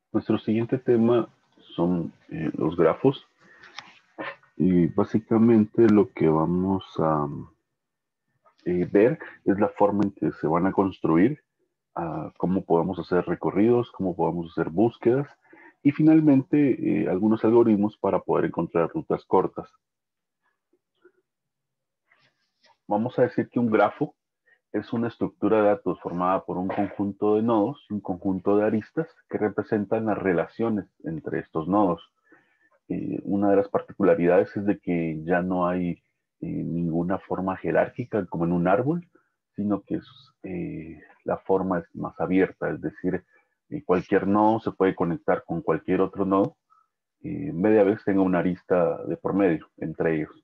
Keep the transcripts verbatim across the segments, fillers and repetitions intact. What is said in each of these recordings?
Nuestro siguiente tema son eh, los grafos y básicamente lo que vamos a eh, ver es la forma en que se van a construir, uh, cómo podemos hacer recorridos, cómo podemos hacer búsquedas y finalmente eh, algunos algoritmos para poder encontrar rutas cortas. Vamos a decir que un grafo es una estructura de datos formada por un conjunto de nodos y un conjunto de aristas que representan las relaciones entre estos nodos. Eh, una de las particularidades es de que ya no hay eh, ninguna forma jerárquica como en un árbol, sino que es, eh, la forma es más abierta, es decir, eh, cualquier nodo se puede conectar con cualquier otro nodo, eh, media vez tenga una arista de por medio entre ellos.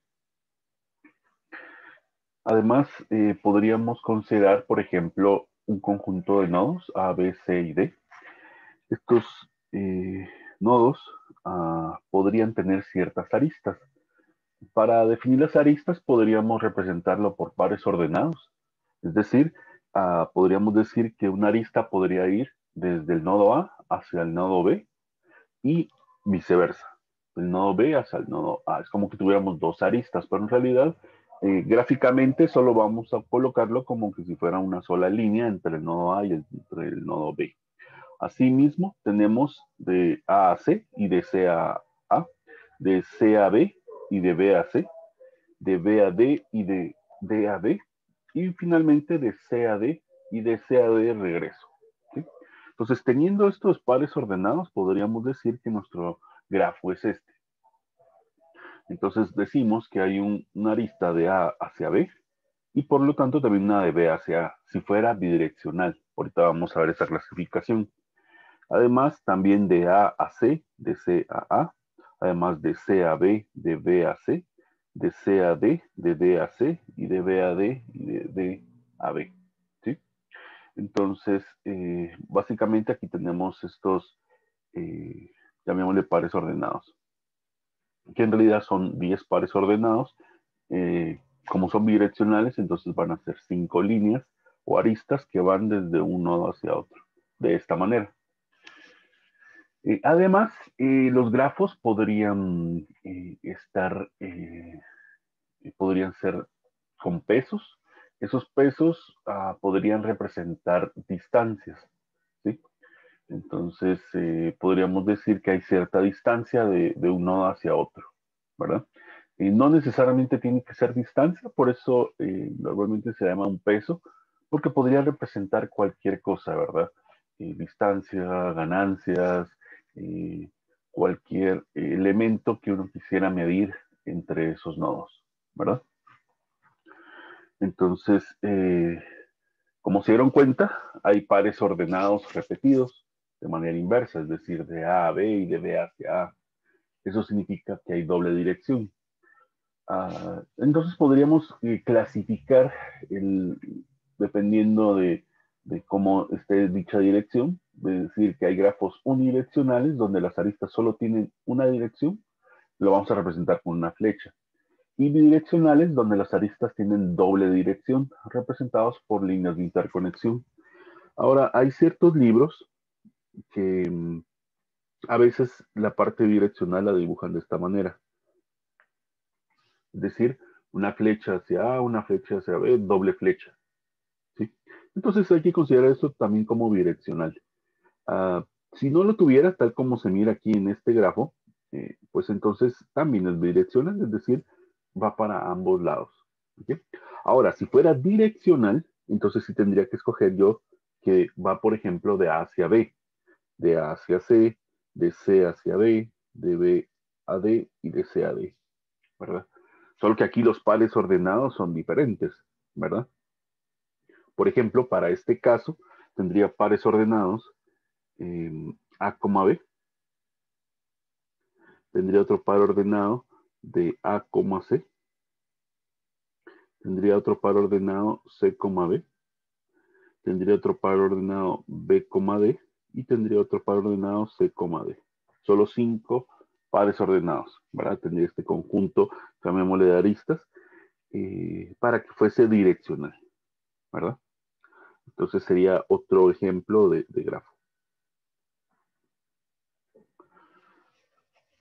Además, eh, podríamos considerar, por ejemplo, un conjunto de nodos A, B, C y D. Estos eh, nodos uh, podrían tener ciertas aristas. Para definir las aristas podríamos representarlo por pares ordenados. Es decir, uh, podríamos decir que una arista podría ir desde el nodo A hacia el nodo B y viceversa. El nodo B hacia el nodo A. Es como que tuviéramos dos aristas, pero en realidad eh, gráficamente solo vamos a colocarlo como que si fuera una sola línea entre el nodo A y el, entre el nodo B. Asimismo, tenemos de A a C y de C a A, de C a B y de B a C, de B a D y de D a B, y finalmente de C a D y de C a D regreso. ¿Sí? Entonces, teniendo estos pares ordenados, podríamos decir que nuestro grafo es este. Entonces, decimos que hay un, una arista de A hacia B y por lo tanto también una de B hacia A, si fuera bidireccional. Ahorita vamos a ver esa clasificación. Además, también de A a C, de C a A, además de C a B, de B a C, de C a D, de D a C, y de B a D, y de D a B. ¿Sí? Entonces, eh, básicamente aquí tenemos estos, eh, llamémosle pares ordenados, que en realidad son diez pares ordenados. Eh, como son bidireccionales, entonces van a ser cinco líneas o aristas que van desde un nodo hacia otro, de esta manera. Eh, además, eh, los grafos podrían eh, estar, eh, podrían ser con pesos. Esos pesos uh, podrían representar distancias, ¿sí? Entonces, eh, podríamos decir que hay cierta distancia de, de un nodo hacia otro, ¿verdad? Y no necesariamente tiene que ser distancia, por eso eh, normalmente se llama un peso, porque podría representar cualquier cosa, ¿verdad? Eh, distancia, ganancias, eh, cualquier elemento que uno quisiera medir entre esos nodos, ¿verdad? Entonces, eh, como se dieron cuenta, hay pares ordenados repetidos de manera inversa, es decir, de A a B y de B hacia A. Eso significa que hay doble dirección. Uh, entonces podríamos eh, clasificar, el, dependiendo de, de cómo esté dicha dirección, de decir que hay grafos unidireccionales donde las aristas solo tienen una dirección, lo vamos a representar con una flecha. Y bidireccionales donde las aristas tienen doble dirección, representados por líneas de interconexión. Ahora, hay ciertos libros que mm, a veces la parte bidireccional la dibujan de esta manera. Es decir, una flecha hacia A, una flecha hacia B, doble flecha. ¿Sí? Entonces hay que considerar esto también como bidireccional. Uh, si no lo tuviera, tal como se mira aquí en este grafo, eh, pues entonces también es bidireccional, es decir, va para ambos lados. ¿Okay? Ahora, si fuera direccional, entonces sí tendría que escoger yo que va, por ejemplo, de A hacia B, de A hacia C, de C hacia B, de B a D y de C a D, ¿verdad? Solo que aquí los pares ordenados son diferentes, ¿verdad? Por ejemplo, para este caso, tendría pares ordenados eh, A, B, tendría otro par ordenado de A, C, tendría otro par ordenado C, B, tendría otro par ordenado B, D y tendría otro par ordenado C, D. Solo cinco pares ordenados, ¿verdad? Tendría este conjunto, llamémosle de aristas, eh, para que fuese direccional, ¿verdad? Entonces sería otro ejemplo de, de grafo.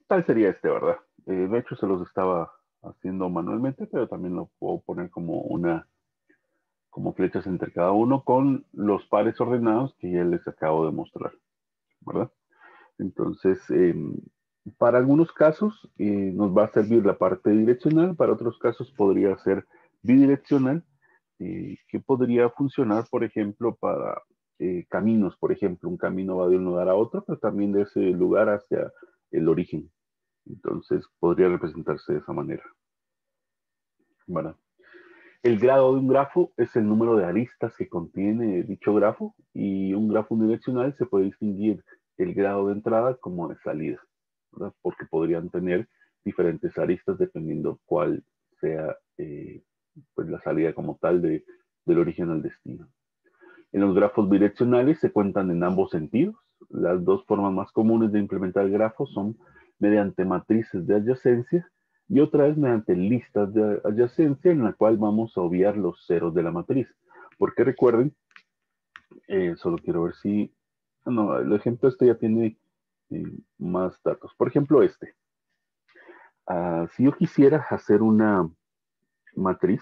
Tal sería este, ¿verdad? Eh, de hecho, se los estaba haciendo manualmente, pero también lo puedo poner como una, como flechas entre cada uno con los pares ordenados que ya les acabo de mostrar, ¿verdad? Entonces, eh, para algunos casos eh, nos va a servir la parte direccional, para otros casos podría ser bidireccional, eh, que podría funcionar, por ejemplo, para eh, caminos, por ejemplo, un camino va de un lugar a otro, pero también de ese lugar hacia el origen. Entonces, podría representarse de esa manera. Bueno, el grado de un grafo es el número de aristas que contiene dicho grafo y un grafo unidireccional se puede distinguir el grado de entrada como de salida, ¿verdad? Porque podrían tener diferentes aristas dependiendo cuál sea eh, pues la salida como tal de, del origen al destino. En los grafos bidireccionales se cuentan en ambos sentidos. Las dos formas más comunes de implementar grafos son mediante matrices de adyacencia y otra es mediante listas de adyacencia en la cual vamos a obviar los ceros de la matriz. Porque recuerden, eh, solo quiero ver si... No, el ejemplo este ya tiene eh, más datos. Por ejemplo, este. Uh, si yo quisiera hacer una matriz,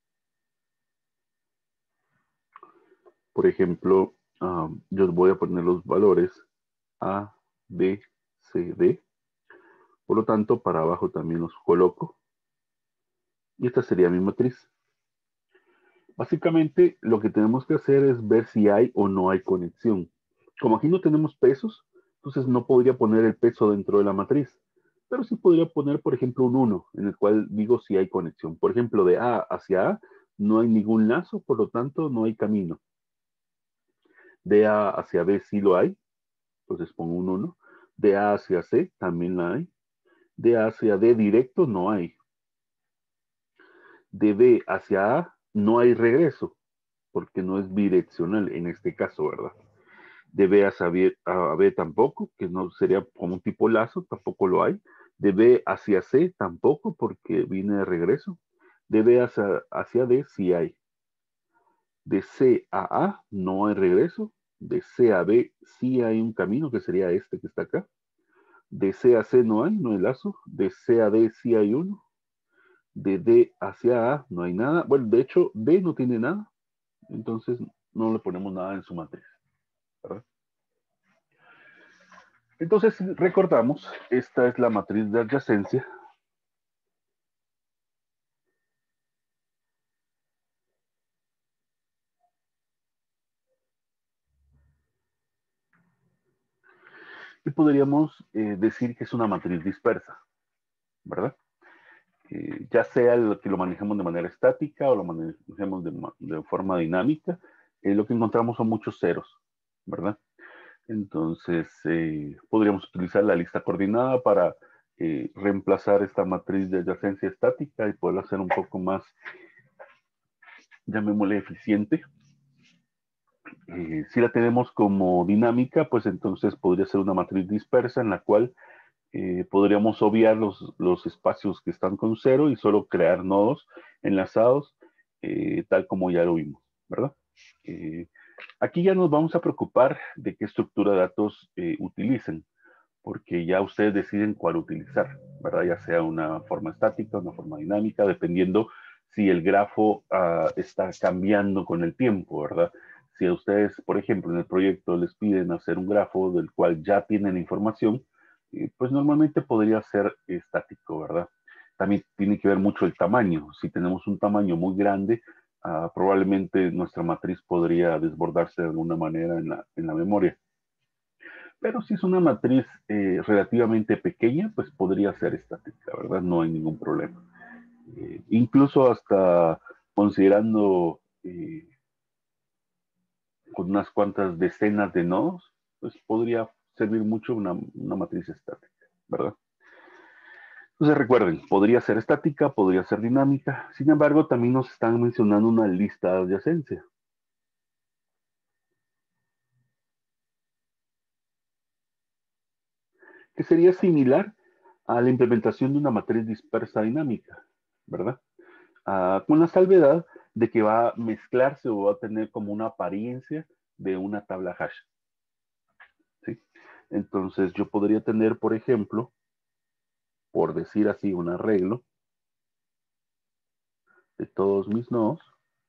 por ejemplo, uh, yo voy a poner los valores A, B, C, D. Por lo tanto, para abajo también los coloco. Y esta sería mi matriz. Básicamente, lo que tenemos que hacer es ver si hay o no hay conexión. Como aquí no tenemos pesos, entonces no podría poner el peso dentro de la matriz. Pero sí podría poner, por ejemplo, un uno, en el cual digo si hay conexión. Por ejemplo, de A hacia A no hay ningún lazo, por lo tanto no hay camino. De A hacia B sí lo hay, entonces pongo un uno. De A hacia C también la hay. De A hacia D directo no hay. De B hacia A no hay regreso, porque no es bidireccional en este caso, ¿verdad? De B hacia B, a B tampoco, que no sería como un tipo lazo, tampoco lo hay. De B hacia C tampoco, porque viene de regreso. De B hacia, hacia D sí hay. De C a A no hay regreso. De C a B sí hay un camino, que sería este que está acá. De C a C no hay, no hay lazo. De C a D sí hay uno. De D hacia A no hay nada. Bueno, de hecho, D no tiene nada. Entonces no le ponemos nada en su matriz, ¿verdad? Entonces recordamos, esta es la matriz de adyacencia. Y podríamos eh, decir que es una matriz dispersa, ¿verdad? Eh, ya sea el, que lo manejemos de manera estática o lo manejemos de, de forma dinámica, eh, lo que encontramos son muchos ceros, ¿verdad? Entonces, eh, podríamos utilizar la lista coordinada para eh, reemplazar esta matriz de adyacencia estática y poderla hacer un poco más, llamémosle, eficiente. Eh, si la tenemos como dinámica, pues entonces podría ser una matriz dispersa en la cual eh, podríamos obviar los, los espacios que están con cero y solo crear nodos enlazados, eh, tal como ya lo vimos, ¿verdad? Eh, aquí ya nos vamos a preocupar de qué estructura de datos eh, utilicen, porque ya ustedes deciden cuál utilizar, ¿verdad? Ya sea una forma estática, una forma dinámica, dependiendo si el grafo uh, está cambiando con el tiempo, ¿verdad? Si a ustedes, por ejemplo, en el proyecto les piden hacer un grafo del cual ya tienen información, eh, pues normalmente podría ser estático, ¿verdad? También tiene que ver mucho el tamaño. Si tenemos un tamaño muy grande, uh, probablemente nuestra matriz podría desbordarse de alguna manera en la, en la memoria. Pero si es una matriz eh, relativamente pequeña, pues podría ser estática, ¿verdad? No hay ningún problema. Eh, incluso hasta considerando eh, con unas cuantas decenas de nodos, pues podría servir mucho una, una matriz estática, ¿verdad? Entonces recuerden, podría ser estática, podría ser dinámica. Sin embargo, también nos están mencionando una lista de adyacencia. Que sería similar a la implementación de una matriz dispersa dinámica, ¿verdad? Uh, con la salvedad de que va a mezclarse o va a tener como una apariencia de una tabla hash. ¿Sí? Entonces yo podría tener, por ejemplo, por decir así, un arreglo de todos mis nodos.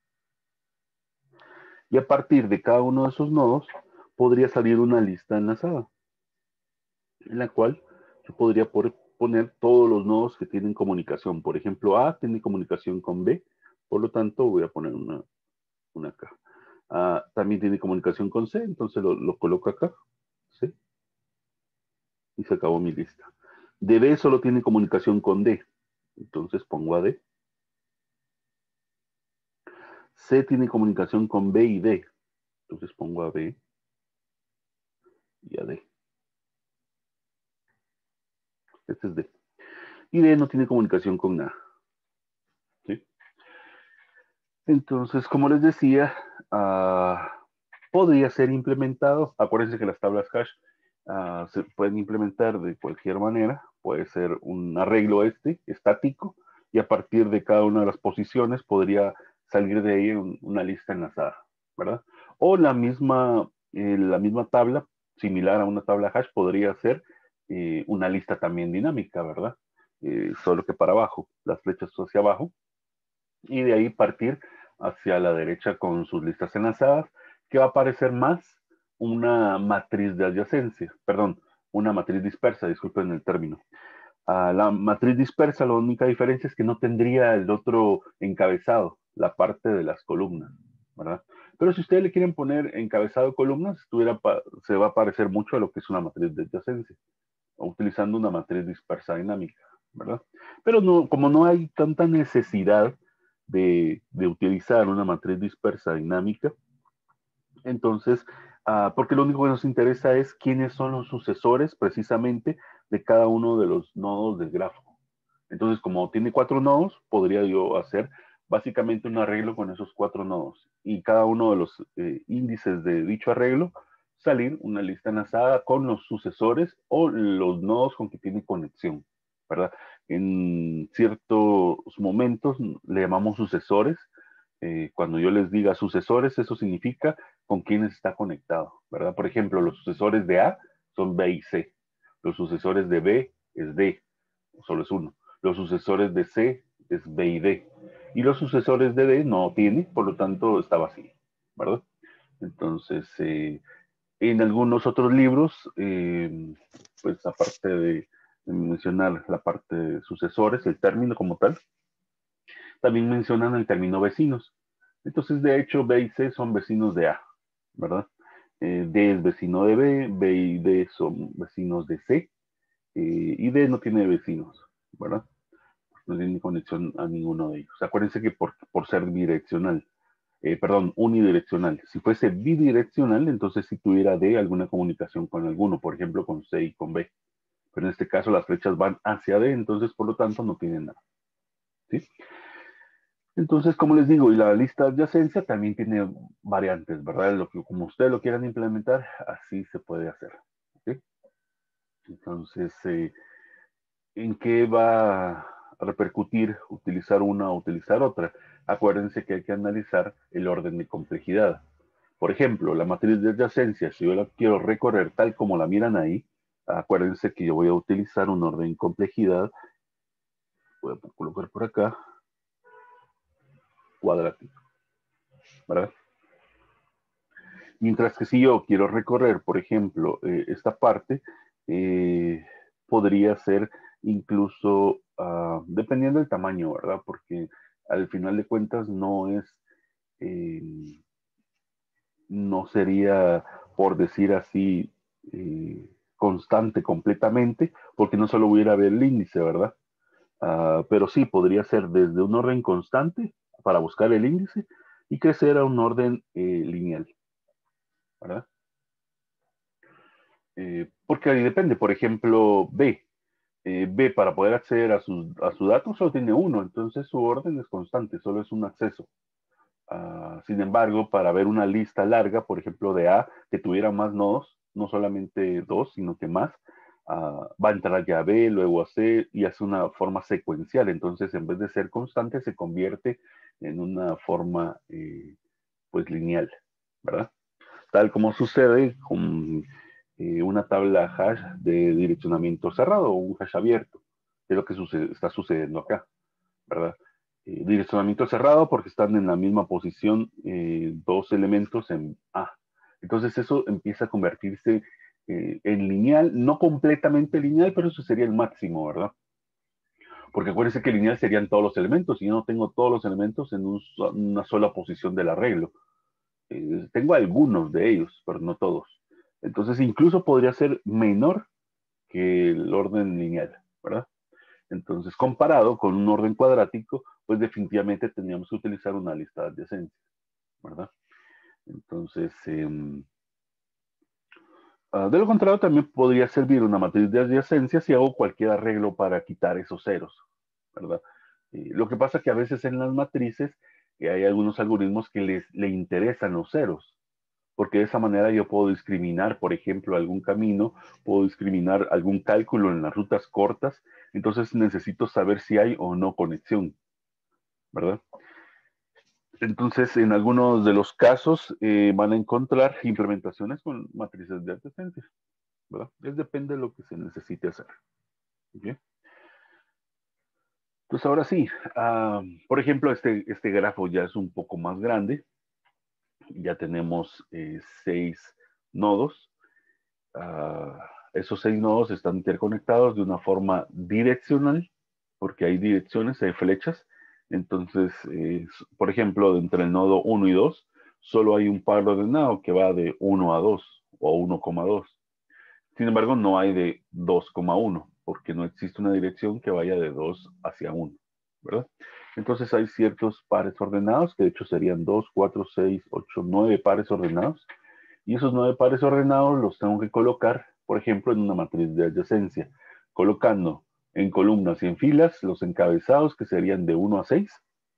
Y a partir de cada uno de esos nodos, podría salir una lista enlazada, en la cual yo podría poner todos los nodos que tienen comunicación. Por ejemplo, A tiene comunicación con B, por lo tanto voy a poner una, una acá. A también tiene comunicación con C, entonces lo, lo coloco acá, ¿sí? Y se acabó mi lista. De B solo tiene comunicación con D, entonces pongo a D. C tiene comunicación con B y D, entonces pongo a B y a D. Este es D. Y D no tiene comunicación con nada. ¿Sí? Entonces, como les decía, uh, podría ser implementado. Acuérdense que las tablas hash uh, se pueden implementar de cualquier manera. Puede ser un arreglo este, estático, y a partir de cada una de las posiciones podría salir de ahí un, una lista enlazada, ¿verdad? O la misma, eh, la misma tabla, similar a una tabla hash, podría ser eh, una lista también dinámica, ¿verdad? Eh, solo que para abajo, las flechas hacia abajo, y de ahí partir hacia la derecha con sus listas enlazadas, que va a aparecer más una matriz de adyacencia, perdón, una matriz dispersa, disculpen el término. Uh, la matriz dispersa, la única diferencia es que no tendría el otro encabezado, la parte de las columnas, ¿verdad? Pero si ustedes le quieren poner encabezado columnas, se va a parecer mucho a lo que es una matriz de adyacencia, utilizando una matriz dispersa dinámica, ¿verdad? Pero no, como no hay tanta necesidad de, de utilizar una matriz dispersa dinámica, entonces, uh, porque lo único que nos interesa es quiénes son los sucesores precisamente de cada uno de los nodos del grafo. Entonces, como tiene cuatro nodos, podría yo hacer básicamente un arreglo con esos cuatro nodos. Y cada uno de los eh, índices de dicho arreglo, salir una lista enlazada con los sucesores o los nodos con que tiene conexión, ¿verdad? En ciertos momentos le llamamos sucesores. Eh, cuando yo les diga sucesores, eso significa con quienes está conectado, ¿verdad? Por ejemplo, los sucesores de A son B y C. Los sucesores de B es D, solo es uno. Los sucesores de C es B y D. Y los sucesores de D no tiene, por lo tanto está vacío, ¿verdad? Entonces, eh, en algunos otros libros, eh, pues aparte de, de mencionar la parte de sucesores, el término como tal, también mencionan el término vecinos. Entonces, de hecho, B y C son vecinos de A, ¿verdad? Eh, D es vecino de B, B y D son vecinos de C, eh, y D no tiene vecinos, ¿verdad? No tiene conexión a ninguno de ellos. Acuérdense que por, por ser bidireccional, eh, perdón, unidireccional. Si fuese bidireccional, entonces si tuviera D alguna comunicación con alguno, por ejemplo con C y con B. Pero en este caso las flechas van hacia D, entonces por lo tanto no tienen nada. ¿Sí? Entonces, como les digo, y la lista de adyacencia también tiene variantes, ¿verdad? Lo que, como ustedes lo quieran implementar, así se puede hacer. ¿Sí? Entonces, eh, ¿en qué va a repercutir utilizar una o utilizar otra? Acuérdense que hay que analizar el orden de complejidad. Por ejemplo, la matriz de adyacencia, si yo la quiero recorrer tal como la miran ahí, acuérdense que yo voy a utilizar un orden de complejidad, voy a colocar por acá, cuadrático, ¿verdad? Mientras que si yo quiero recorrer, por ejemplo, eh, esta parte, eh, podría ser incluso, uh, dependiendo del tamaño, ¿verdad? Porque al final de cuentas no es, eh, no sería, por decir así, eh, constante completamente, porque no solo hubiera ver el índice, ¿verdad? Uh, pero sí, podría ser desde un orden constante para buscar el índice y crecer a un orden eh, lineal, ¿verdad? Eh, porque ahí depende, por ejemplo, B. Eh, B para poder acceder a sus a su datos solo tiene uno, entonces su orden es constante, solo es un acceso. Uh, sin embargo, para ver una lista larga, por ejemplo, de A, que tuviera más nodos, no solamente dos, sino que más, uh, va a entrar ya a B, luego a C, y hace una forma secuencial. Entonces, en vez de ser constante, se convierte en una forma, eh, pues, lineal, ¿verdad? Tal como sucede con eh, una tabla hash de direccionamiento cerrado o un hash abierto. es lo que sucede, está sucediendo acá, ¿verdad? Eh, direccionamiento cerrado porque están en la misma posición eh, dos elementos en A. Entonces eso empieza a convertirse eh, en lineal, no completamente lineal, pero eso sería el máximo, ¿verdad? Porque acuérdense que lineal serían todos los elementos y yo no tengo todos los elementos en un, una sola posición del arreglo. Eh, tengo algunos de ellos, pero no todos. Entonces incluso podría ser menor que el orden lineal, ¿verdad? Entonces, comparado con un orden cuadrático, pues definitivamente tendríamos que utilizar una lista de adyacencias, ¿verdad? Entonces, eh, uh, de lo contrario, también podría servir una matriz de adyacencias si hago cualquier arreglo para quitar esos ceros, ¿verdad? Eh, lo que pasa es que a veces en las matrices eh, hay algunos algoritmos que les le interesan los ceros, porque de esa manera yo puedo discriminar, por ejemplo, algún camino, puedo discriminar algún cálculo en las rutas cortas, entonces necesito saber si hay o no conexión, ¿verdad? Entonces, en algunos de los casos eh, van a encontrar implementaciones con matrices de adyacencia, ¿verdad? Es depende de lo que se necesite hacer. ¿Okay? Pues ahora sí, uh, por ejemplo, este, este grafo ya es un poco más grande. Ya tenemos eh, seis nodos. Uh, esos seis nodos están interconectados de una forma direccional, porque hay direcciones, hay flechas. Entonces, eh, por ejemplo, entre el nodo uno y dos, solo hay un par ordenado que va de uno a dos o uno coma dos. Sin embargo, no hay de dos coma uno, porque no existe una dirección que vaya de dos hacia uno, ¿verdad? Entonces hay ciertos pares ordenados, que de hecho serían dos, cuatro, seis, ocho, nueve pares ordenados, y esos nueve pares ordenados los tengo que colocar, por ejemplo, en una matriz de adyacencia, colocando en columnas y en filas los encabezados que serían de uno a seis,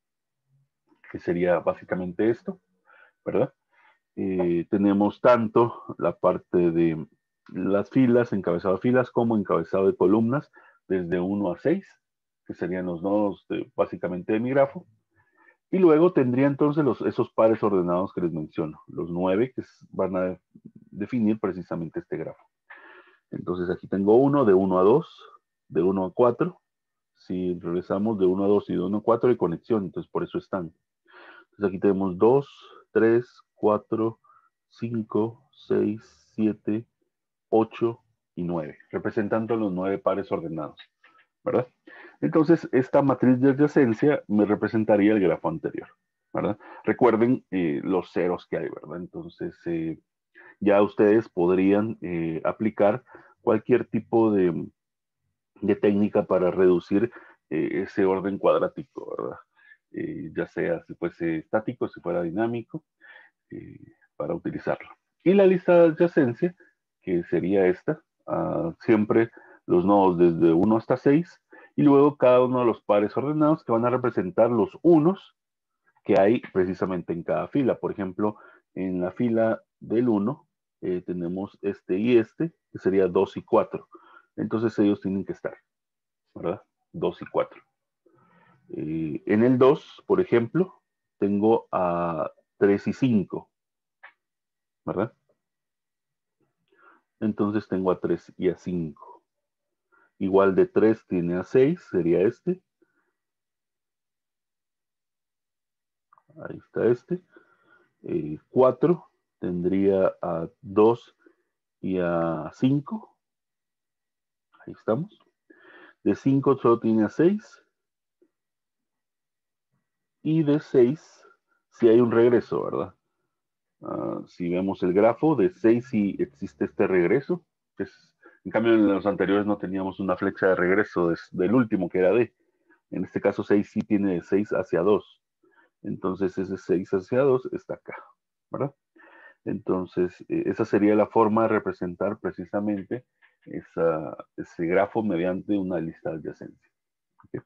que sería básicamente esto, ¿verdad? Eh, tenemos tanto la parte de las filas, encabezado de filas, como encabezado de columnas, desde uno a seis, que serían los nodos de, básicamente de mi grafo. Y luego tendría entonces los, esos pares ordenados que les menciono, los nueve que van a definir precisamente este grafo. Entonces aquí tengo uno de uno a dos, de uno a cuatro. Si regresamos de uno a dos y de uno a cuatro hay conexión, entonces por eso están. Entonces aquí tenemos dos, tres, cuatro, cinco, seis, siete, ocho y nueve, representando los nueve pares ordenados, ¿verdad? Entonces, esta matriz de adyacencia me representaría el grafo anterior, ¿verdad? Recuerden eh, los ceros que hay, ¿verdad? Entonces, eh, ya ustedes podrían eh, aplicar cualquier tipo de, de técnica para reducir eh, ese orden cuadrático, ¿verdad? Eh, ya sea si fuese estático, si fuera dinámico, eh, para utilizarlo. Y la lista de adyacencia, que sería esta, uh, siempre los nodos desde uno hasta seis, y luego cada uno de los pares ordenados que van a representar los unos que hay precisamente en cada fila. Por ejemplo, en la fila del uno eh, tenemos este y este, que sería dos y cuatro. Entonces ellos tienen que estar, ¿verdad? dos y cuatro. Eh, en el dos, por ejemplo, tengo a tres y cinco, ¿verdad? Entonces tengo a tres y a cinco. Igual de tres tiene a seis, sería este. Ahí está este. Eh, cuatro tendría a dos y a cinco. Ahí estamos. De cinco solo tiene a seis. Y de seis, si hay un regreso, ¿verdad? Uh, si vemos el grafo, de seis sí existe este regreso. Es, en cambio, en los anteriores no teníamos una flecha de regreso des, del último, que era D. En este caso, seis sí tiene de seis hacia dos. Entonces, ese seis hacia dos está acá, ¿verdad? Entonces, eh, esa sería la forma de representar precisamente esa, ese grafo mediante una lista de adyacencia. ¿Okay?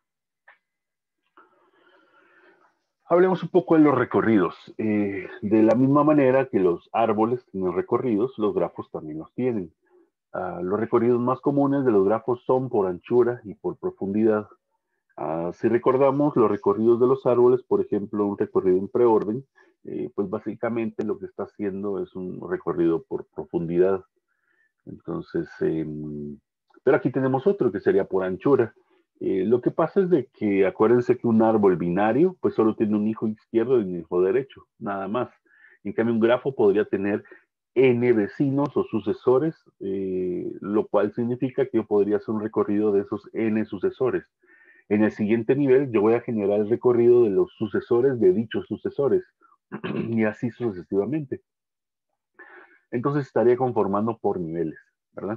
Hablemos un poco de los recorridos. Eh, de la misma manera que los árboles tienen recorridos, los grafos también los tienen. Uh, los recorridos más comunes de los grafos son por anchura y por profundidad. Uh, si recordamos los recorridos de los árboles, por ejemplo, un recorrido en preorden, eh, pues básicamente lo que está haciendo es un recorrido por profundidad. Entonces, eh, pero aquí tenemos otro que sería por anchura. Eh, lo que pasa es de que acuérdense que un árbol binario pues solo tiene un hijo izquierdo y un hijo derecho, nada más. En cambio un grafo podría tener n vecinos o sucesores, eh, lo cual significa que yo podría hacer un recorrido de esos n sucesores. En el siguiente nivel yo voy a generar el recorrido de los sucesores de dichos sucesores y así sucesivamente. Entonces estaría conformando por niveles, ¿verdad?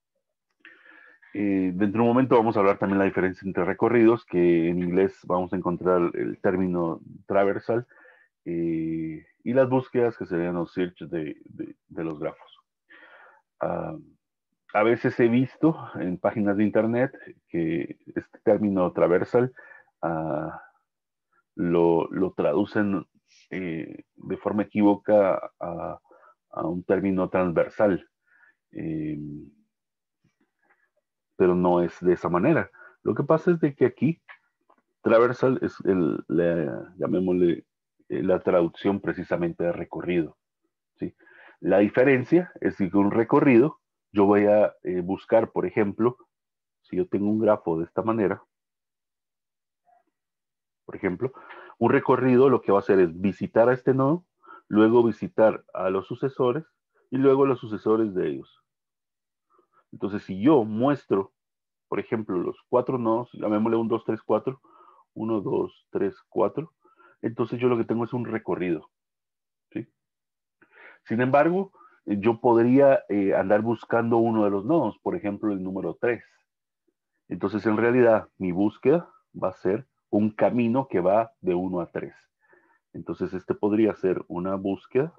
Eh, dentro de un momento vamos a hablar también la diferencia entre recorridos, que en inglés vamos a encontrar el término traversal, eh, y las búsquedas que serían los search de, de, de los grafos. Uh, a veces he visto en páginas de internet que este término traversal uh, lo, lo, traducen eh, de forma equívoca a, a un término transversal. Eh, pero no es de esa manera. Lo que pasa es de que aquí traversal es el, la, llamémosle, eh, la traducción precisamente de recorrido, ¿sí? La diferencia es que un recorrido, yo voy a eh, buscar, por ejemplo, si yo tengo un grafo de esta manera, por ejemplo, un recorrido lo que va a hacer es visitar a este nodo, luego visitar a los sucesores y luego los sucesores de ellos. Entonces, si yo muestro, por ejemplo, los cuatro nodos, llamémosle un, dos, tres, cuatro, uno, dos, tres, cuatro, entonces yo lo que tengo es un recorrido, ¿sí? Sin embargo, yo podría eh, andar buscando uno de los nodos, por ejemplo, el número tres. Entonces, en realidad, mi búsqueda va a ser un camino que va de uno a tres. Entonces, este podría ser una búsqueda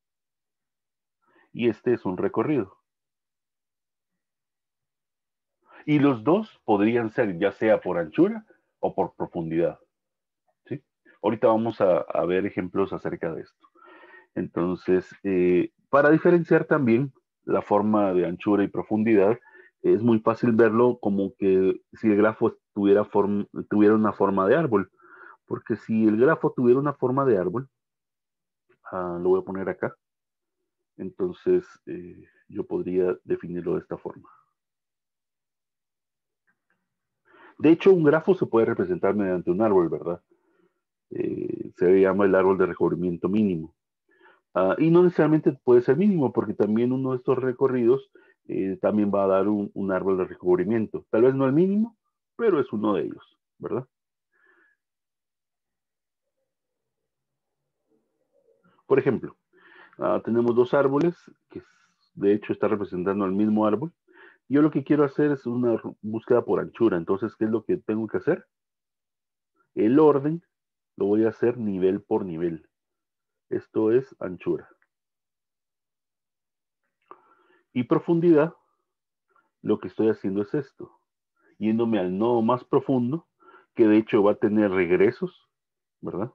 y este es un recorrido. Y los dos podrían ser ya sea por anchura o por profundidad, ¿sí? Ahorita vamos a, a ver ejemplos acerca de esto. Entonces, eh, para diferenciar también la forma de anchura y profundidad, es muy fácil verlo como que si el grafo tuviera, form, tuviera una forma de árbol. Porque si el grafo tuviera una forma de árbol, ah, lo voy a poner acá, entonces eh, yo podría definirlo de esta forma. De hecho, un grafo se puede representar mediante un árbol, ¿verdad? Eh, se llama el árbol de recubrimiento mínimo. Uh, y no necesariamente puede ser mínimo, porque también uno de estos recorridos eh, también va a dar un, un árbol de recubrimiento. Tal vez no el mínimo, pero es uno de ellos, ¿verdad? Por ejemplo, uh, tenemos dos árboles, que de hecho está representando el mismo árbol. Yo lo que quiero hacer es una búsqueda por anchura. Entonces, ¿qué es lo que tengo que hacer? El orden lo voy a hacer nivel por nivel. Esto es anchura. Y profundidad, lo que estoy haciendo es esto. Yéndome al nodo más profundo, que de hecho va a tener regresos, ¿verdad?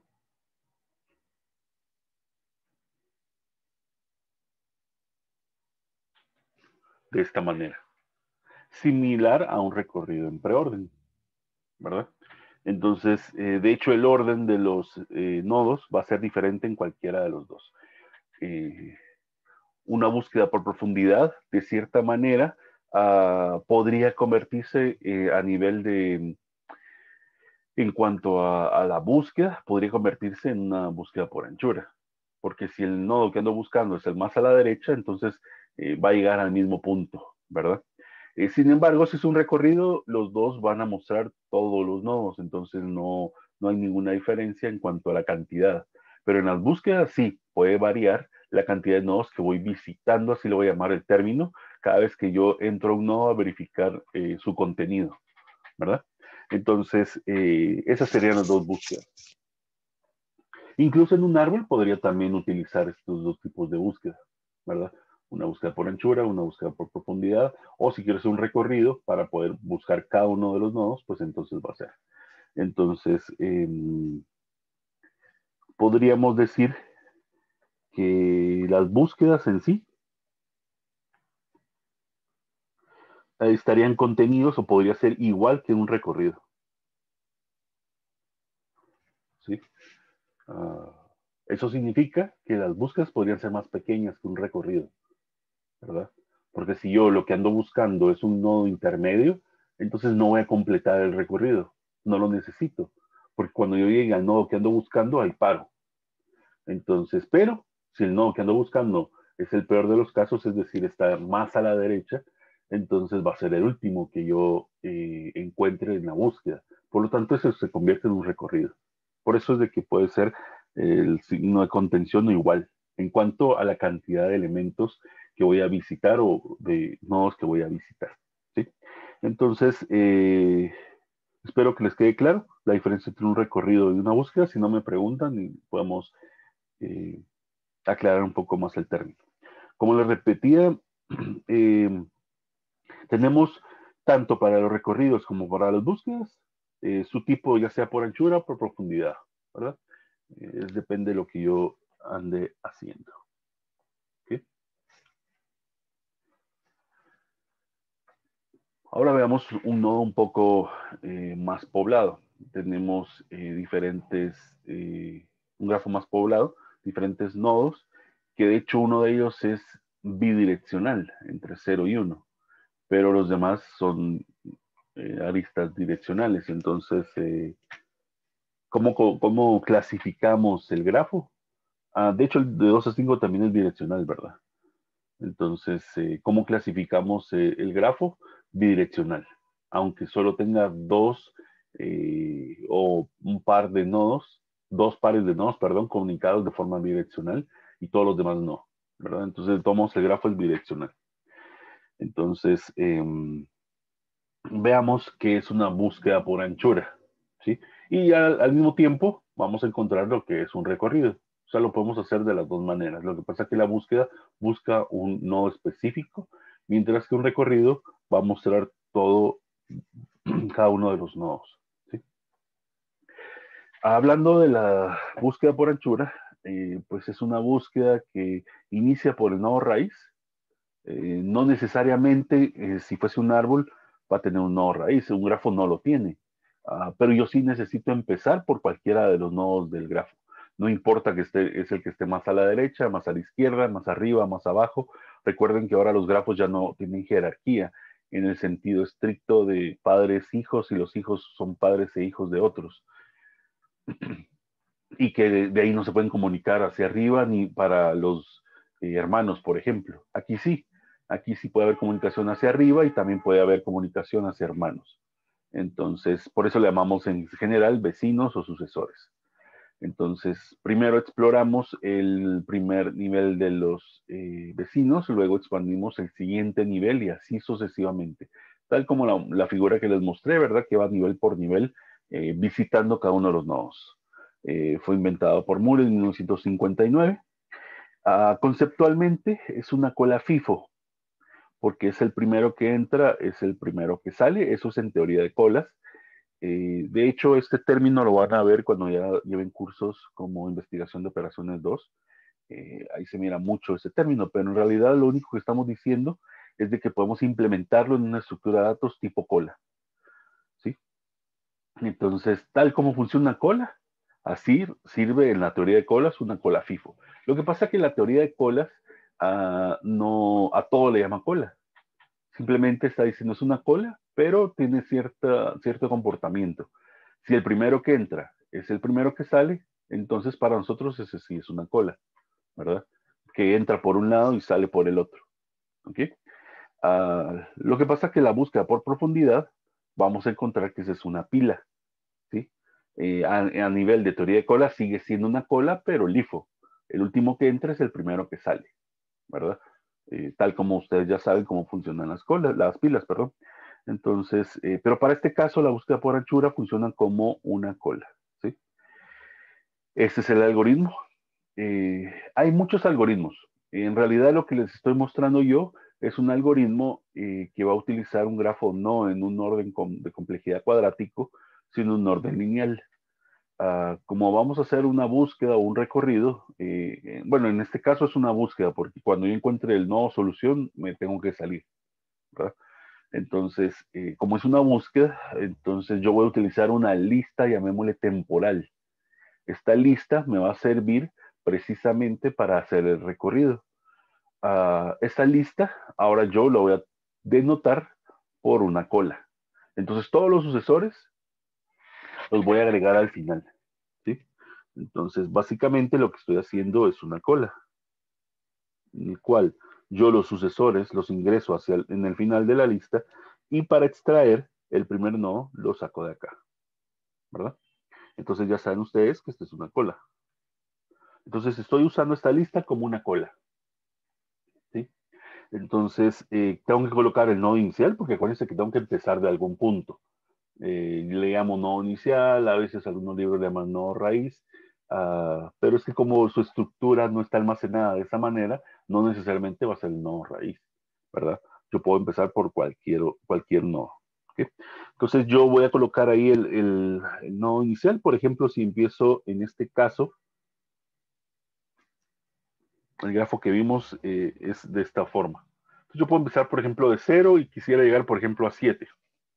De esta manera. Similar a un recorrido en preorden, ¿verdad? Entonces, eh, de hecho, el orden de los eh, nodos va a ser diferente en cualquiera de los dos. Eh, una búsqueda por profundidad, de cierta manera, uh, podría convertirse eh, a nivel de, en cuanto a, a la búsqueda, podría convertirse en una búsqueda por anchura. Porque si el nodo que ando buscando es el más a la derecha, entonces eh, va a llegar al mismo punto, ¿verdad? Eh, sin embargo, si es un recorrido, los dos van a mostrar todos los nodos, entonces no, no hay ninguna diferencia en cuanto a la cantidad. Pero en las búsquedas sí, puede variar la cantidad de nodos que voy visitando, así lo voy a llamar el término, cada vez que yo entro a un nodo a verificar eh, su contenido, ¿verdad? Entonces, eh, esas serían las dos búsquedas. Incluso en un árbol podría también utilizar estos dos tipos de búsqueda, ¿verdad? Una búsqueda por anchura, una búsqueda por profundidad, o si quieres un recorrido para poder buscar cada uno de los nodos, pues entonces va a ser. Entonces, eh, podríamos decir que las búsquedas en sí eh, estarían contenidos o podría ser igual que un recorrido. ¿Sí? Uh, eso significa que las búsquedas podrían ser más pequeñas que un recorrido, ¿verdad? Porque si yo lo que ando buscando es un nodo intermedio, entonces no voy a completar el recorrido, no lo necesito, porque cuando yo llegue al nodo que ando buscando, ahí paro. Entonces, pero si el nodo que ando buscando es el peor de los casos, es decir, está más a la derecha, entonces va a ser el último que yo eh, encuentre en la búsqueda. Por lo tanto, eso se convierte en un recorrido. Por eso es de que puede ser el signo de contención o igual en cuanto a la cantidad de elementos que voy a visitar o de nodos que voy a visitar. ¿Sí? Entonces, eh, espero que les quede claro la diferencia entre un recorrido y una búsqueda. Si no me preguntan, y podemos eh, aclarar un poco más el término. Como les repetía, eh, tenemos tanto para los recorridos como para las búsquedas, eh, su tipo ya sea por anchura o por profundidad, ¿verdad? Eh, depende de lo que yo ande haciendo. ¿Okay? Ahora veamos un nodo un poco eh, más poblado. Tenemos eh, diferentes, eh, un grafo más poblado, diferentes nodos, que de hecho uno de ellos es bidireccional, entre cero y uno, pero los demás son eh, aristas direccionales. Entonces, eh, ¿cómo, ¿cómo clasificamos el grafo? Ah, de hecho, el de dos a cinco también es direccional, ¿verdad? Entonces, eh, ¿cómo clasificamos eh, el grafo? Bidireccional. Aunque solo tenga dos eh, o un par de nodos, dos pares de nodos, perdón, comunicados de forma bidireccional y todos los demás no, ¿verdad? Entonces, tomamos el grafo es bidireccional. Entonces, eh, veamos qué es una búsqueda por anchura, ¿sí? Y al, al mismo tiempo vamos a encontrar lo que es un recorrido. O sea, lo podemos hacer de las dos maneras. Lo que pasa es que la búsqueda busca un nodo específico, mientras que un recorrido va a mostrar todo, cada uno de los nodos, ¿sí? Hablando de la búsqueda por anchura, eh, pues es una búsqueda que inicia por el nodo raíz. Eh, no necesariamente, eh, si fuese un árbol, va a tener un nodo raíz, un grafo no lo tiene. Uh, pero yo sí necesito empezar por cualquiera de los nodos del grafo. No importa que esté, es el que esté más a la derecha, más a la izquierda, más arriba, más abajo. Recuerden que ahora los grafos ya no tienen jerarquía en el sentido estricto de padres, hijos, y los hijos son padres e hijos de otros. Y que de, de ahí no se pueden comunicar hacia arriba ni para los eh, hermanos, por ejemplo. Aquí sí, aquí sí puede haber comunicación hacia arriba y también puede haber comunicación hacia hermanos. Entonces, por eso le llamamos en general vecinos o sucesores. Entonces, primero exploramos el primer nivel de los eh, vecinos, luego expandimos el siguiente nivel y así sucesivamente. Tal como la, la figura que les mostré, ¿verdad? Que va nivel por nivel, eh, visitando cada uno de los nodos. Eh, fue inventado por Moore en mil novecientos cincuenta y nueve. Uh, conceptualmente es una cola FIFO, porque es el primero que entra, es el primero que sale. Eso es en teoría de colas. Eh, de hecho, este término lo van a ver cuando ya lleven cursos como investigación de operaciones dos. Eh, ahí se mira mucho ese término, pero en realidad lo único que estamos diciendo es de que podemos implementarlo en una estructura de datos tipo cola. ¿Sí? Entonces, tal como funciona una cola, así sirve en la teoría de colas una cola FIFO. Lo que pasa es que en la teoría de colas uh, no a todo le llama cola. Simplemente está diciendo es una cola, pero tiene cierta, cierto comportamiento. Si el primero que entra es el primero que sale, entonces para nosotros ese sí es una cola, ¿verdad? Que entra por un lado y sale por el otro. ¿Ok? Uh, lo que pasa es que la búsqueda por profundidad, vamos a encontrar que esa es una pila, ¿sí? Eh, a, a nivel de teoría de cola sigue siendo una cola, pero LIFO. El último que entra es el primero que sale, ¿verdad? Eh, tal como ustedes ya saben cómo funcionan las colas, las pilas, perdón. Entonces, eh, pero para este caso la búsqueda por anchura funciona como una cola, ¿sí? Este es el algoritmo. Eh, hay muchos algoritmos. En realidad lo que les estoy mostrando yo es un algoritmo eh, que va a utilizar un grafo no en un orden com de complejidad cuadrático, sino en un orden lineal. Uh, como vamos a hacer una búsqueda o un recorrido, eh, eh, bueno, en este caso es una búsqueda, porque cuando yo encuentre el nodo solución, me tengo que salir, ¿verdad? Entonces, eh, como es una búsqueda, entonces yo voy a utilizar una lista, llamémosle temporal. Esta lista me va a servir precisamente para hacer el recorrido. Uh, esta lista, ahora yo lo voy a denotar por una cola. Entonces todos los sucesores los voy a agregar al final, ¿sí? Entonces básicamente lo que estoy haciendo es una cola, en el cual yo los sucesores los ingreso hacia el, en el final de la lista y para extraer el primer nodo lo saco de acá, ¿verdad? Entonces ya saben ustedes que esta es una cola. Entonces estoy usando esta lista como una cola, ¿sí? Entonces eh, tengo que colocar el nodo inicial porque acuérdense que tengo que empezar de algún punto. Eh, le llamo nodo inicial, a veces algunos libros le llaman nodo raíz, uh, pero es que como su estructura no está almacenada de esa manera, no necesariamente va a ser el nodo raíz, ¿verdad? Yo puedo empezar por cualquier, cualquier nodo. ¿Okay? Entonces yo voy a colocar ahí el, el, el nodo inicial, por ejemplo, si empiezo en este caso, el grafo que vimos eh, es de esta forma. Entonces yo puedo empezar, por ejemplo, de cero y quisiera llegar, por ejemplo, a siete.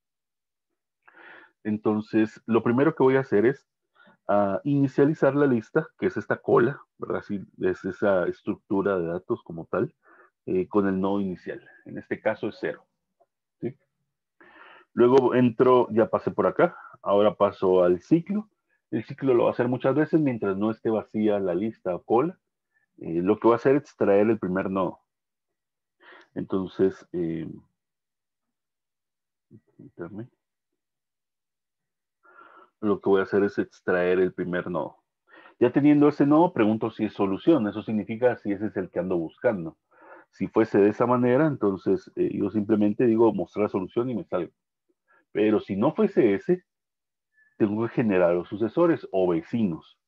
Entonces, lo primero que voy a hacer es uh, inicializar la lista, que es esta cola, ¿verdad? Sí, es esa estructura de datos como tal, eh, con el nodo inicial. En este caso es cero. ¿Sí? Luego entro, ya pasé por acá, ahora paso al ciclo. El ciclo lo va a hacer muchas veces mientras no esté vacía la lista o cola. Eh, lo que voy a hacer es extraer el primer nodo. Entonces, eh, lo que voy a hacer es extraer el primer nodo. Ya teniendo ese nodo, pregunto si es solución. Eso significa si ese es el que ando buscando. Si fuese de esa manera, entonces eh, yo simplemente digo mostrar solución y me salgo. Pero si no fuese ese, tengo que generar los sucesores o vecinos.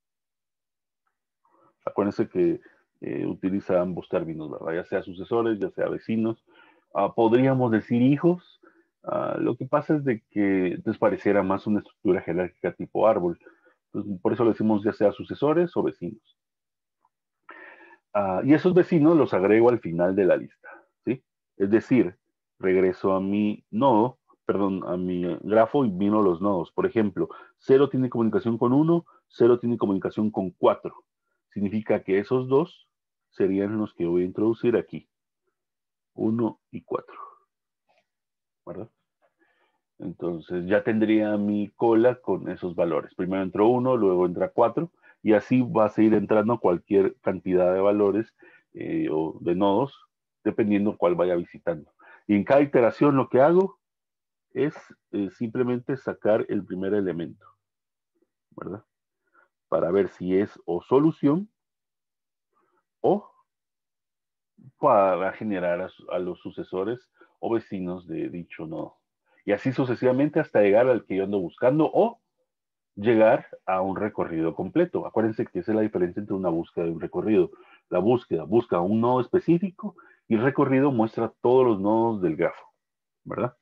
Acuérdense que eh, utiliza ambos términos, ¿verdad? Ya sea sucesores, ya sea vecinos. Uh, podríamos decir hijos. Uh, lo que pasa es de que les pareciera más una estructura jerárquica tipo árbol. Entonces, por eso le decimos ya sea sucesores o vecinos. Uh, y esos vecinos los agrego al final de la lista, ¿sí? Es decir, regreso a mi nodo, perdón, a mi grafo y miro los nodos. Por ejemplo, cero tiene comunicación con uno, cero tiene comunicación con cuatro. Significa que esos dos serían los que voy a introducir aquí. uno y cuatro, ¿verdad? Entonces ya tendría mi cola con esos valores. Primero entró uno, luego entra cuatro, y así va a seguir entrando cualquier cantidad de valores eh, o de nodos, dependiendo cuál vaya visitando. Y en cada iteración lo que hago es eh, simplemente sacar el primer elemento, ¿verdad? Para ver si es o solución o para generar a, a los sucesores o vecinos de dicho nodo. Y así sucesivamente hasta llegar al que yo ando buscando o llegar a un recorrido completo. Acuérdense que esa es la diferencia entre una búsqueda y un recorrido. La búsqueda busca un nodo específico y el recorrido muestra todos los nodos del grafo, ¿verdad?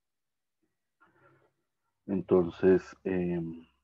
Entonces, eh,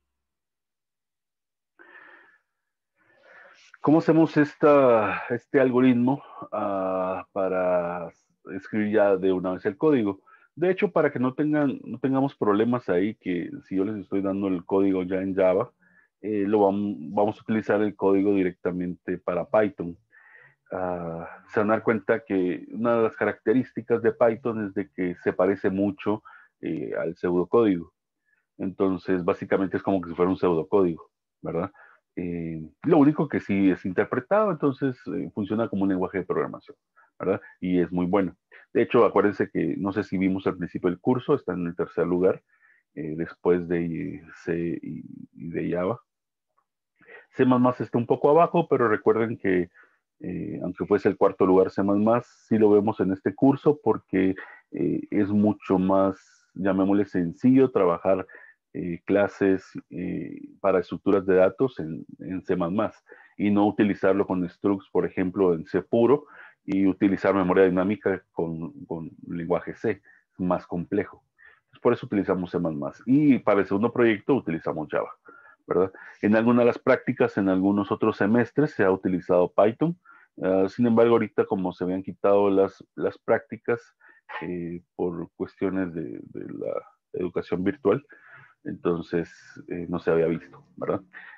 ¿cómo hacemos esta, este algoritmo uh, para escribir ya de una vez el código? De hecho, para que no, tengan, no tengamos problemas ahí, que si yo les estoy dando el código ya en Java, eh, lo vamos, vamos a utilizar el código directamente para Python. Uh, se van a dar cuenta que una de las características de Python es de que se parece mucho eh, al pseudocódigo. Entonces, básicamente es como que si fuera un pseudocódigo, ¿verdad? Eh, lo único que sí es interpretado, entonces eh, funciona como un lenguaje de programación, ¿verdad? Y es muy bueno. De hecho, acuérdense que no sé si vimos al principio del curso, está en el tercer lugar, eh, después de C y, y de Java. C++ está un poco abajo, pero recuerden que eh, aunque fuese el cuarto lugar C++, sí lo vemos en este curso porque eh, es mucho más, llamémosle sencillo, trabajar eh, clases eh, para estructuras de datos en, en C++ y no utilizarlo con structs, por ejemplo, en C puro y utilizar memoria dinámica con, con lenguaje C, más complejo. Por eso utilizamos C++ y para el segundo proyecto utilizamos Java, ¿verdad? En algunas de las prácticas, en algunos otros semestres se ha utilizado Python. Uh, sin embargo, ahorita como se habían quitado las, las prácticas eh, por cuestiones de, de la educación virtual, entonces eh, no se había visto, ¿verdad?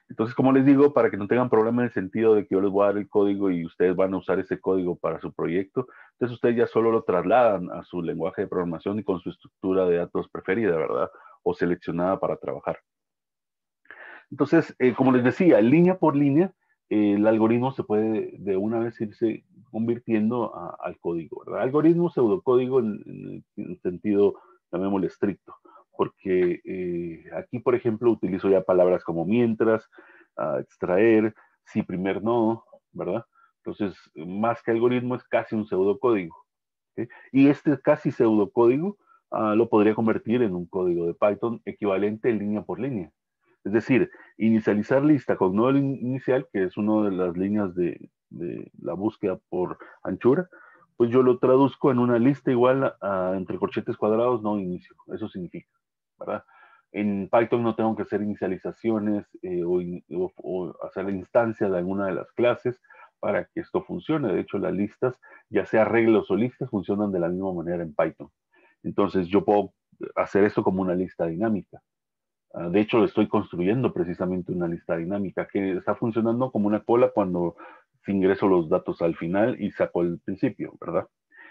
Entonces, como les digo, para que no tengan problema en el sentido de que yo les voy a dar el código y ustedes van a usar ese código para su proyecto, entonces ustedes ya solo lo trasladan a su lenguaje de programación y con su estructura de datos preferida, ¿verdad? O seleccionada para trabajar. Entonces, eh, como les decía, línea por línea, eh, el algoritmo se puede de una vez irse convirtiendo a, al código, ¿verdad? Algoritmo, pseudocódigo en, en, en el sentido, llamémosle estricto, porque eh, aquí, por ejemplo, utilizo ya palabras como mientras, uh, extraer, si primer nodo, ¿verdad? Entonces, más que algoritmo, es casi un pseudocódigo. ¿Sí? Y este casi pseudocódigo uh, lo podría convertir en un código de Python equivalente línea por línea. Es decir, inicializar lista con nodo inicial, que es una de las líneas de, de la búsqueda por anchura, pues yo lo traduzco en una lista igual a, a entre corchetes cuadrados, no inicio. Eso significa, ¿verdad? En Python no tengo que hacer inicializaciones eh, o, o, o hacer la instancia de alguna de las clases para que esto funcione. De hecho, las listas, ya sea reglas o listas, funcionan de la misma manera en Python. Entonces, yo puedo hacer esto como una lista dinámica. De hecho, estoy construyendo precisamente una lista dinámica que está funcionando como una cola cuando ingreso los datos al final y saco el principio, ¿verdad?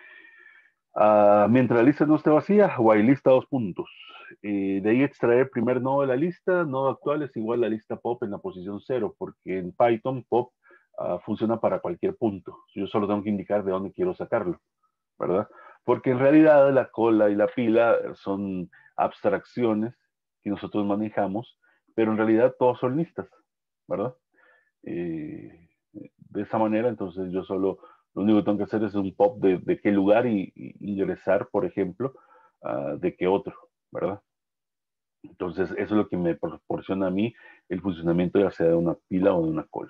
Uh, mientras la lista no esté vacía, while lista dos puntos. Eh, de ahí extraer primer nodo de la lista, nodo actual es igual a la lista pop en la posición cero, porque en Python pop uh, funciona para cualquier punto. Yo solo tengo que indicar de dónde quiero sacarlo, ¿verdad? Porque en realidad la cola y la pila son abstracciones que nosotros manejamos, pero en realidad todos son listas, ¿verdad? Eh, de esa manera, entonces yo solo, lo único que tengo que hacer es un pop de, de qué lugar y, y ingresar, por ejemplo, uh, de qué otro, ¿verdad? Entonces eso es lo que me proporciona a mí el funcionamiento ya sea de una pila o de una cola.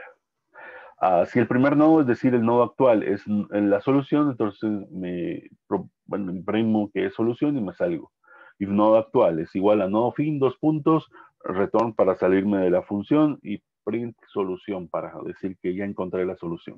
Uh, si el primer nodo, es decir, el nodo actual, es la solución, entonces me, bueno, imprimo que es solución y me salgo. Y nodo actual es igual a nodo fin, dos puntos, return para salirme de la función y print solución para decir que ya encontré la solución.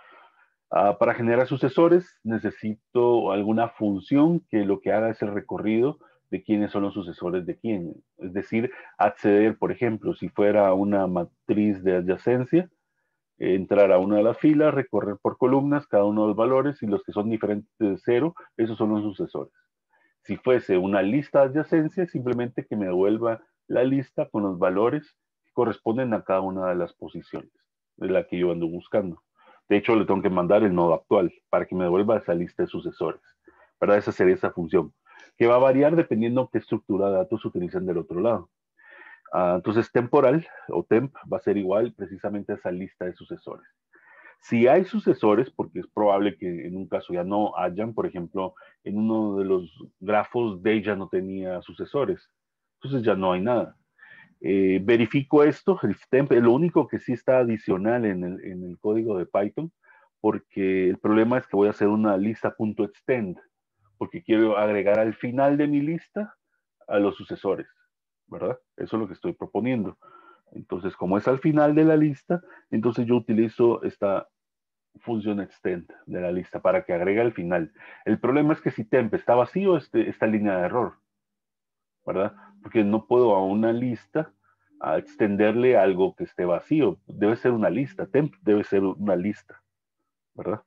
Uh, para generar sucesores necesito alguna función que lo que haga es el recorrido de quiénes son los sucesores de quién. Es decir, acceder, por ejemplo, si fuera una matriz de adyacencia, entrar a una de las filas, recorrer por columnas cada uno de los valores y los que son diferentes de cero, esos son los sucesores. Si fuese una lista de adyacencia, simplemente que me devuelva la lista con los valores que corresponden a cada una de las posiciones de la que yo ando buscando. De hecho, le tengo que mandar el nodo actual para que me devuelva esa lista de sucesores. Para esa sería esa función, que va a variar dependiendo de qué estructura de datos utilicen del otro lado. Uh, entonces, temporal o temp va a ser igual precisamente a esa lista de sucesores. Si hay sucesores, porque es probable que en un caso ya no hayan, por ejemplo, en uno de los grafos D ya no tenía sucesores, entonces ya no hay nada. Eh, verifico esto, el temp es lo único que sí está adicional en el, en el código de Python, porque el problema es que voy a hacer una lista.extend, porque quiero agregar al final de mi lista a los sucesores, ¿verdad? Eso es lo que estoy proponiendo. Entonces, como es al final de la lista, entonces yo utilizo esta función extend de la lista para que agregue al final. El problema es que si temp está vacío, este, esta línea de error, ¿verdad? Porque no puedo a una lista a extenderle algo que esté vacío. Debe ser una lista. Temp debe ser una lista, ¿verdad?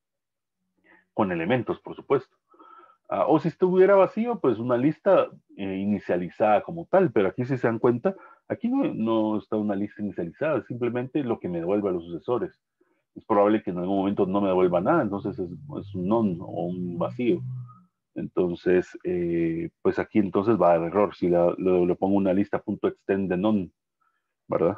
Con elementos, por supuesto. Uh, o si estuviera vacío, pues una lista eh, inicializada como tal, pero aquí si se dan cuenta, aquí no, no está una lista inicializada, simplemente lo que me devuelve a los sucesores. Es probable que en algún momento no me devuelva nada, entonces es, es un non o un vacío. Entonces, eh, pues aquí entonces va a dar error si la, lo, le pongo una lista punto extend de non, ¿verdad?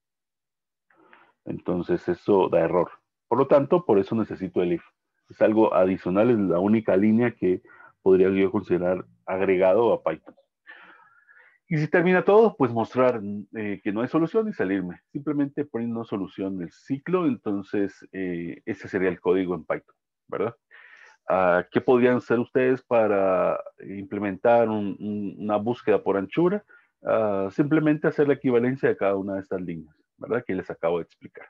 Entonces eso da error. Por lo tanto, por eso necesito el if. Es algo adicional, es la única línea que podría yo considerar agregado a Python. Y si termina todo, pues mostrar eh, que no hay solución y salirme. Simplemente poniendo solución del ciclo, entonces eh, ese sería el código en Python, ¿verdad? Uh, ¿Qué podrían hacer ustedes para implementar un, un, una búsqueda por anchura? Uh, simplemente hacer la equivalencia de cada una de estas líneas, ¿verdad? Que les acabo de explicar.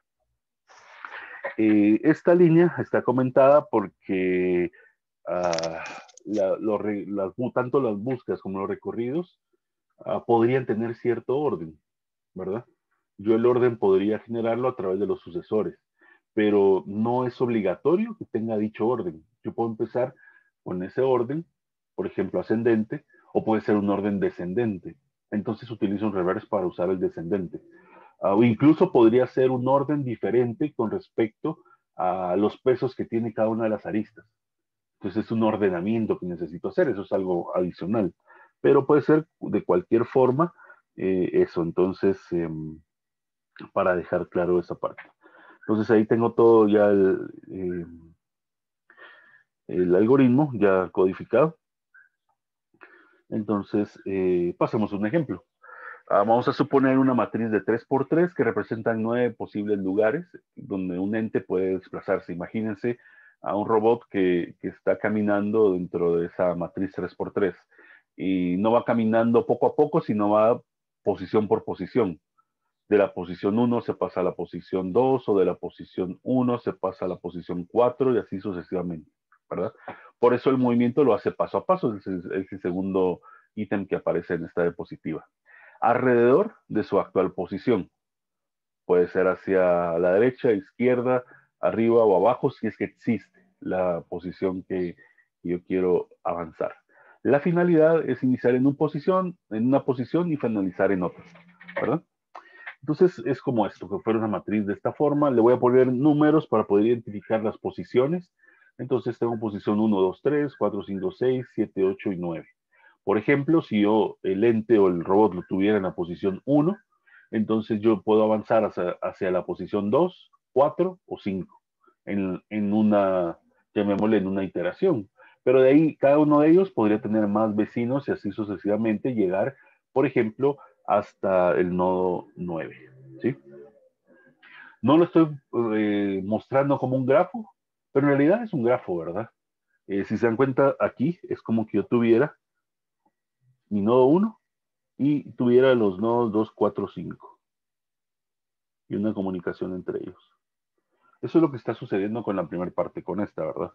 Eh, esta línea está comentada porque uh, la, lo, las, tanto las búsquedas como los recorridos uh, podrían tener cierto orden, ¿verdad? yo el orden podría generarlo a través de los sucesores, pero no es obligatorio que tenga dicho orden. Yo puedo empezar con ese orden, por ejemplo, ascendente, o puede ser un orden descendente. Entonces utilizo un reverse para usar el descendente. Uh, o incluso podría ser un orden diferente con respecto a los pesos que tiene cada una de las aristas. Entonces es un ordenamiento que necesito hacer, eso es algo adicional. Pero puede ser de cualquier forma eh, eso, entonces, eh, para dejar claro esa parte. Entonces ahí tengo todo ya el, eh, el algoritmo ya codificado. Entonces, eh, pasemos a un ejemplo. Uh, vamos a suponer una matriz de tres por tres que representa nueve posibles lugares donde un ente puede desplazarse. Imagínense a un robot que, que está caminando dentro de esa matriz tres por tres y no va caminando poco a poco, sino va posición por posición. De la posición uno se pasa a la posición dos, o de la posición uno se pasa a la posición cuatro y así sucesivamente, ¿verdad? Por eso el movimiento lo hace paso a paso, es el segundo ítem que aparece en esta diapositiva. Alrededor de su actual posición. Puede ser hacia la derecha, izquierda, arriba o abajo, si es que existe la posición que yo quiero avanzar. La finalidad es iniciar en, un posición, en una posición y finalizar en otra, ¿verdad? Entonces es como esto, que fuera una matriz de esta forma. Le voy a poner números para poder identificar las posiciones. Entonces tengo posición uno, dos, tres, cuatro, cinco, seis, siete, ocho y nueve. Por ejemplo, si yo el ente o el robot lo tuviera en la posición uno, entonces yo puedo avanzar hacia, hacia la posición dos, cuatro o cinco en, en una, llamémosle, en una iteración. Pero de ahí, cada uno de ellos podría tener más vecinos y así sucesivamente llegar, por ejemplo, hasta el nodo nueve, ¿sí? No lo estoy eh, mostrando como un grafo, pero en realidad es un grafo, ¿verdad? Eh, si se dan cuenta, aquí es como que yo tuviera mi nodo uno y tuviera los nodos dos, cuatro, cinco y una comunicación entre ellos. Eso es lo que está sucediendo con la primera parte, con esta, ¿verdad?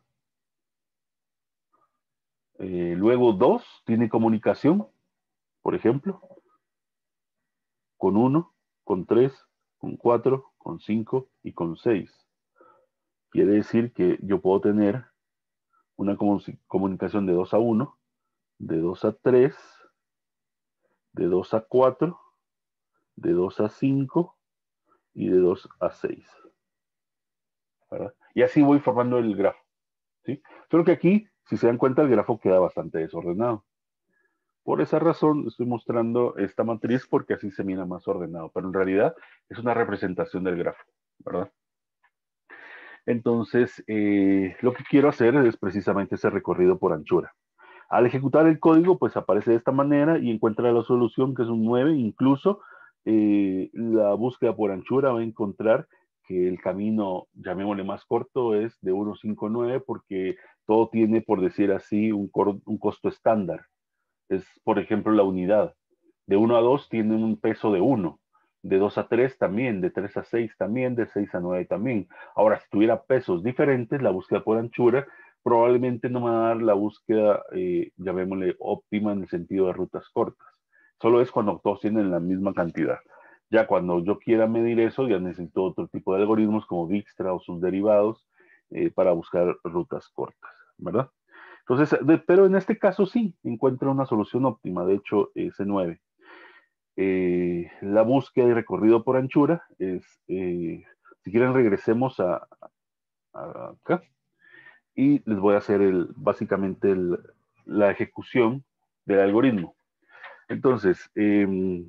Eh, luego dos tiene comunicación, por ejemplo, con uno, con tres, con cuatro, con cinco y con seis. Quiere decir que yo puedo tener una comunicación de dos a uno, de dos a tres, de dos a cuatro, de dos a cinco y de dos a seis, ¿verdad? Y así voy formando el grafo, ¿sí? Solo que aquí, si se dan cuenta, el grafo queda bastante desordenado. Por esa razón estoy mostrando esta matriz porque así se mira más ordenado, pero en realidad es una representación del grafo, ¿verdad? Entonces, eh, lo que quiero hacer es precisamente ese recorrido por anchura. Al ejecutar el código, pues aparece de esta manera y encuentra la solución, que es un nueve. Incluso eh, la búsqueda por anchura va a encontrar que el camino, llamémosle más corto, es de ciento cincuenta y nueve porque todo tiene, por decir así, un, un costo estándar. Es, por ejemplo, la unidad. De uno a dos tiene un peso de uno. De dos a tres también, de tres a seis también, de seis a nueve también. Ahora, si tuviera pesos diferentes, la búsqueda por anchura probablemente no me va a dar la búsqueda, eh, llamémosle, óptima en el sentido de rutas cortas. Solo es cuando todos tienen la misma cantidad. Ya cuando yo quiera medir eso, ya necesito otro tipo de algoritmos como Dijkstra o sus derivados eh, para buscar rutas cortas, ¿verdad? Entonces, de, pero en este caso sí, encuentra una solución óptima, de hecho, ese nueve. Eh, la búsqueda y recorrido por anchura es, eh, si quieren regresemos a, a acá y les voy a hacer el, básicamente el, la ejecución del algoritmo. Entonces, eh,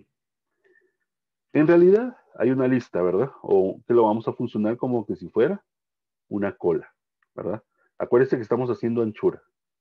en realidad hay una lista, ¿verdad? O que lo vamos a funcionar como que si fuera una cola, ¿verdad? Acuérdense que estamos haciendo anchura.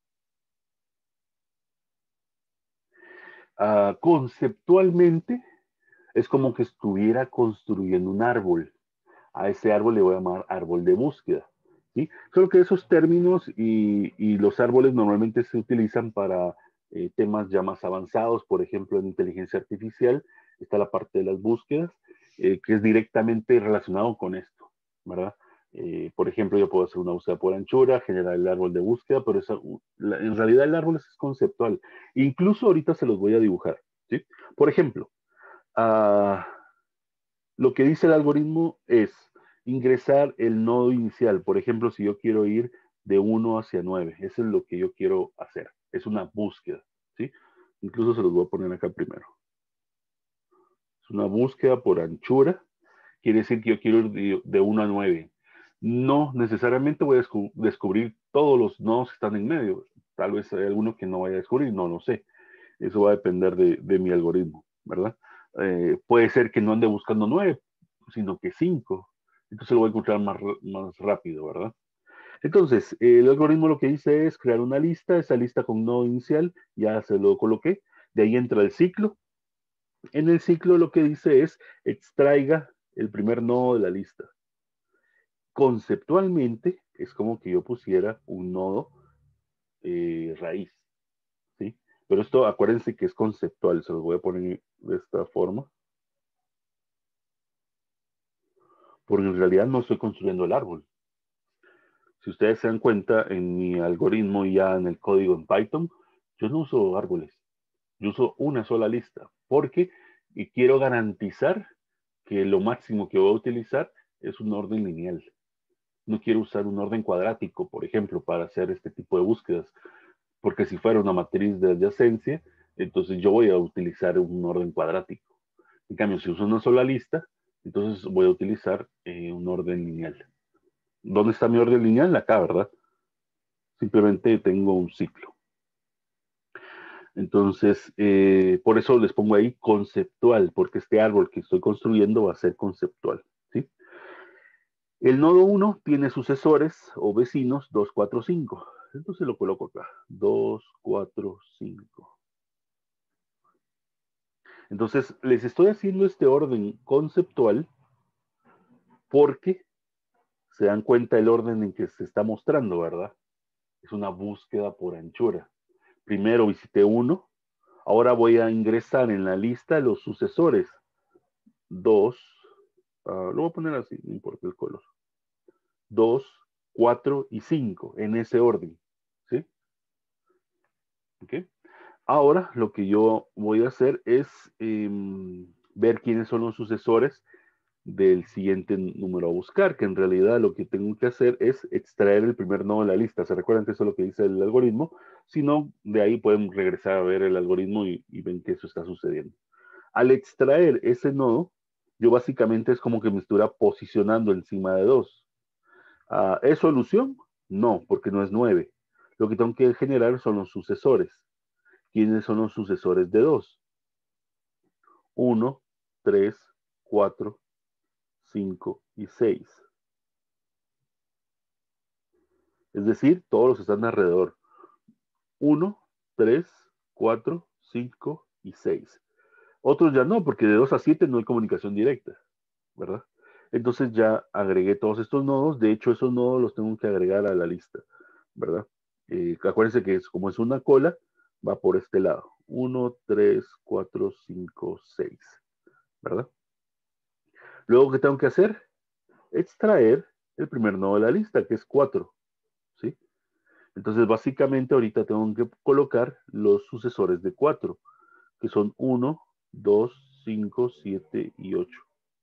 Uh, conceptualmente, es como que estuviera construyendo un árbol. A ese árbol le voy a llamar árbol de búsqueda, ¿sí? Solo que esos términos y, y los árboles normalmente se utilizan para eh, temas ya más avanzados. Por ejemplo, en inteligencia artificial está la parte de las búsquedas, eh, que es directamente relacionado con esto, ¿verdad? Eh, por ejemplo, yo puedo hacer una búsqueda por anchura, generar el árbol de búsqueda, pero esa, la, en realidad el árbol es conceptual. Incluso ahorita se los voy a dibujar, ¿sí? Por ejemplo, Uh, Lo que dice el algoritmo es ingresar el nodo inicial. Por ejemplo, si yo quiero ir de uno hacia nueve, eso es lo que yo quiero hacer. Es una búsqueda, ¿sí? Incluso se los voy a poner acá primero. Es una búsqueda por anchura. Quiere decir que yo quiero ir de, de uno a nueve. No necesariamente voy a descu descubrir todos los nodos que están en medio. Tal vez hay alguno que no vaya a descubrir, no lo sé. Eso va a depender de, de mi algoritmo, ¿verdad? Eh, puede ser que no ande buscando nueve, sino que cinco. Entonces lo voy a encontrar más, más rápido, ¿verdad? Entonces, el algoritmo lo que dice es crear una lista, esa lista con nodo inicial, ya se lo coloqué, de ahí entra el ciclo. En el ciclo lo que dice es extraiga el primer nodo de la lista. Conceptualmente es como que yo pusiera un nodo eh, raíz, ¿sí? Pero esto acuérdense que es conceptual, se los voy a poner de esta forma, porque en realidad no estoy construyendo el árbol. Si ustedes se dan cuenta, en mi algoritmo ya en el código en Python, yo no uso árboles, yo uso una sola lista, porque quiero garantizar que lo máximo que voy a utilizar es un orden lineal. No quiero usar un orden cuadrático, por ejemplo, para hacer este tipo de búsquedas, porque si fuera una matriz de adyacencia, entonces yo voy a utilizar un orden cuadrático. En cambio, si uso una sola lista, entonces voy a utilizar eh, un orden lineal. ¿Dónde está mi orden lineal? Acá, ¿verdad? Simplemente tengo un ciclo. Entonces, eh, por eso les pongo ahí conceptual, porque este árbol que estoy construyendo va a ser conceptual, ¿sí? El nodo uno tiene sucesores o vecinos dos, cuatro, cinco. Entonces lo coloco acá, dos, cuatro, cinco. Entonces, les estoy haciendo este orden conceptual porque se dan cuenta el orden en que se está mostrando, ¿verdad? Es una búsqueda por anchura. Primero visité uno, ahora voy a ingresar en la lista los sucesores. dos, uh, lo voy a poner así, no importa el color. dos, cuatro y cinco, en ese orden, ¿sí? ¿Ok? Ahora lo que yo voy a hacer es eh, ver quiénes son los sucesores del siguiente número a buscar, que en realidad lo que tengo que hacer es extraer el primer nodo de la lista. ¿Se recuerdan que eso es lo que dice el algoritmo? Si no, de ahí pueden regresar a ver el algoritmo y, y ven que eso está sucediendo. Al extraer ese nodo, yo básicamente es como que me estuviera posicionando encima de dos. Uh, ¿Es solución? No, porque no es nueve. Lo que tengo que generar son los sucesores. ¿Quiénes son los sucesores de dos? uno, tres, cuatro, cinco y seis. Es decir, todos los que están alrededor. uno, tres, cuatro, cinco y seis. Otros ya no, porque de dos a siete no hay comunicación directa, ¿verdad? Entonces ya agregué todos estos nodos. De hecho, esos nodos los tengo que agregar a la lista, ¿verdad? Eh, acuérdense que es, como es una cola, va por este lado. uno, tres, cuatro, cinco, seis, ¿verdad? Luego, ¿qué tengo que hacer? Extraer el primer nodo de la lista, que es cuatro, ¿sí? Entonces, básicamente, ahorita tengo que colocar los sucesores de cuatro, que son uno, dos, cinco, siete y ocho.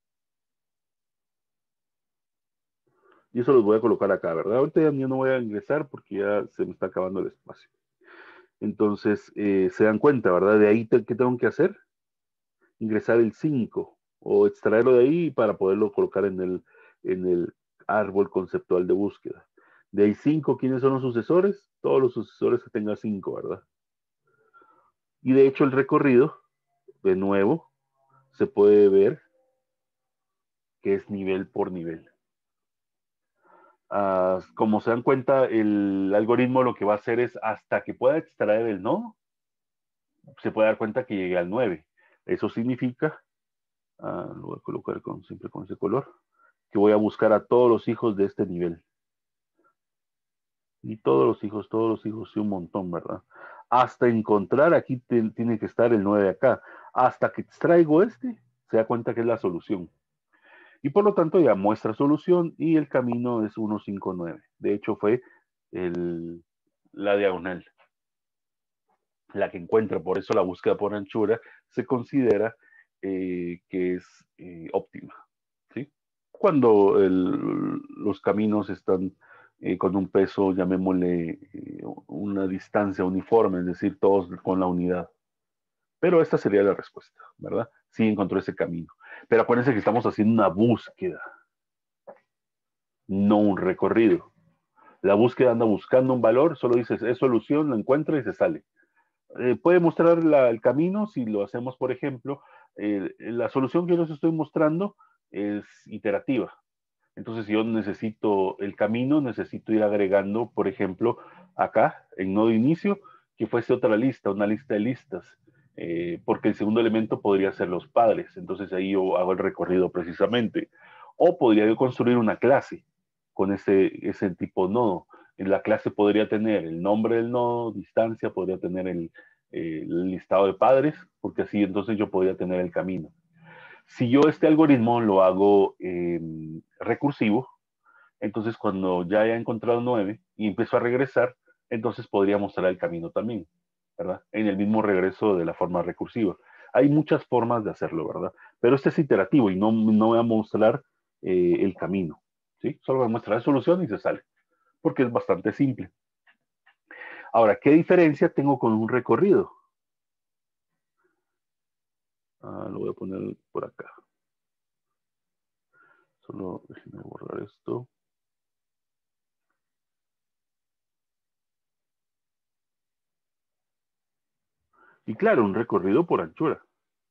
Y eso los voy a colocar acá, ¿verdad? Ahorita ya no voy a ingresar porque ya se me está acabando el espacio. Entonces, eh, se dan cuenta, ¿verdad? De ahí, ¿qué tengo que hacer? Ingresar el cinco o extraerlo de ahí para poderlo colocar en el, en el árbol conceptual de búsqueda. De ahí cinco, ¿quiénes son los sucesores? Todos los sucesores que tenga cinco, ¿verdad? Y de hecho el recorrido, de nuevo, se puede ver que es nivel por nivel. Uh, como se dan cuenta, el algoritmo lo que va a hacer es hasta que pueda extraer el nodo, se puede dar cuenta que llegue al nueve. Eso significa, uh, lo voy a colocar con, siempre con ese color, que voy a buscar a todos los hijos de este nivel. Y todos los hijos, todos los hijos, sí, un montón, ¿verdad? Hasta encontrar, aquí te, tiene que estar el nueve acá. Hasta que extraigo este, se da cuenta que es la solución. Y por lo tanto ya muestra solución y el camino es ciento cincuenta y nueve. De hecho fue el, la diagonal la que encuentra. Por eso la búsqueda por anchura se considera eh, que es eh, óptima, ¿sí? Cuando el, los caminos están eh, con un peso, llamémosle eh, una distancia uniforme, es decir, todos con la unidad. Pero esta sería la respuesta, ¿verdad? Sí encontró ese camino. Pero acuérdense que estamos haciendo una búsqueda, no un recorrido. La búsqueda anda buscando un valor, solo dices, es solución, lo encuentra y se sale. Eh, puede mostrar la, el camino si lo hacemos, por ejemplo, eh, la solución que yo les estoy mostrando es iterativa. Entonces, si yo necesito el camino, necesito ir agregando, por ejemplo, acá, en nodo inicio, que fuese otra lista, una lista de listas, eh, porque el segundo elemento podría ser los padres. Entonces, ahí yo hago el recorrido precisamente. O podría yo construir una clase con ese, ese tipo de nodo. En la clase podría tener el nombre del nodo, distancia, podría tener el, eh, el listado de padres, porque así entonces yo podría tener el camino. Si yo este algoritmo lo hago eh, recursivo, entonces cuando ya haya encontrado nueve y empiezo a regresar, entonces podría mostrar el camino también, ¿verdad? En el mismo regreso de la forma recursiva. Hay muchas formas de hacerlo, ¿verdad? Pero este es iterativo y no, no voy a mostrar eh, el camino, ¿sí? Solo voy a mostrar la solución y se sale, porque es bastante simple. Ahora, ¿qué diferencia tengo con un recorrido? Ah, lo voy a poner por acá. Solo déjenme borrar esto. Y claro, un recorrido por anchura.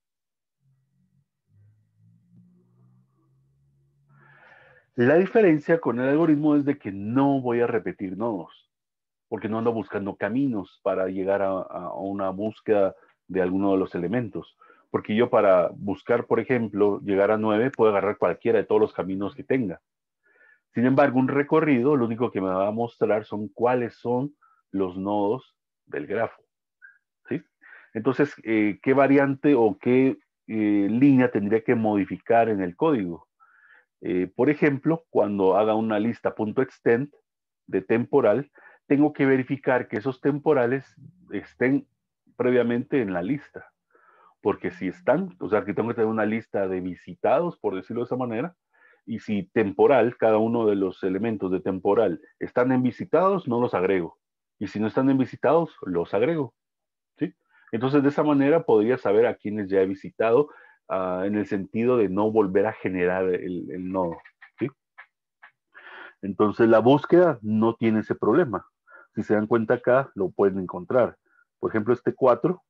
La diferencia con el algoritmo es de que no voy a repetir nodos, porque no ando buscando caminos para llegar a, a una búsqueda de alguno de los elementos. Porque yo para buscar, por ejemplo, llegar a nueve, puedo agarrar cualquiera de todos los caminos que tenga. Sin embargo, un recorrido, lo único que me va a mostrar son cuáles son los nodos del grafo, ¿sí? Entonces, eh, ¿qué variante o qué eh, línea tendría que modificar en el código? Eh, por ejemplo, cuando haga una lista .extend de temporal, tengo que verificar que esos temporales estén previamente en la lista. Porque si están, o sea, que tengo que tener una lista de visitados, por decirlo de esa manera, y si temporal, cada uno de los elementos de temporal están en visitados, no los agrego. Y si no están en visitados, los agrego. ¿Sí? Entonces, de esa manera podría saber a quienes ya he visitado uh, en el sentido de no volver a generar el, el nodo. ¿Sí? Entonces, la búsqueda no tiene ese problema. Si se dan cuenta acá, lo pueden encontrar. Por ejemplo, este cuatro.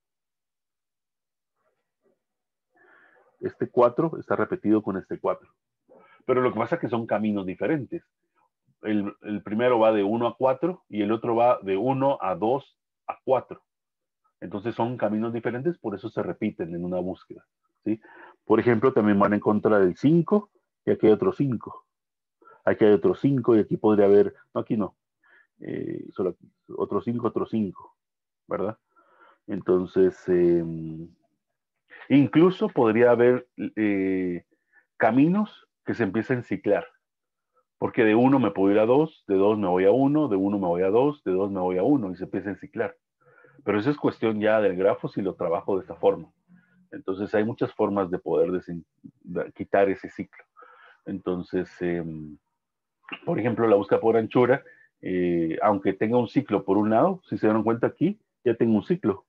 Este cuatro está repetido con este cuatro. Pero lo que pasa es que son caminos diferentes. El, el primero va de uno a cuatro y el otro va de uno a dos a cuatro. Entonces son caminos diferentes, por eso se repiten en una búsqueda. ¿Sí? Por ejemplo, también van a encontrar el cinco y aquí hay otro cinco. Aquí hay otro cinco y aquí podría haber, no, aquí no, eh, solo aquí, otro cinco, otro cinco, ¿verdad? Entonces, eh, incluso podría haber eh, caminos que se empiecen a ciclar, porque de uno me puedo ir a dos, de dos me voy a uno, de uno me voy a dos, de dos me voy a uno y se empieza a ciclar. Pero eso es cuestión ya del grafo si lo trabajo de esta forma. Entonces hay muchas formas de poder de quitar ese ciclo. Entonces, eh, por ejemplo, la búsqueda por anchura, eh, aunque tenga un ciclo por un lado, si se dan cuenta aquí, ya tengo un ciclo.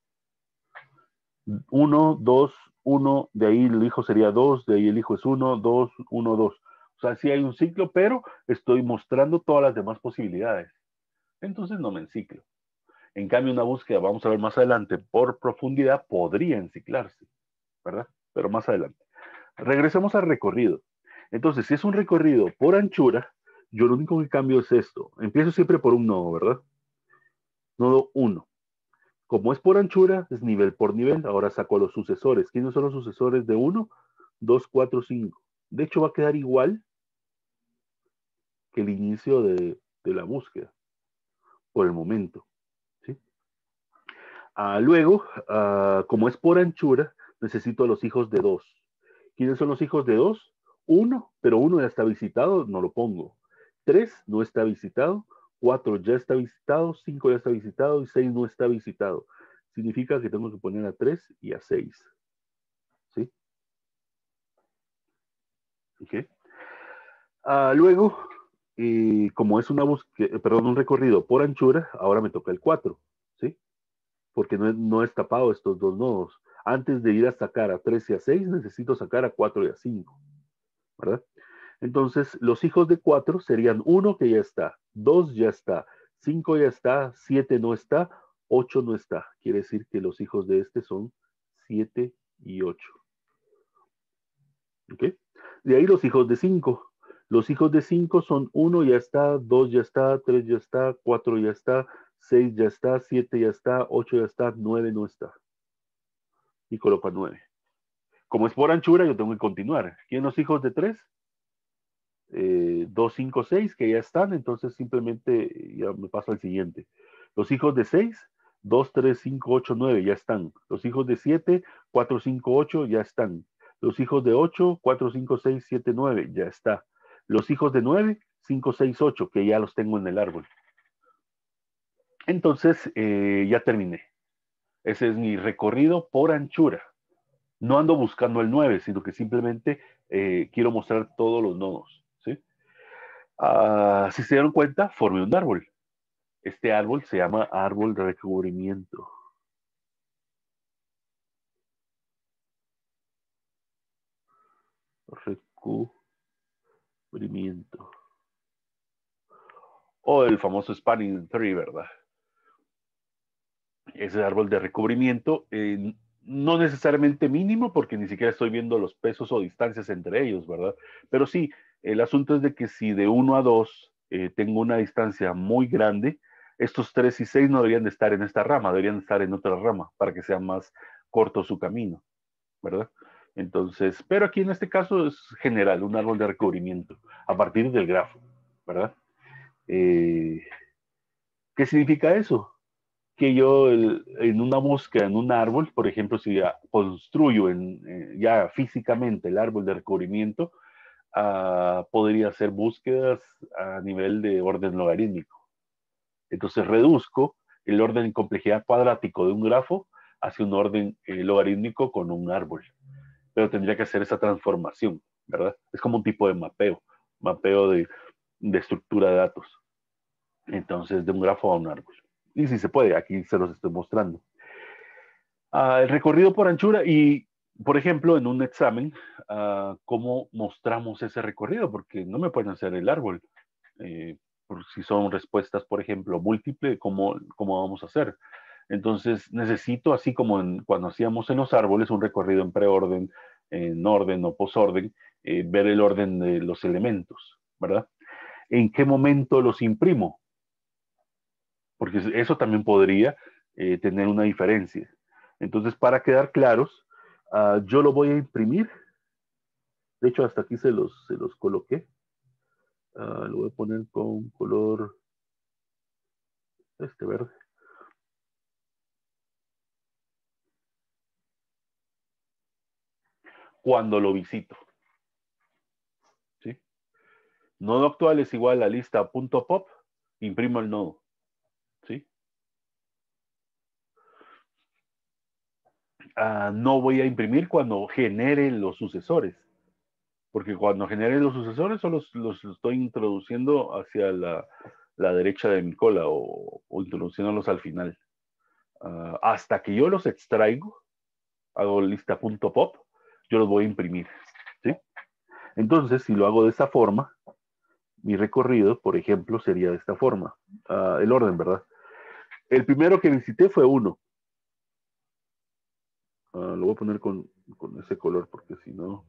uno, dos, uno, de ahí el hijo sería dos, de ahí el hijo es uno, dos, uno, dos. O sea, sí hay un ciclo, pero estoy mostrando todas las demás posibilidades. Entonces no me enciclo. En cambio, una búsqueda, vamos a ver más adelante, por profundidad, podría enciclarse, ¿verdad? Pero más adelante. Regresemos al recorrido. Entonces, si es un recorrido por anchura, yo lo único que cambio es esto. Empiezo siempre por un nodo, ¿verdad? Nodo uno. Como es por anchura, es nivel por nivel. Ahora saco a los sucesores. ¿Quiénes son los sucesores de uno? dos, cuatro, cinco. De hecho, va a quedar igual que el inicio de, de la búsqueda, por el momento. ¿Sí? Ah, luego, ah, como es por anchura, necesito a los hijos de dos. ¿Quiénes son los hijos de dos? uno, pero uno ya está visitado, no lo pongo. tres no está visitado. cuatro ya está visitado. cinco ya está visitado. Y seis no está visitado. Significa que tengo que poner a tres y a seis. ¿Sí? ¿Okay? Uh, luego, eh, como es una búsqueda, perdón, un recorrido por anchura, ahora me toca el cuatro, ¿sí? Porque no, no he tapado estos dos nodos. Antes de ir a sacar a tres y a seis, necesito sacar a cuatro y a cinco, ¿verdad? Entonces, los hijos de cuatro serían uno que ya está, dos ya está, cinco ya está, siete no está, ocho no está. Quiere decir que los hijos de este son siete y ocho. ¿Ok? De ahí los hijos de cinco. Los hijos de cinco son uno ya está, dos ya está, tres ya está, cuatro ya está, seis ya está, siete ya está, ocho ya está, nueve no está. Y coloco a nueve. Como es por anchura, yo tengo que continuar. ¿Quién los hijos de tres? Eh, dos, cinco, seis, que ya están, entonces simplemente ya me paso al siguiente. Los hijos de seis, dos, tres, cinco, ocho, nueve, ya están. Los hijos de siete, cuatro, cinco, ocho, ya están. Los hijos de ocho, cuatro, cinco, seis, siete, nueve, ya está. Los hijos de nueve, cinco, seis, ocho, que ya los tengo en el árbol. Entonces, eh, ya terminé. Ese es mi recorrido por anchura. No ando buscando el nueve, sino que simplemente eh, quiero mostrar todos los nodos. ¿Sí? Uh, si se dieron cuenta, formé un árbol. Este árbol se llama árbol de recubrimiento. Recubrimiento. O el famoso spanning tree, ¿verdad? Ese árbol de recubrimiento, eh, no necesariamente mínimo, porque ni siquiera estoy viendo los pesos o distancias entre ellos, ¿verdad? Pero sí, el asunto es de que si de uno a dos eh, tengo una distancia muy grande, estos tres y seis no deberían de estar en esta rama, deberían de estar en otra rama para que sea más corto su camino, ¿verdad? Entonces, pero aquí en este caso es general, un árbol de recubrimiento a partir del grafo, ¿verdad? Eh, ¿Qué significa eso? Que yo el, en una búsqueda en un árbol, por ejemplo, si ya construyo en, eh, ya físicamente el árbol de recubrimiento, uh, podría hacer búsquedas a nivel de orden logarítmico. Entonces reduzco el orden en complejidad cuadrático de un grafo hacia un orden eh, logarítmico con un árbol. Pero tendría que hacer esa transformación, ¿verdad? Es como un tipo de mapeo, mapeo de, de estructura de datos. Entonces, de un grafo a un árbol. Y si se puede, aquí se los estoy mostrando. Uh, el recorrido por anchura y, por ejemplo, en un examen, uh, ¿cómo mostramos ese recorrido? Porque no me pueden hacer el árbol. Eh, por si son respuestas, por ejemplo, múltiples, ¿cómo, ¿cómo vamos a hacer? Entonces, necesito, así como en, cuando hacíamos en los árboles, un recorrido en preorden, en orden o posorden, eh, ver el orden de los elementos, ¿verdad? ¿En qué momento los imprimo? Porque eso también podría eh, tener una diferencia. Entonces, para quedar claros, uh, yo lo voy a imprimir. De hecho, hasta aquí se los, se los coloqué. Uh, lo voy a poner con color este verde. Cuando lo visito. ¿Sí? Nodo actual es igual a lista.pop, imprimo el nodo. ¿Sí? Uh, no voy a imprimir cuando genere los sucesores. Porque cuando genere los sucesores solo los, los estoy introduciendo hacia la, la derecha de mi cola o, o introduciéndolos al final. Uh, hasta que yo los extraigo, hago lista.pop, yo los voy a imprimir. ¿Sí? Entonces, si lo hago de esta forma, mi recorrido, por ejemplo, sería de esta forma. Uh, el orden, ¿verdad? El primero que visité fue uno. Uh, lo voy a poner con, con ese color porque si no...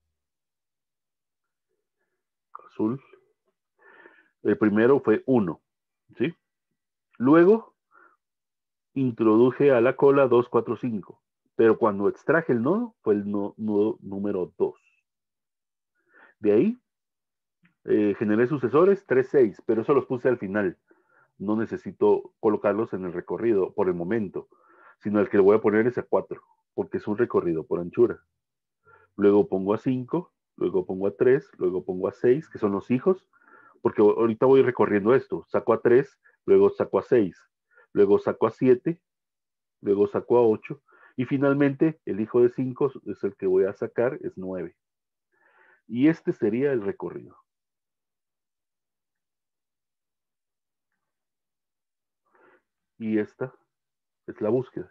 Azul. El primero fue uno. ¿Sí? Luego introduje a la cola dos, cuatro, cinco. Pero cuando extraje el nodo, fue el no, nodo número dos. De ahí, eh, generé sucesores tres, seis, pero eso los puse al final. No necesito colocarlos en el recorrido por el momento, sino el que le voy a poner es a cuatro, porque es un recorrido por anchura. Luego pongo a cinco, luego pongo a tres, luego pongo a seis, que son los hijos, porque ahorita voy recorriendo esto. Saco a tres, luego saco a seis, luego saco a siete, luego saco a ocho, y finalmente el hijo de cinco es el que voy a sacar, es nueve. Y este sería el recorrido. Y esta es la búsqueda.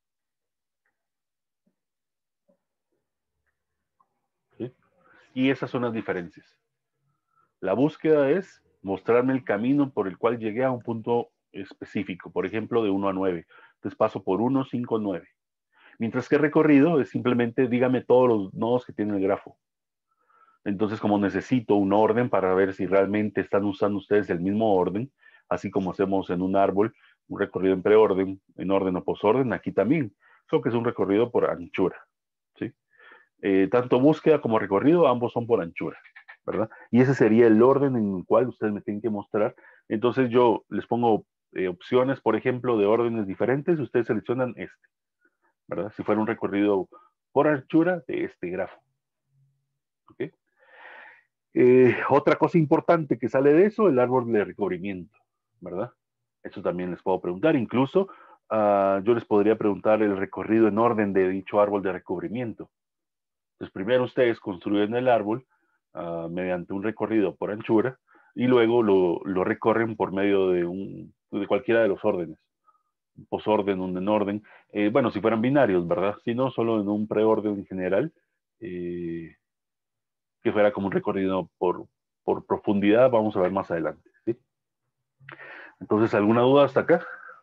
¿Sí? Y esas son las diferencias. La búsqueda es mostrarme el camino por el cual llegué a un punto específico, por ejemplo, de uno a nueve. Entonces paso por uno, cinco, nueve. Mientras que recorrido es simplemente dígame todos los nodos que tiene el grafo. Entonces, como necesito un orden para ver si realmente están usando ustedes el mismo orden, así como hacemos en un árbol, un recorrido en preorden, en orden o posorden, aquí también, solo que es un recorrido por anchura. ¿Sí? Eh, tanto búsqueda como recorrido, ambos son por anchura, ¿verdad? Y ese sería el orden en el cual ustedes me tienen que mostrar. Entonces yo les pongo eh, opciones, por ejemplo, de órdenes diferentes, ustedes seleccionan este, ¿verdad? Si fuera un recorrido por anchura de este grafo. ¿Ok? Eh, otra cosa importante que sale de eso, el árbol de recubrimiento, ¿verdad? Eso también les puedo preguntar. Incluso uh, yo les podría preguntar el recorrido en orden de dicho árbol de recubrimiento. Entonces, primero ustedes construyen el árbol uh, mediante un recorrido por anchura y luego lo, lo recorren por medio de, un, de cualquiera de los órdenes. Un posorden, un en orden. Eh, bueno, si fueran binarios, ¿verdad? Si no, solo en un preorden en general. Eh, que fuera como un recorrido por, por profundidad, vamos a ver más adelante. ¿Sí? Entonces, ¿alguna duda hasta acá?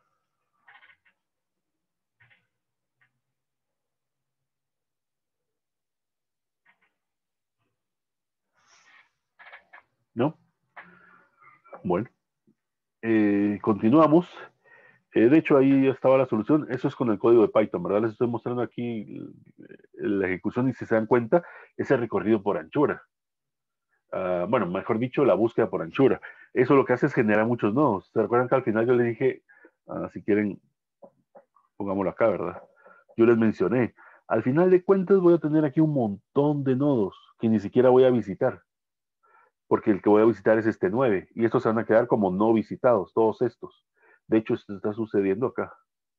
¿No? Bueno, eh, continuamos. Eh, de hecho, ahí estaba la solución. Eso es con el código de Python, ¿verdad? Les estoy mostrando aquí la ejecución y si se dan cuenta, ese recorrido por anchura. Uh, bueno, mejor dicho, la búsqueda por anchura. Eso lo que hace es generar muchos nodos. ¿Se recuerdan que al final yo les dije, uh, si quieren, pongámoslo acá, ¿verdad? Yo les mencioné, al final de cuentas voy a tener aquí un montón de nodos que ni siquiera voy a visitar, porque el que voy a visitar es este nueve, y estos se van a quedar como no visitados, todos estos. De hecho, esto está sucediendo acá.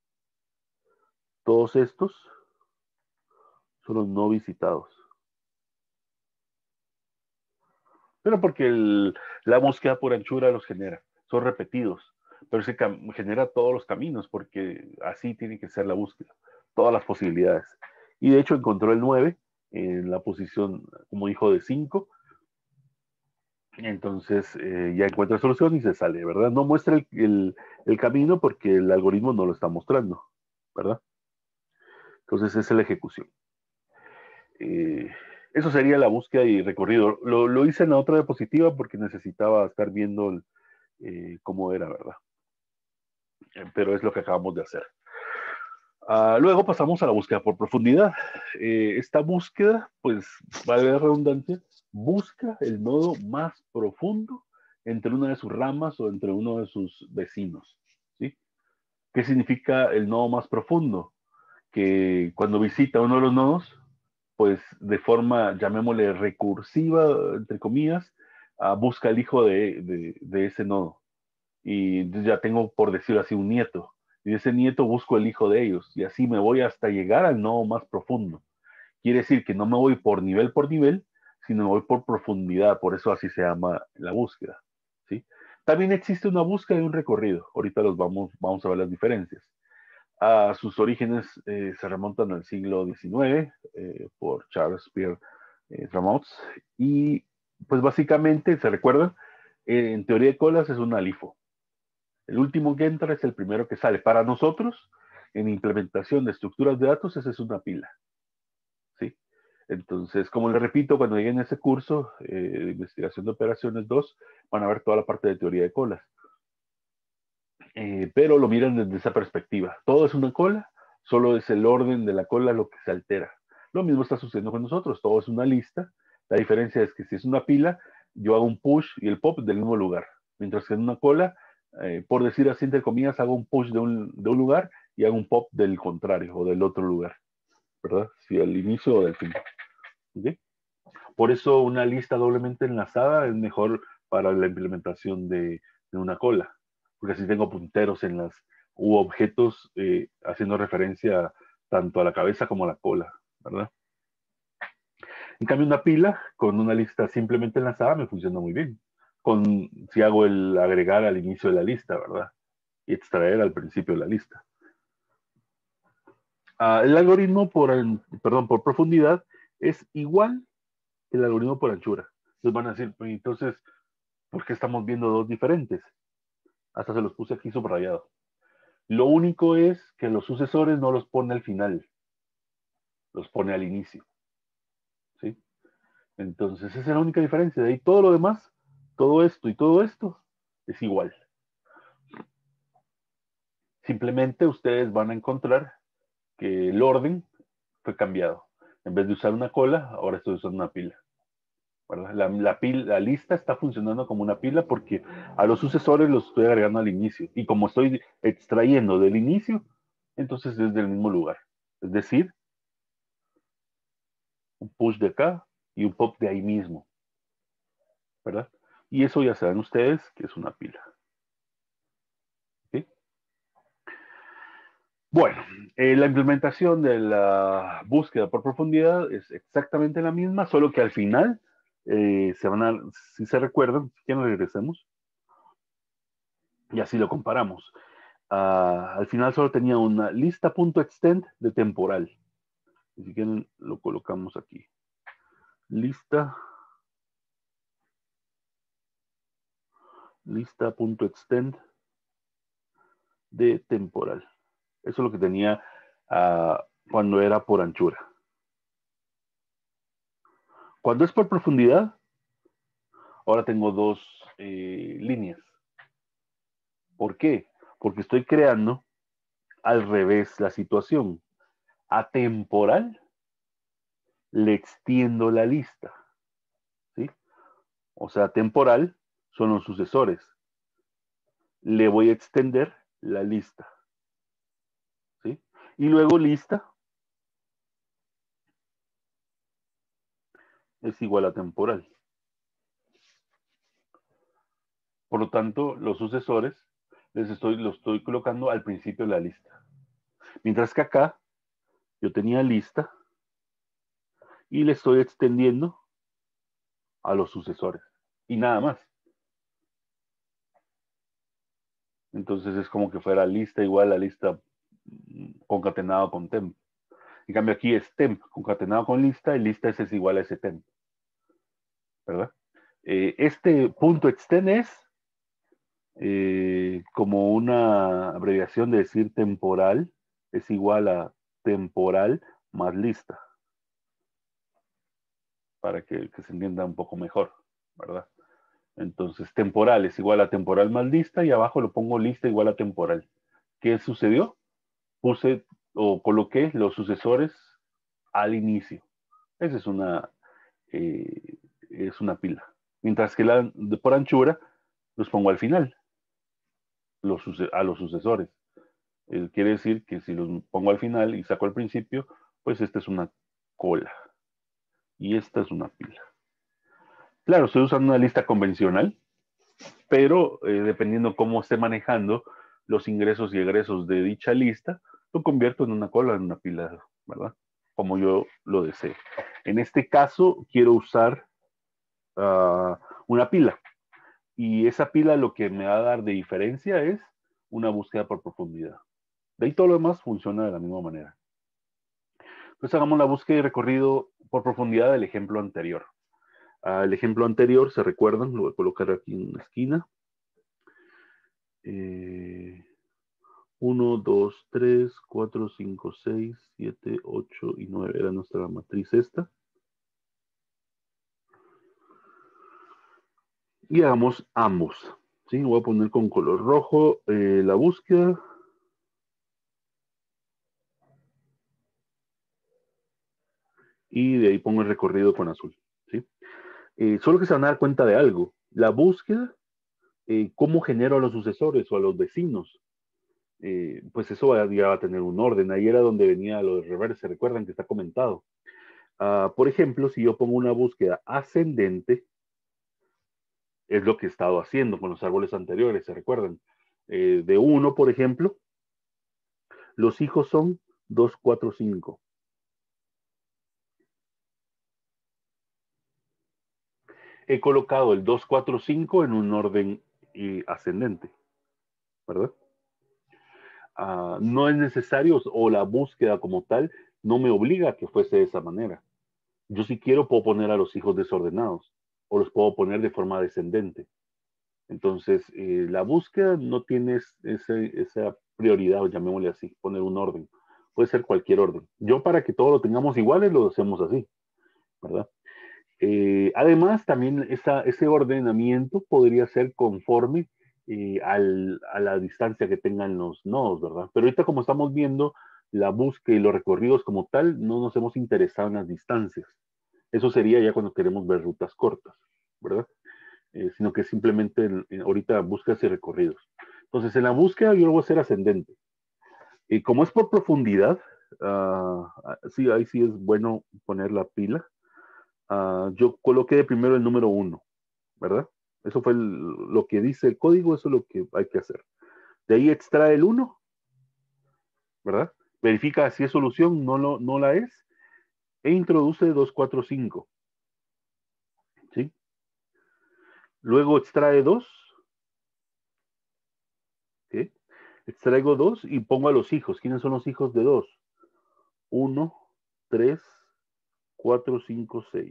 Todos estos son los no visitados. Pero porque el, la búsqueda por anchura los genera, son repetidos, pero se genera todos los caminos, porque así tiene que ser la búsqueda, todas las posibilidades. Y de hecho encontró el nueve en la posición como hijo de cinco, entonces eh, ya encuentra solución y se sale, ¿verdad? No muestra el, el, el camino porque el algoritmo no lo está mostrando, ¿verdad? Entonces esa es la ejecución. Eh, eso sería la búsqueda y recorrido. Lo, lo hice en la otra diapositiva porque necesitaba estar viendo el, eh, cómo era, ¿verdad? Eh, pero es lo que acabamos de hacer. Uh, luego pasamos a la búsqueda por profundidad. Eh, esta búsqueda, pues, vale la redundancia, busca el nodo más profundo entre una de sus ramas o entre uno de sus vecinos. ¿Sí? ¿Qué significa el nodo más profundo? Que cuando visita uno de los nodos, pues de forma, llamémosle recursiva, entre comillas, uh, busca el hijo de, de, de ese nodo. Y ya tengo, por decirlo así, un nieto. Y de ese nieto busco el hijo de ellos. Y así me voy hasta llegar al nodo más profundo. Quiere decir que no me voy por nivel por nivel, sino me voy por profundidad. Por eso así se llama la búsqueda. ¿Sí? También existe una búsqueda y un recorrido. Ahorita los vamos, vamos a ver las diferencias. A sus orígenes eh, se remontan al siglo diecinueve eh, por Charles Pierre eh, Rameau. Y pues básicamente, ¿se recuerdan? Eh, en teoría de colas es un alifo. El último que entra es el primero que sale. Para nosotros, en implementación de estructuras de datos, esa es una pila. ¿Sí? Entonces, como les repito, cuando lleguen a ese curso eh, de investigación de operaciones dos, van a ver toda la parte de teoría de colas. Eh, pero lo miran desde esa perspectiva. Todo es una cola, solo es el orden de la cola lo que se altera. Lo mismo está sucediendo con nosotros, todo es una lista. La diferencia es que si es una pila, yo hago un push y el pop del mismo lugar. Mientras que en una cola, eh, por decir así, entre comillas, hago un push de un, de un lugar y hago un pop del contrario o del otro lugar, ¿verdad? Si al inicio o del fin. ¿Okay? Por eso una lista doblemente enlazada es mejor para la implementación de, de una cola, porque así tengo punteros en las u objetos eh, haciendo referencia tanto a la cabeza como a la cola, ¿verdad? En cambio, una pila con una lista simplemente enlazada me funciona muy bien. Con, si hago el agregar al inicio de la lista, ¿verdad? Y extraer al principio de la lista. Uh, el algoritmo por, perdón, por profundidad es igual que el algoritmo por anchura. Entonces van a decir, entonces, ¿por qué estamos viendo dos diferentes? Hasta se los puse aquí subrayado. Lo único es que los sucesores no los pone al final, los pone al inicio. ¿Sí? Entonces, esa es la única diferencia. De ahí todo lo demás, todo esto y todo esto, es igual. Simplemente ustedes van a encontrar que el orden fue cambiado. En vez de usar una cola, ahora estoy usando una pila. ¿Verdad? La, la, pila, la lista está funcionando como una pila porque a los sucesores los estoy agregando al inicio. Y como estoy extrayendo del inicio, entonces es del mismo lugar. Es decir, un push de acá y un pop de ahí mismo. ¿Verdad? Y eso ya saben ustedes que es una pila. ¿Sí? Bueno, eh, la implementación de la búsqueda por profundidad es exactamente la misma, solo que al final eh, se van a, si se recuerdan, si quieren regresemos, y así lo comparamos. Uh, al final solo tenía una lista.extend de temporal. Si quieren, lo colocamos aquí. Lista. Lista.extend de temporal. Eso es lo que tenía uh, cuando era por anchura. Cuando es por profundidad, ahora tengo dos eh, líneas. ¿Por qué? Porque estoy creando al revés la situación. A temporal le extiendo la lista. ¿Sí? O sea, temporal son los sucesores. Le voy a extender la lista. ¿Sí? Y luego lista es igual a temporal. Por lo tanto, los sucesores les estoy, los estoy colocando al principio de la lista. Mientras que acá yo tenía lista y le estoy extendiendo a los sucesores. Y nada más. Entonces es como que fuera lista igual a lista concatenado con temp. En cambio aquí es temp concatenado con lista y lista es igual a ese temp. ¿Verdad? Eh, este punto extend es eh, como una abreviación de decir temporal, es igual a temporal más lista. Para que, que se entienda un poco mejor, ¿verdad? Entonces, temporal es igual a temporal más lista y abajo lo pongo lista igual a temporal. ¿Qué sucedió? Puse o coloqué los sucesores al inicio. Esa es una, eh, es una pila. Mientras que la de por anchura los pongo al final, los, a los sucesores. Eh, quiere decir que si los pongo al final y saco al principio, pues esta es una cola. Y esta es una pila. Claro, estoy usando una lista convencional, pero eh, dependiendo cómo esté manejando los ingresos y egresos de dicha lista, lo convierto en una cola, en una pila, ¿verdad? Como yo lo desee. En este caso, quiero usar uh, una pila. Y esa pila lo que me va a dar de diferencia es una búsqueda por profundidad. De ahí todo lo demás funciona de la misma manera. Entonces hagamos la búsqueda y recorrido por profundidad del ejemplo anterior. Uh, el ejemplo anterior, ¿se recuerdan? Lo voy a colocar aquí en una esquina. Eh, uno, dos, tres, cuatro, cinco, seis, siete, ocho y nueve. Era nuestra matriz esta. Y hagamos ambos. ¿Sí? Voy a poner con color rojo eh, la búsqueda. Y de ahí pongo el recorrido con azul. ¿Sí? Eh, solo que se van a dar cuenta de algo. La búsqueda, eh, cómo genero a los sucesores o a los vecinos. Eh, pues eso va, ya va a tener un orden. Ahí era donde venía lo de reverse. Recuerdan que está comentado. Uh, por ejemplo, si yo pongo una búsqueda ascendente, es lo que he estado haciendo con los árboles anteriores, ¿se recuerdan? Eh, de uno, por ejemplo, los hijos son dos, cuatro, cinco. he colocado el dos, cuatro, cinco en un orden eh, ascendente, ¿verdad? Uh, no es necesario, o la búsqueda como tal no me obliga a que fuese de esa manera. Yo si quiero puedo poner a los hijos desordenados, o los puedo poner de forma descendente. Entonces, eh, la búsqueda no tiene ese, esa prioridad, llamémosle así, poner un orden. Puede ser cualquier orden. Yo para que todos lo tengamos iguales, lo hacemos así, ¿verdad? Eh, además, también esa, ese ordenamiento podría ser conforme eh, al, a la distancia que tengan los nodos, ¿verdad? Pero ahorita como estamos viendo la búsqueda y los recorridos como tal, no nos hemos interesado en las distancias. Eso sería ya cuando queremos ver rutas cortas, ¿verdad? Eh, sino que simplemente en, en, ahorita búsquedas y recorridos. Entonces, en la búsqueda yo lo voy a hacer ascendente. Y como es por profundidad, uh, sí, ahí sí es bueno poner la pila. Uh, yo coloqué de primero el número uno, ¿verdad? Eso fue el, lo que dice el código, eso es lo que hay que hacer. De ahí extrae el uno, ¿verdad? Verifica si es solución, no, lo, no la es, e introduce dos, cuatro, cinco. ¿Sí? Luego extrae dos. ¿Sí? Extraigo dos y pongo a los hijos. ¿Quiénes son los hijos de dos? uno, tres, cuatro, cinco, seis.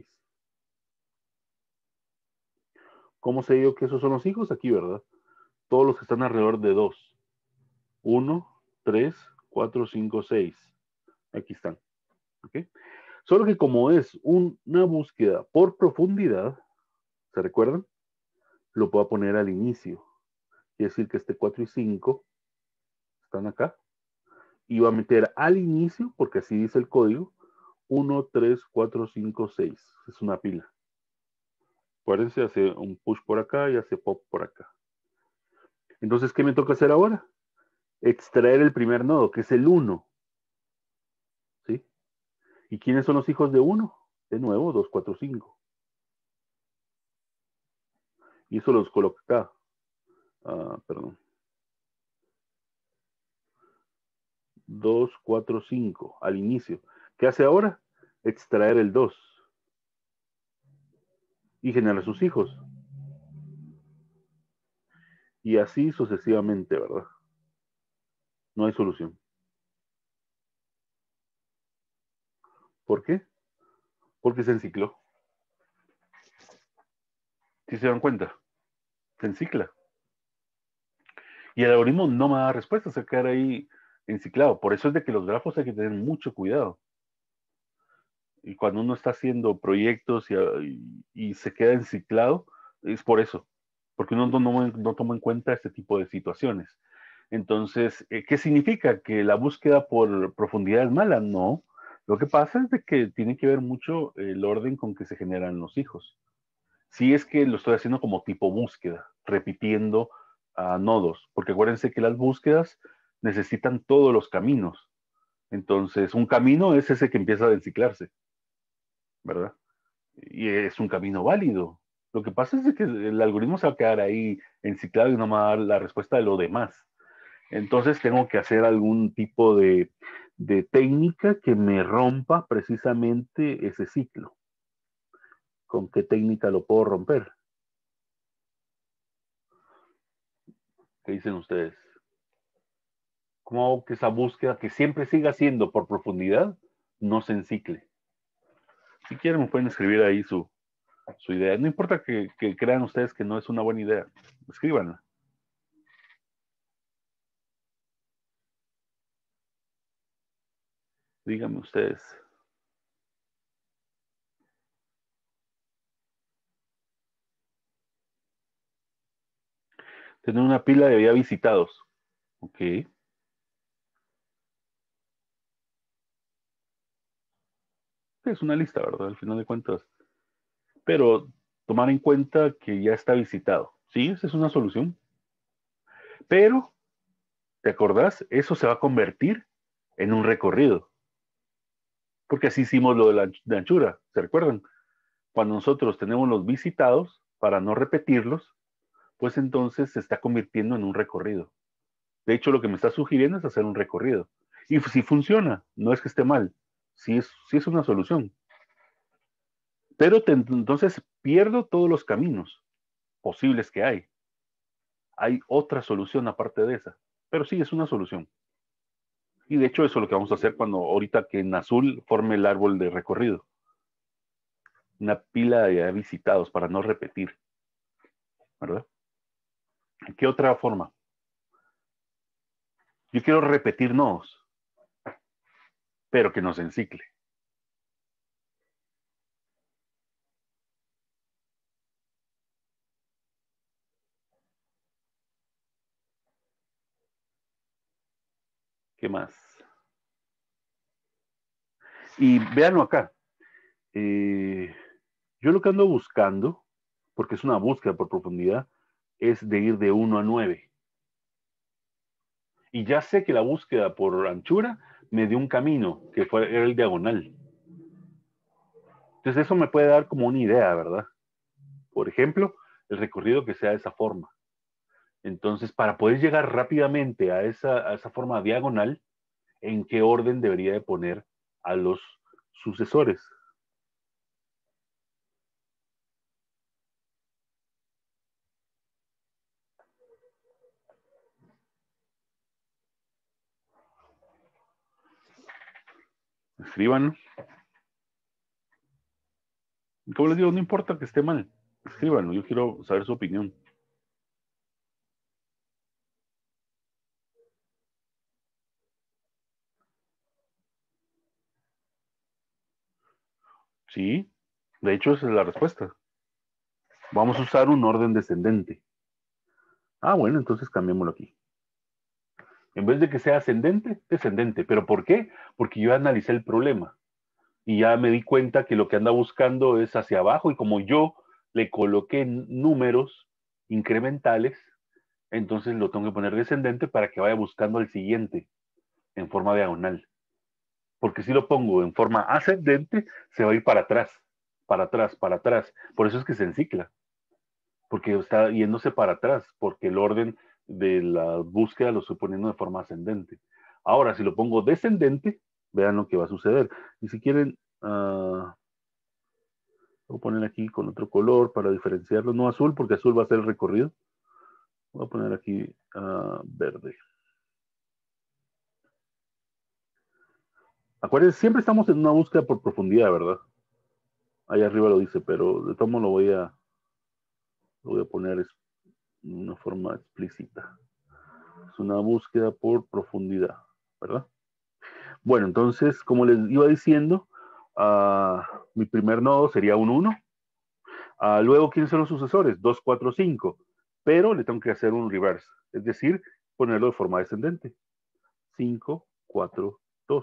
¿Cómo sé yo que esos son los hijos? Aquí, ¿verdad? Todos los que están alrededor de dos. uno, tres, cuatro, cinco, seis. Aquí están. ¿Okay? Solo que como es un, una búsqueda por profundidad, ¿se recuerdan? Lo puedo poner al inicio. Quiere decir que este cuatro y cinco están acá. Y va a meter al inicio, porque así dice el código, uno, tres, cuatro, cinco, seis. Es una pila. Acuérdense, hace un push por acá y hace pop por acá. Entonces, ¿qué me toca hacer ahora? Extraer el primer nodo, que es el uno. ¿Sí? ¿Y quiénes son los hijos de uno? De nuevo, dos, cuatro, cinco. Y eso los coloca acá. Uh, perdón. dos, cuatro, cinco, al inicio. ¿Qué hace ahora? Extraer el dos. Y generar sus hijos. Y así sucesivamente, ¿verdad? No hay solución. ¿Por qué? Porque se encicló. ¿Sí se dan cuenta? Se encicla. Y el algoritmo no me da respuesta, se queda ahí enciclado. Por eso es de que los grafos hay que tener mucho cuidado. Y cuando uno está haciendo proyectos y, y, y se queda enciclado, es por eso. Porque uno no, no, no toma en cuenta este tipo de situaciones. Entonces, ¿qué significa? ¿Que la búsqueda por profundidad es mala? No. Lo que pasa es de que tiene que ver mucho el orden con que se generan los hijos. Si es que lo estoy haciendo como tipo búsqueda, repitiendo uh, nodos, porque acuérdense que las búsquedas necesitan todos los caminos. Entonces, un camino es ese que empieza a enciclarse, ¿verdad? Y es un camino válido. Lo que pasa es que el algoritmo se va a quedar ahí enciclado y no me va a dar la respuesta de lo demás. Entonces tengo que hacer algún tipo de, de técnica que me rompa precisamente ese ciclo. ¿Con qué técnica lo puedo romper? ¿Qué dicen ustedes? ¿Cómo hago que esa búsqueda, que siempre siga siendo por profundidad, no se encicle? Si quieren me pueden escribir ahí su, su idea. No importa que, que crean ustedes que no es una buena idea. Escríbanla. Díganme ustedes. Tener una pila de ya visitados. Ok. Es una lista, ¿verdad? Al final de cuentas. Pero tomar en cuenta que ya está visitado. Sí, esa es una solución. Pero, ¿te acordás? Eso se va a convertir en un recorrido. Porque así hicimos lo de la, de anchura. ¿Se recuerdan? Cuando nosotros tenemos los visitados, para no repetirlos, pues entonces se está convirtiendo en un recorrido. De hecho, lo que me está sugiriendo es hacer un recorrido. Y si funciona, no es que esté mal, sí es, sí es una solución. Pero te, entonces pierdo todos los caminos posibles que hay. Hay otra solución aparte de esa. Pero sí, es una solución. Y de hecho eso es lo que vamos a hacer cuando ahorita que en azul forme el árbol de recorrido. Una pila de visitados para no repetir. ¿Verdad? ¿Qué otra forma? Yo quiero repetir nodos, pero que no se encicle. ¿Qué más? Y véanlo acá. Eh, yo lo que ando buscando, porque es una búsqueda por profundidad, es de ir de uno a nueve. Y ya sé que la búsqueda por anchura me dio un camino, que fue, era el diagonal. Entonces eso me puede dar como una idea, ¿verdad? Por ejemplo, el recorrido que sea de esa forma. Entonces, para poder llegar rápidamente a esa, a esa forma diagonal, ¿en qué orden debería de poner a los sucesores? Escriban. Como les digo, no importa que esté mal. Escríbanlo, yo quiero saber su opinión. Sí, de hecho esa es la respuesta. Vamos a usar un orden descendente. Ah, bueno, entonces cambiémoslo aquí. En vez de que sea ascendente, descendente. ¿Pero por qué? Porque yo analicé el problema y ya me di cuenta que lo que anda buscando es hacia abajo y como yo le coloqué números incrementales, entonces lo tengo que poner descendente para que vaya buscando al siguiente en forma diagonal. Porque si lo pongo en forma ascendente, se va a ir para atrás, para atrás, para atrás. Por eso es que se encicla. Porque está yéndose para atrás, porque el orden de la búsqueda lo estoy poniendo de forma ascendente. Ahora, si lo pongo descendente, vean lo que va a suceder. Y si quieren, uh, voy a poner aquí con otro color para diferenciarlo. No azul, porque azul va a ser el recorrido. Voy a poner aquí uh, verde. Acuérdense, siempre estamos en una búsqueda por profundidad, ¿verdad? Ahí arriba lo dice, pero de todo modo lo voy a, lo voy a poner de una forma explícita. Es una búsqueda por profundidad, ¿verdad? Bueno, entonces, como les iba diciendo, uh, mi primer nodo sería un uno. Uh, luego, ¿quiénes son los sucesores? dos, cuatro, cinco. Pero le tengo que hacer un reverse, es decir, ponerlo de forma descendente. cinco, cuatro, dos.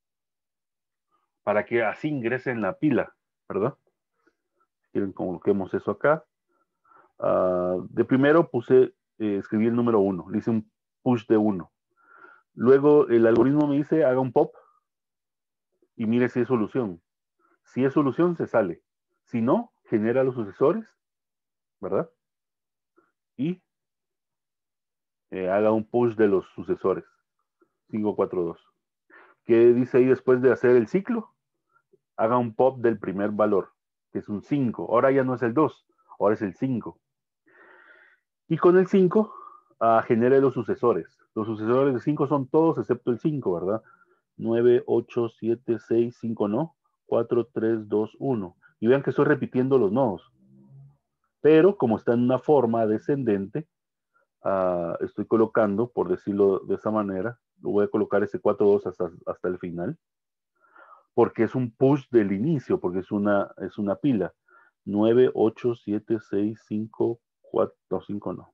Para que así ingrese en la pila, ¿verdad? Quieren coloquemos eso acá. Uh, de primero puse, eh, escribí el número uno, le hice un push de uno. Luego el algoritmo me dice, haga un pop y mire si es solución. Si es solución, se sale. Si no, genera los sucesores, ¿verdad? Y eh, haga un push de los sucesores. cinco, cuatro, dos. ¿Qué dice ahí después de hacer el ciclo? Haga un pop del primer valor, que es un cinco. Ahora ya no es el dos, ahora es el cinco. Y con el cinco, uh, genere los sucesores. Los sucesores de cinco son todos excepto el cinco, ¿verdad? nueve, ocho, siete, seis, cinco no. cuatro, tres, dos, uno. Y vean que estoy repitiendo los nodos. Pero como está en una forma descendente, uh, estoy colocando, por decirlo de esa manera, lo voy a colocar ese cuatro, dos hasta, hasta el final, porque es un push del inicio, porque es una, es una pila. nueve, ocho, siete, seis, cinco, cuatro, no, cinco no.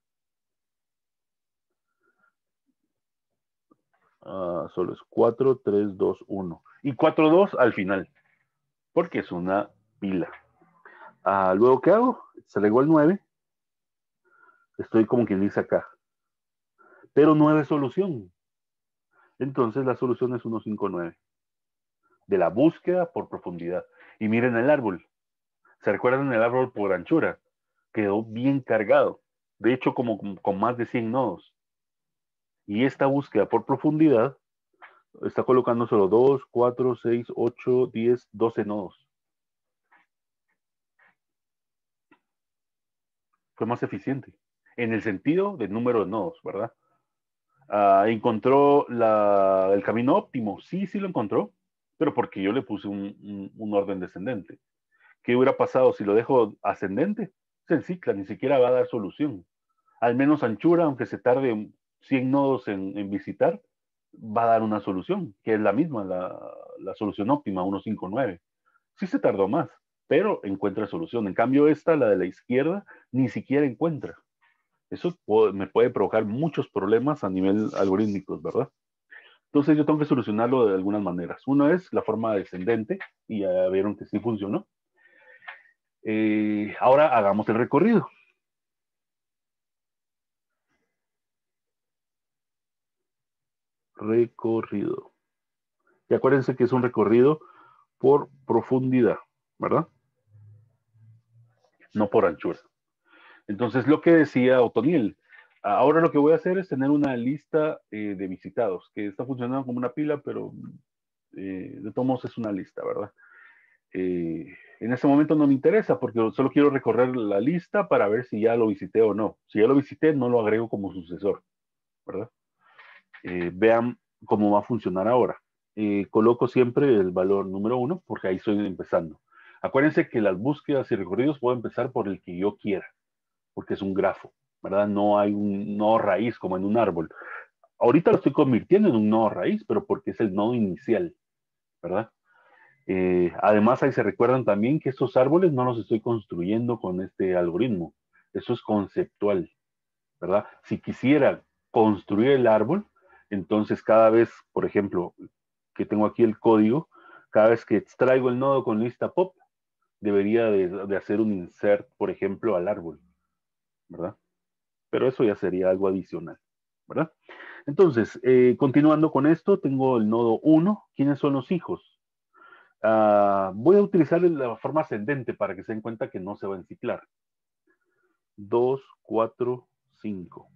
Uh, solo es cuatro, tres, dos, uno. Y cuatro, dos al final, porque es una pila. Uh, luego, ¿qué hago? Se le el nueve. Estoy como quien dice acá. Pero nueve es solución. Entonces la solución es ciento cincuenta y nueve. De la búsqueda por profundidad. Y miren el árbol. ¿Se recuerdan el árbol por anchura? Quedó bien cargado. De hecho, como con más de cien nodos. Y esta búsqueda por profundidad está colocando solo dos, cuatro, seis, ocho, diez, doce nodos. fue más eficiente, en el sentido del número de nodos, ¿verdad? Uh, ¿Encontró la, el camino óptimo? Sí, sí lo encontró, pero porque yo le puse un, un, un orden descendente. ¿Qué hubiera pasado si lo dejo ascendente? Se encicla, ni siquiera va a dar solución. Al menos anchura, aunque se tarde cien nodos en, en visitar, va a dar una solución, que es la misma, la, la solución óptima, ciento cincuenta y nueve. Sí se tardó más, pero encuentra solución. En cambio, esta, la de la izquierda, ni siquiera encuentra. Eso puede, me puede provocar muchos problemas a nivel algorítmicos, ¿verdad? Entonces yo tengo que solucionarlo de algunas maneras. Una es la forma descendente, y ya vieron que sí funcionó. Eh, ahora hagamos el recorrido. Recorrido. Y acuérdense que es un recorrido por profundidad, ¿verdad? No por anchura. Entonces, lo que decía Otoniel, ahora lo que voy a hacer es tener una lista eh, de visitados, que está funcionando como una pila, pero eh, de todos modos es una lista, ¿verdad? Eh, en ese momento no me interesa porque solo quiero recorrer la lista para ver si ya lo visité o no. Si ya lo visité, no lo agrego como sucesor, ¿verdad? Eh, vean cómo va a funcionar ahora. Eh, coloco siempre el valor número uno porque ahí estoy empezando. Acuérdense que las búsquedas y recorridos puedo empezar por el que yo quiera, porque es un grafo, ¿verdad? No hay un nodo raíz como en un árbol. Ahorita lo estoy convirtiendo en un nodo raíz, pero porque es el nodo inicial, ¿verdad? Eh, además, ahí se recuerdan también que estos árboles no los estoy construyendo con este algoritmo. Eso es conceptual, ¿verdad? Si quisiera construir el árbol, entonces cada vez, por ejemplo, que tengo aquí el código, cada vez que extraigo el nodo con lista pop, debería de, de hacer un insert, por ejemplo, al árbol, ¿verdad? Pero eso ya sería algo adicional, ¿verdad? Entonces, eh, continuando con esto, tengo el nodo uno. ¿Quiénes son los hijos? Uh, voy a utilizar la forma ascendente para que se den cuenta que no se va a enciclar. dos, cuatro, cinco.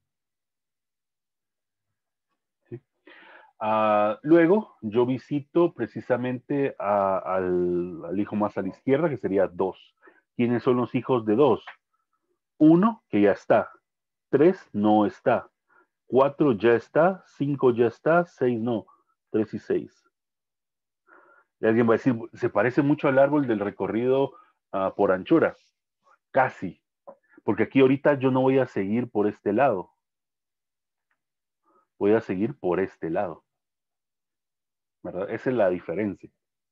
¿Sí? Uh, luego, yo visito precisamente a, al, al hijo más a la izquierda, que sería dos. ¿Quiénes son los hijos de dos? uno, que ya está. tres, no está. cuatro ya está. cinco ya está. seis no. tres y seis. Y alguien va a decir, se parece mucho al árbol del recorrido uh, por anchura. Casi. Porque aquí ahorita yo no voy a seguir por este lado. Voy a seguir por este lado. ¿Verdad? Esa es la diferencia.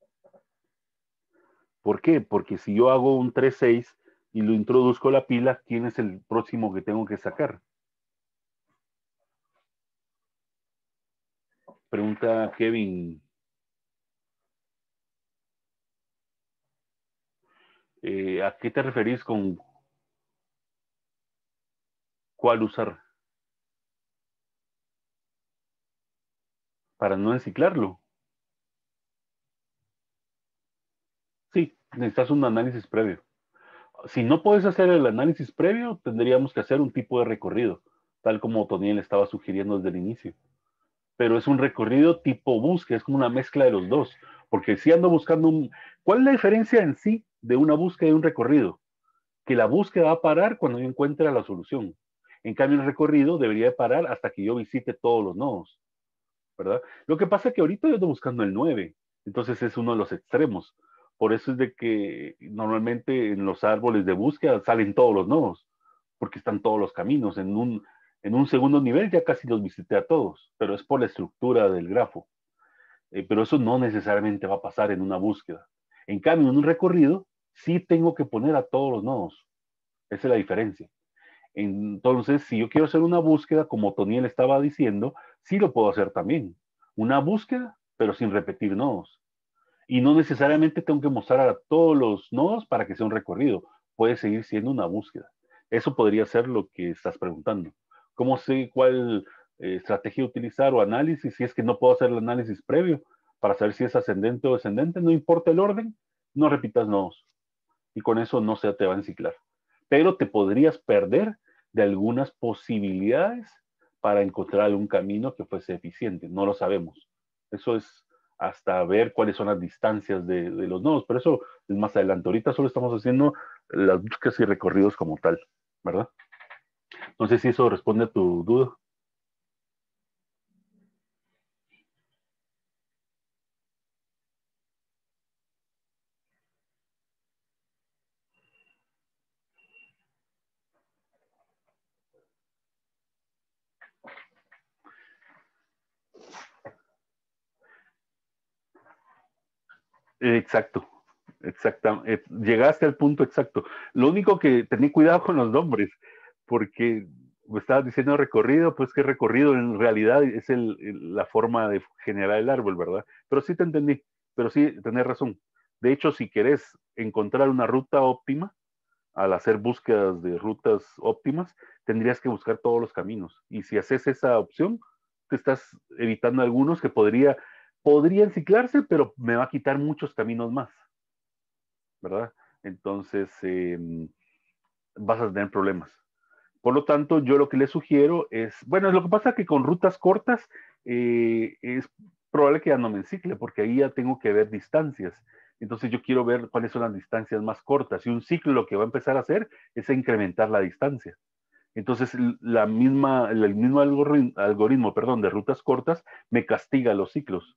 ¿Por qué? Porque si yo hago un tres seis y lo introduzco a la pila, ¿quién es el próximo que tengo que sacar? Pregunta Kevin. Eh, ¿A qué te referís con cuál usar? Para no enciclarlo. Sí, necesitas un análisis previo. Si no puedes hacer el análisis previo, tendríamos que hacer un tipo de recorrido, tal como Toniel estaba sugiriendo desde el inicio. Pero es un recorrido tipo búsqueda, es como una mezcla de los dos, porque si ando buscando un... ¿Cuál es la diferencia en sí de una búsqueda y un recorrido? Que la búsqueda va a parar cuando yo encuentre la solución. En cambio, el recorrido debería de parar hasta que yo visite todos los nodos, ¿verdad? Lo que pasa es que ahorita yo ando buscando el nueve, entonces es uno de los extremos. Por eso es de que normalmente en los árboles de búsqueda salen todos los nodos, porque están todos los caminos. En un, en un segundo nivel ya casi los visité a todos, pero es por la estructura del grafo. Eh, pero eso no necesariamente va a pasar en una búsqueda. En cambio, en un recorrido, sí tengo que poner a todos los nodos. Esa es la diferencia. Entonces, si yo quiero hacer una búsqueda, como Toniel estaba diciendo, sí lo puedo hacer también. Una búsqueda, pero sin repetir nodos. Y no necesariamente tengo que mostrar a todos los nodos para que sea un recorrido. Puede seguir siendo una búsqueda. Eso podría ser lo que estás preguntando. ¿Cómo sé cuál eh, estrategia utilizar o análisis? Si es que no puedo hacer el análisis previo para saber si es ascendente o descendente, no importa el orden, no repitas nodos. Y con eso no se te va a enciclar. Pero te podrías perder de algunas posibilidades para encontrar algún camino que fuese eficiente. No lo sabemos. Eso es hasta ver cuáles son las distancias de, de los nodos, pero eso es más adelante. Ahorita solo estamos haciendo las búsquedas y recorridos como tal. ¿verdad? No sé si eso responde a tu duda. Exacto, exacta, eh, llegaste al punto exacto. Lo único que tenía cuidado con los nombres, porque me estabas diciendo recorrido, pues que recorrido en realidad es el, el- la forma de generar el árbol, ¿verdad? Pero sí te entendí, pero sí tenés razón. De hecho, si querés encontrar una ruta óptima, al hacer búsquedas de rutas óptimas, tendrías que buscar todos los caminos. Y si haces esa opción, te estás evitando algunos que podría, podrían ciclarse, pero me va a quitar muchos caminos más, ¿verdad? Entonces, eh, vas a tener problemas. Por lo tanto, yo lo que le sugiero es, bueno, lo que pasa es que con rutas cortas eh, es probable que ya no me encicle, porque ahí ya tengo que ver distancias. Entonces yo quiero ver cuáles son las distancias más cortas. Y un ciclo lo que va a empezar a hacer es a incrementar la distancia. Entonces la misma, el mismo algoritmo, algoritmo perdón, de rutas cortas me castiga los ciclos,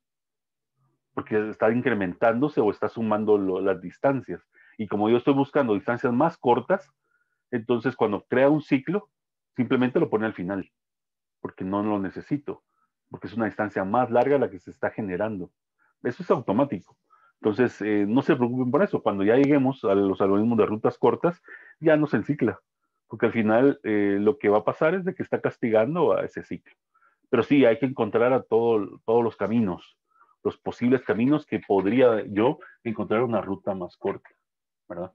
porque está incrementándose o está sumando lo, las distancias. Y como yo estoy buscando distancias más cortas, entonces cuando crea un ciclo, simplemente lo pone al final, porque no lo necesito, porque es una distancia más larga la que se está generando. Eso es automático. Entonces, eh, no se preocupen por eso. Cuando ya lleguemos a los algoritmos de rutas cortas, ya no se encicla, porque al final eh, lo que va a pasar es de que está castigando a ese ciclo. Pero sí, hay que encontrar a todo, todos los caminos, los posibles caminos que podría yo encontrar una ruta más corta, ¿verdad?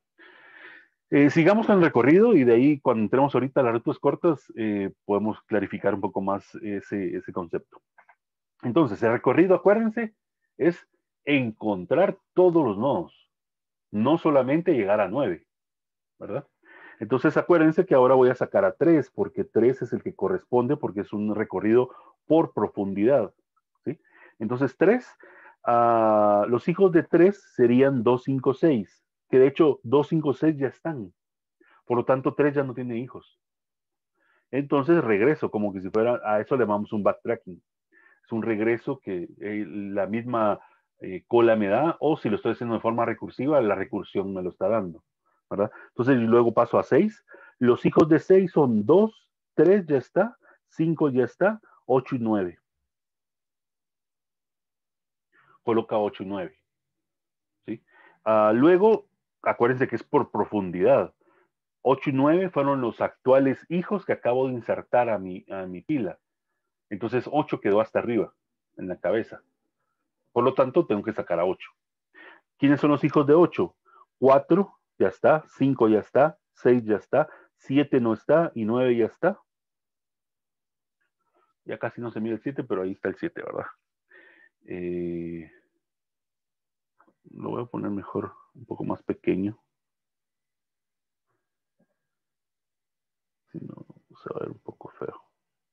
Eh, sigamos con el recorrido y de ahí cuando entremos ahorita a las rutas cortas eh, podemos clarificar un poco más ese, ese concepto. Entonces, el recorrido, acuérdense, es encontrar todos los nodos, no solamente llegar a nueve, ¿verdad? Entonces, acuérdense que ahora voy a sacar a tres, porque tres es el que corresponde, porque es un recorrido por profundidad, ¿sí? Entonces, tres, uh, los hijos de tres serían dos, cinco, seis, que de hecho dos, cinco, seis ya están. Por lo tanto, tres ya no tiene hijos. Entonces regreso, como que si fuera, a eso le llamamos un backtracking. Es un regreso que eh, la misma eh, cola me da, o si lo estoy haciendo de forma recursiva, la recursión me lo está dando, ¿verdad? Entonces luego paso a seis. Los hijos de seis son dos, tres ya está, cinco ya está, ocho y nueve. Coloca ocho y nueve, ¿sí? Uh, luego, acuérdense que es por profundidad. ocho y nueve fueron los actuales hijos que acabo de insertar a mi, a mi pila. Entonces ocho quedó hasta arriba, en la cabeza. Por lo tanto, tengo que sacar a ocho. ¿Quiénes son los hijos de ocho? cuatro ya está, cinco ya está, seis ya está, siete no está y nueve ya está. Ya casi no se mira el siete, pero ahí está el siete, ¿verdad? Eh, lo voy a poner mejor, un poco más pequeño. Si no, se va a ver un poco feo.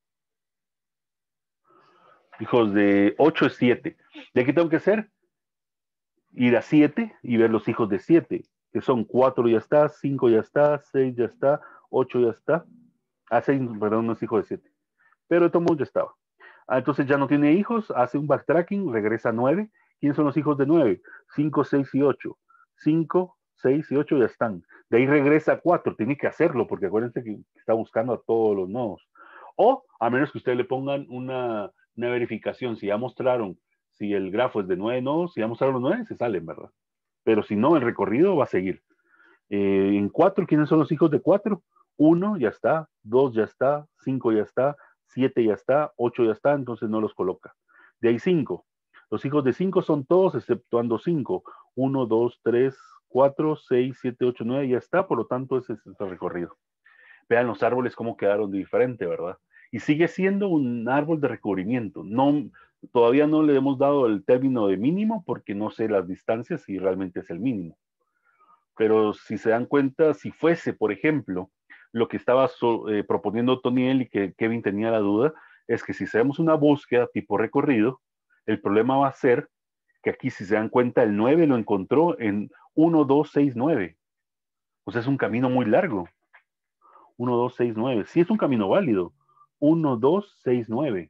Hijos de ocho es siete. ¿De qué tengo que hacer? Ir a siete y ver los hijos de siete, que son cuatro ya está, cinco ya está, seis ya está, ocho ya está. Ah, seis, perdón, no es hijo de siete. Pero de todo modo ya estaba. Ah, entonces ya no tiene hijos, hace un backtracking, regresa a nueve. ¿Quiénes son los hijos de nueve? cinco, seis y ocho. cinco, seis y ocho ya están. De ahí regresa a cuatro, tiene que hacerlo, porque acuérdense que está buscando a todos los nodos. O a menos que ustedes le pongan una, una verificación, si ya mostraron, si el grafo es de nueve nodos, si ya mostraron los nueve, se salen, ¿verdad? Pero si no, el recorrido va a seguir. Eh, en cuatro, ¿quiénes son los hijos de cuatro? uno ya está, dos ya está, cinco ya está, siete ya está, ocho ya está, entonces no los coloca. De ahí cinco. Los hijos de cinco son todos exceptuando cinco. uno, dos, tres, cuatro, seis, siete, ocho, nueve ya está, por lo tanto ese es el recorrido. Vean los árboles cómo quedaron de diferente, ¿verdad? Y sigue siendo un árbol de recubrimiento. No, todavía no le hemos dado el término de mínimo porque no sé las distancias si realmente es el mínimo. Pero si se dan cuenta, si fuese, por ejemplo, lo que estaba so, eh, proponiendo Toniel y que Kevin tenía la duda, es que si hacemos una búsqueda tipo recorrido, el problema va a ser que aquí, si se dan cuenta, el nueve lo encontró en uno, dos, seis, nueve. O sea, es un camino muy largo. uno, dos, seis, nueve. Sí es un camino válido. uno, dos, seis, nueve.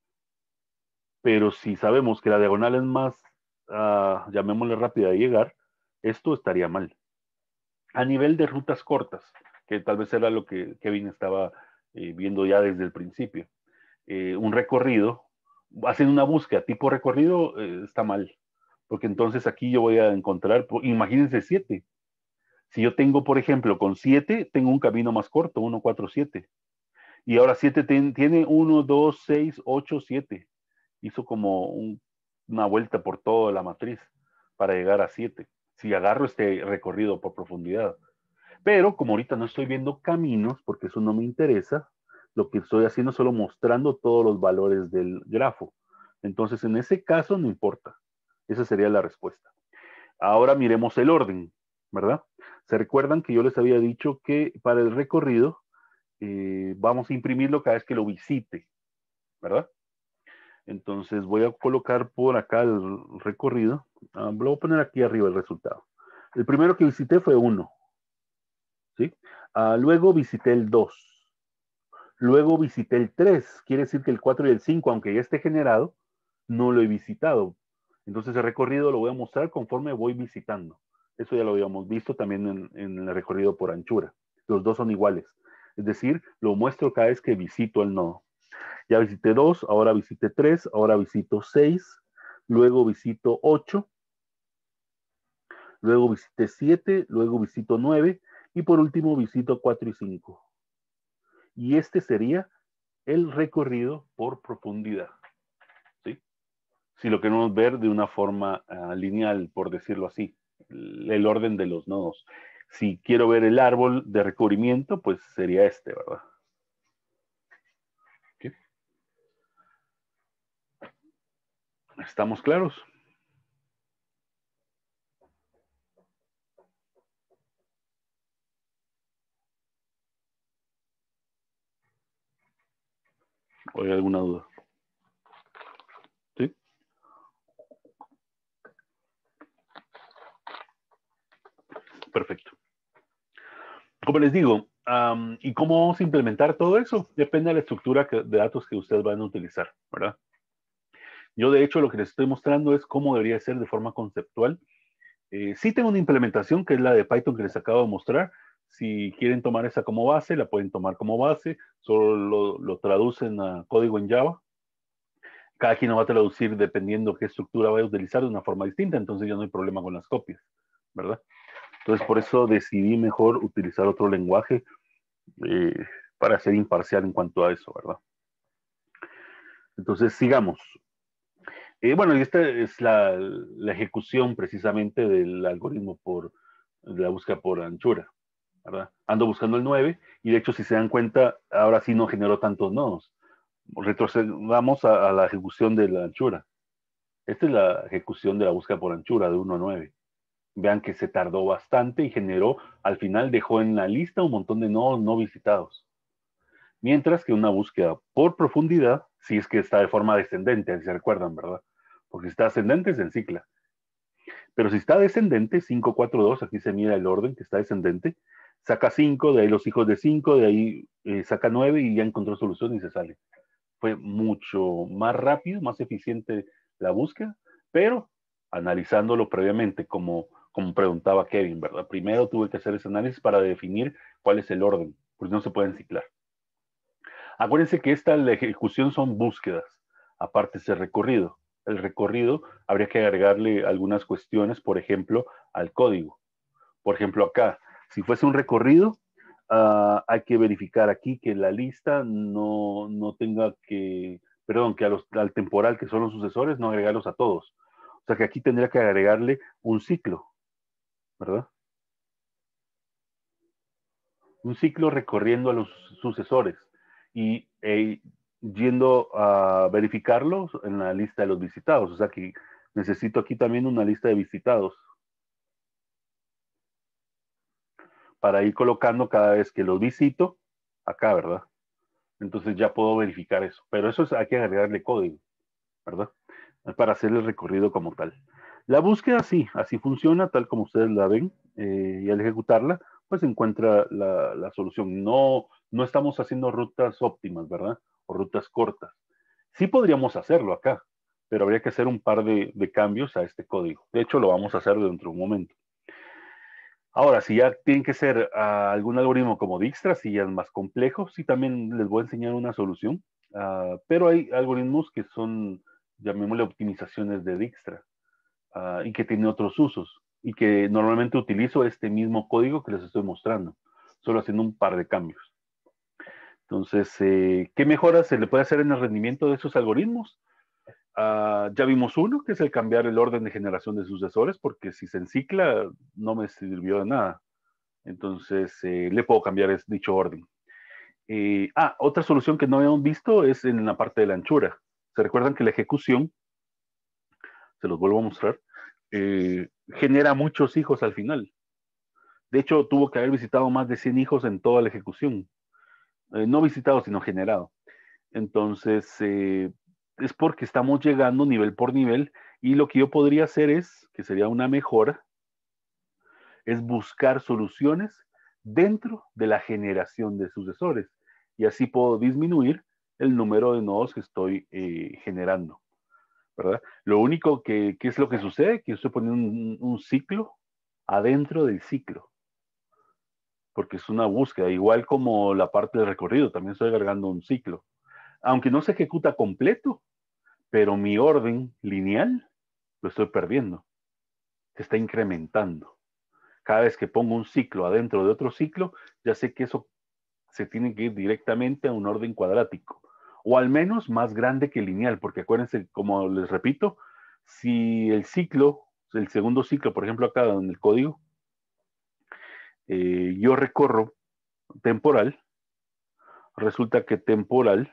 Pero si sabemos que la diagonal es más, uh, llamémosle rápida de llegar, esto estaría mal. A nivel de rutas cortas, que tal vez era lo que Kevin estaba eh, viendo ya desde el principio. Eh, un recorrido, haciendo una búsqueda tipo recorrido, eh, está mal. Porque entonces aquí yo voy a encontrar, imagínense siete. Si yo tengo, por ejemplo, con siete, tengo un camino más corto, uno, cuatro, siete. Y ahora siete ten, tiene uno, dos, seis, ocho, siete. Hizo como un, una vuelta por toda la matriz para llegar a siete. Si agarro este recorrido por profundidad. Pero como ahorita no estoy viendo caminos, porque eso no me interesa, lo que estoy haciendo es solo mostrando todos los valores del grafo. Entonces, en ese caso, no importa. Esa sería la respuesta. Ahora miremos el orden, ¿verdad? Se recuerdan que yo les había dicho que para el recorrido eh, vamos a imprimirlo cada vez que lo visite, ¿verdad? Entonces voy a colocar por acá el recorrido. Uh, lo voy a poner aquí arriba el resultado. El primero que visité fue uno. ¿Sí? Uh, luego visité el dos. Luego visité el tres. Quiere decir que el cuatro y el cinco, aunque ya esté generado, no lo he visitado. Entonces el recorrido lo voy a mostrar conforme voy visitando. Eso ya lo habíamos visto también en, en el recorrido por anchura. Los dos son iguales. Es decir, lo muestro cada vez que visito el nodo. Ya visité dos, ahora visité tres, ahora visito seis, luego visito ocho, luego visité siete, luego visito nueve y por último visito cuatro y cinco. Y este sería el recorrido por profundidad. ¿Sí? Si lo queremos ver de una forma uh, lineal, por decirlo así, el orden de los nodos. Si quiero ver el árbol de recubrimiento, pues sería este, ¿verdad? ¿Okay? ¿Estamos claros? ¿O hay alguna duda? ¿Sí? Perfecto. Como les digo, um, ¿y cómo vamos a implementar todo eso? Depende de la estructura que, de datos que ustedes van a utilizar, ¿verdad? Yo, de hecho, lo que les estoy mostrando es cómo debería ser de forma conceptual. Eh, sí tengo una implementación que es la de Python que les acabo de mostrar. Si quieren tomar esa como base, la pueden tomar como base. Solo lo, lo traducen a código en Java. Cada quien lo va a traducir dependiendo qué estructura vaya a utilizar de una forma distinta. Entonces ya no hay problema con las copias, ¿verdad? Entonces por eso decidí mejor utilizar otro lenguaje eh, para ser imparcial en cuanto a eso, ¿verdad? Entonces sigamos. Eh, bueno, y esta es la, la ejecución precisamente del algoritmo por de la búsqueda por anchura, ¿verdad? Ando buscando el nueve y de hecho si se dan cuenta, ahora sí no generó tantos nodos. Retrocedamos a, a la ejecución de la anchura. Esta es la ejecución de la búsqueda por anchura de uno a nueve. Vean que se tardó bastante y generó, al final dejó en la lista un montón de nodos no visitados. Mientras que una búsqueda por profundidad, si es que está de forma descendente, si se recuerdan, ¿verdad? Porque si está ascendente es en cicla. Pero si está descendente, cinco, cuatro, dos, aquí se mira el orden que está descendente, saca cinco, de ahí los hijos de cinco, de ahí eh, saca nueve y ya encontró solución y se sale. Fue mucho más rápido, más eficiente la búsqueda, pero analizándolo previamente, como, como preguntaba Kevin, ¿verdad? Primero tuve que hacer ese análisis para definir cuál es el orden, porque no se pueden ciclar. Acuérdense que esta la ejecución son búsquedas, aparte ese recorrido. El recorrido habría que agregarle algunas cuestiones, por ejemplo, al código. Por ejemplo, acá, si fuese un recorrido, uh, hay que verificar aquí que la lista no, no tenga que, perdón, que a los, al temporal, que son los sucesores, no agregarlos a todos. O sea que aquí tendría que agregarle un ciclo, ¿verdad? Un ciclo recorriendo a los sucesores y eh, yendo a verificarlos en la lista de los visitados. O sea que necesito aquí también una lista de visitados para ir colocando cada vez que los visito acá, ¿verdad? Entonces ya puedo verificar eso. Pero eso es, hay que agregarle código, ¿verdad? Para hacer el recorrido como tal. La búsqueda sí, así funciona, tal como ustedes la ven, eh, y al ejecutarla pues encuentra la, la solución. No, no estamos haciendo rutas óptimas, ¿verdad? O rutas cortas. Sí podríamos hacerlo acá, pero habría que hacer un par de, de cambios a este código. De hecho, lo vamos a hacer dentro de un momento. Ahora, si ya tienen que ser uh, algún algoritmo como Dijkstra, si ya es más complejo, sí también les voy a enseñar una solución. Uh, pero hay algoritmos que son, llamémosle, optimizaciones de Dijkstra uh, y que tienen otros usos y que normalmente utilizo este mismo código que les estoy mostrando, solo haciendo un par de cambios. Entonces, eh, ¿qué mejoras se le puede hacer en el rendimiento de esos algoritmos? Uh, ya vimos uno, que es el cambiar el orden de generación de sucesores, porque si se encicla, no me sirvió de nada. Entonces, eh, le puedo cambiar es, dicho orden. Eh, ah, otra solución que no habíamos visto es en la parte de la anchura. ¿Se recuerdan que la ejecución, se los vuelvo a mostrar, eh, genera muchos hijos al final? De hecho, tuvo que haber visitado más de cien hijos en toda la ejecución. Eh, no visitado, sino generado. Entonces, eh, es porque estamos llegando nivel por nivel y lo que yo podría hacer es, que sería una mejora, es buscar soluciones dentro de la generación de sucesores y así puedo disminuir el número de nodos que estoy eh, generando, ¿verdad? Lo único que, que es lo que sucede, que yo estoy poniendo un, un ciclo adentro del ciclo, porque es una búsqueda, igual como la parte del recorrido, también estoy agregando un ciclo. Aunque no se ejecuta completo, pero mi orden lineal lo estoy perdiendo, se está incrementando. Cada vez que pongo un ciclo adentro de otro ciclo, ya sé que eso se tiene que ir directamente a un orden cuadrático, o al menos más grande que lineal, porque acuérdense, como les repito, si el ciclo, el segundo ciclo, por ejemplo acá en el código, eh, yo recorro temporal, resulta que temporal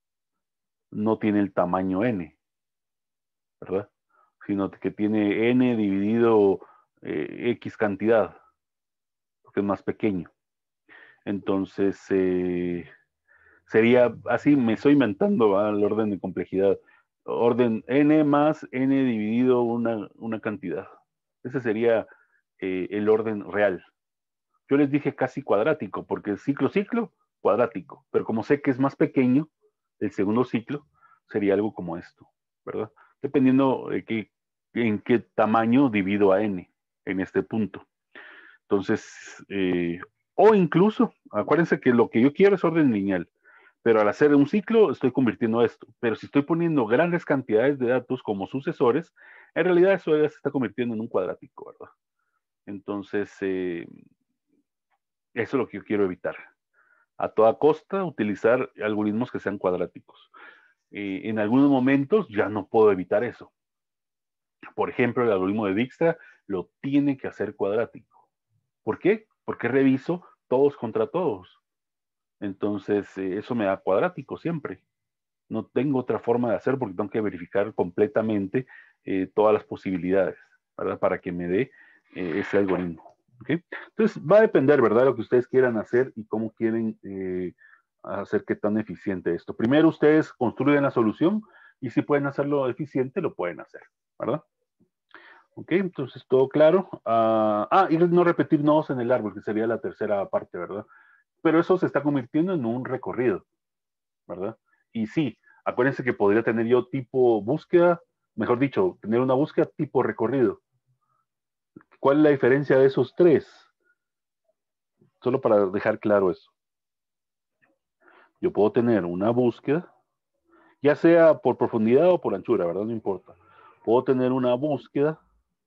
no tiene el tamaño n, ¿verdad? Sino que tiene n dividido eh, x cantidad, porque es más pequeño. Entonces, eh, sería así, me estoy inventando ¿va? El orden de complejidad. Orden n más n dividido una, una cantidad. Ese sería eh, el orden real. Yo les dije casi cuadrático, porque ciclo, ciclo, cuadrático. Pero como sé que es más pequeño, el segundo ciclo sería algo como esto, ¿verdad? Dependiendo de qué, en qué tamaño divido a n en este punto. Entonces, eh, o incluso, acuérdense que lo que yo quiero es orden lineal, pero al hacer un ciclo estoy convirtiendo esto. Pero si estoy poniendo grandes cantidades de datos como sucesores, en realidad eso ya se está convirtiendo en un cuadrático, ¿verdad? Entonces, eh, eso es lo que yo quiero evitar. A toda costa, utilizar algoritmos que sean cuadráticos. Eh, en algunos momentos ya no puedo evitar eso. Por ejemplo, el algoritmo de Dijkstra lo tiene que hacer cuadrático. ¿Por qué? Porque reviso todos contra todos. Entonces, eh, eso me da cuadrático siempre. No tengo otra forma de hacer porque tengo que verificar completamente eh, todas las posibilidades, ¿verdad? Para que me dé eh, ese algoritmo. ¿Okay? Entonces, va a depender, ¿verdad? De lo que ustedes quieran hacer y cómo quieren eh, hacer que tan eficiente esto. Primero, ustedes construyen la solución y si pueden hacerlo eficiente, lo pueden hacer, ¿verdad? Ok, entonces todo claro. Uh, ah, y no repetir nodos en el árbol, que sería la tercera parte, ¿verdad? Pero eso se está convirtiendo en un recorrido, ¿verdad? Y sí, acuérdense que podría tener yo tipo búsqueda, mejor dicho, tener una búsqueda tipo recorrido. ¿Cuál es la diferencia de esos tres? Solo para dejar claro eso. Yo puedo tener una búsqueda, ya sea por profundidad o por anchura, ¿verdad? No importa. Puedo tener una búsqueda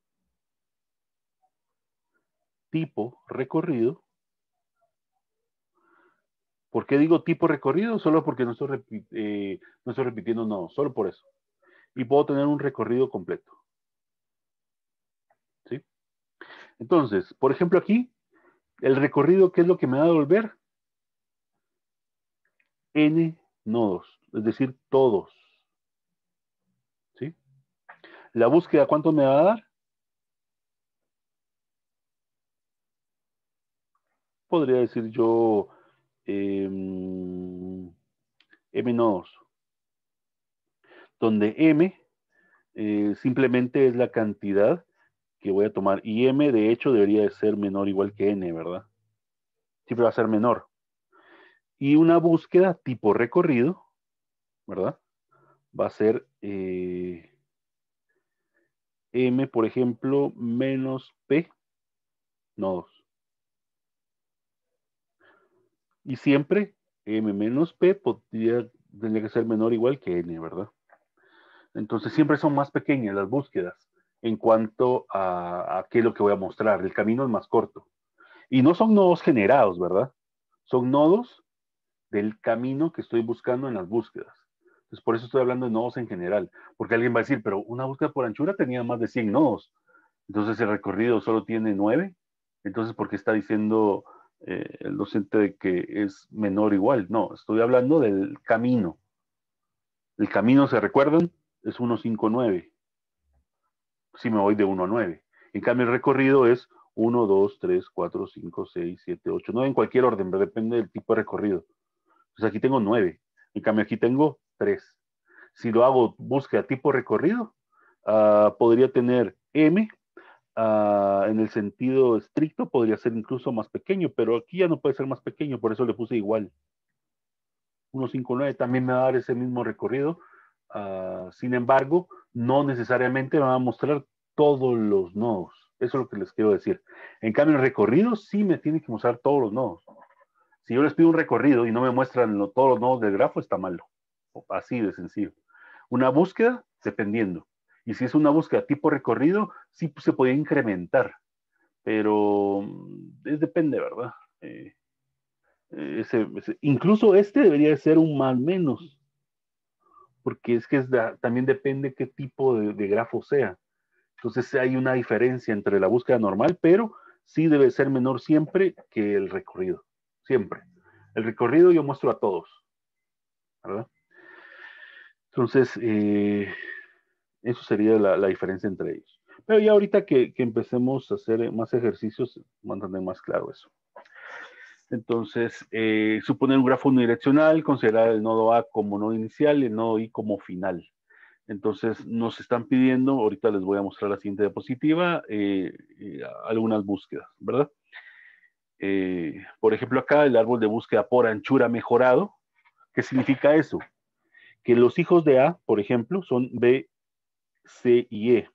tipo recorrido. ¿Por qué digo tipo recorrido? Solo porque no estoy, eh, no estoy repitiendo, no, solo por eso. Y puedo tener un recorrido completo. ¿Sí? Entonces, por ejemplo aquí, el recorrido, ¿qué es lo que me va a devolver? N nodos, es decir, todos. ¿Sí? La búsqueda, ¿cuánto me va a dar? Podría decir yo eh, M nodos, donde M eh, simplemente es la cantidad que voy a tomar y M de hecho debería de ser menor o igual que N, ¿verdad? siempre va a ser menor. Y una búsqueda tipo recorrido, ¿verdad? Va a ser eh, M, por ejemplo, menos P nodos. Y siempre M menos P podría, tendría que ser menor o igual que N, ¿verdad? Entonces siempre son más pequeñas las búsquedas en cuanto a, a qué es lo que voy a mostrar. El camino es más corto. Y no son nodos generados, ¿verdad? Son nodos del camino que estoy buscando en las búsquedas. Entonces, por eso estoy hablando de nodos en general. Porque alguien va a decir, pero una búsqueda por anchura tenía más de cien nodos. Entonces, el recorrido solo tiene nueve. Entonces, ¿por qué está diciendo eh, el docente de que es menor o igual? No, estoy hablando del camino. El camino, ¿se recuerdan? Es ciento cincuenta y nueve. Si me voy de uno a nueve. En cambio, el recorrido es uno, dos, tres, cuatro, cinco, seis, siete, ocho, nueve, en cualquier orden, pero depende del tipo de recorrido. Entonces aquí tengo nueve. En cambio, aquí tengo tres. Si lo hago búsqueda tipo recorrido, uh, podría tener M, uh, en el sentido estricto, podría ser incluso más pequeño, pero aquí ya no puede ser más pequeño, por eso le puse igual. ciento cincuenta y nueve también me va a dar ese mismo recorrido. Uh, sin embargo, no necesariamente me va a mostrar todos los nodos. Eso es lo que les quiero decir. En cambio, el recorrido sí me tiene que mostrar todos los nodos. Si yo les pido un recorrido y no me muestran lo, todos los nodos del grafo, está malo. Así de sencillo. Una búsqueda, dependiendo. Y si es una búsqueda tipo recorrido, sí se podría incrementar. Pero es, depende, ¿verdad? Eh, ese, ese, incluso este debería ser un más menos. Porque es que es da, también depende qué tipo de, de grafo sea. Entonces hay una diferencia entre la búsqueda normal, pero sí debe ser menor siempre que el recorrido. Siempre. El recorrido yo muestro a todos, ¿verdad? Entonces, eh, eso sería la, la, diferencia entre ellos. Pero ya ahorita que, que, empecemos a hacer más ejercicios, van a tener más claro eso. Entonces, eh, suponer un grafo unidireccional, considerar el nodo A como nodo inicial y el nodo I como final. Entonces, nos están pidiendo, ahorita les voy a mostrar la siguiente diapositiva, eh, eh, algunas búsquedas, ¿verdad? Eh, por ejemplo, acá el árbol de búsqueda por anchura mejorado. ¿Qué significa eso? Que los hijos de A, por ejemplo, son B, C y E.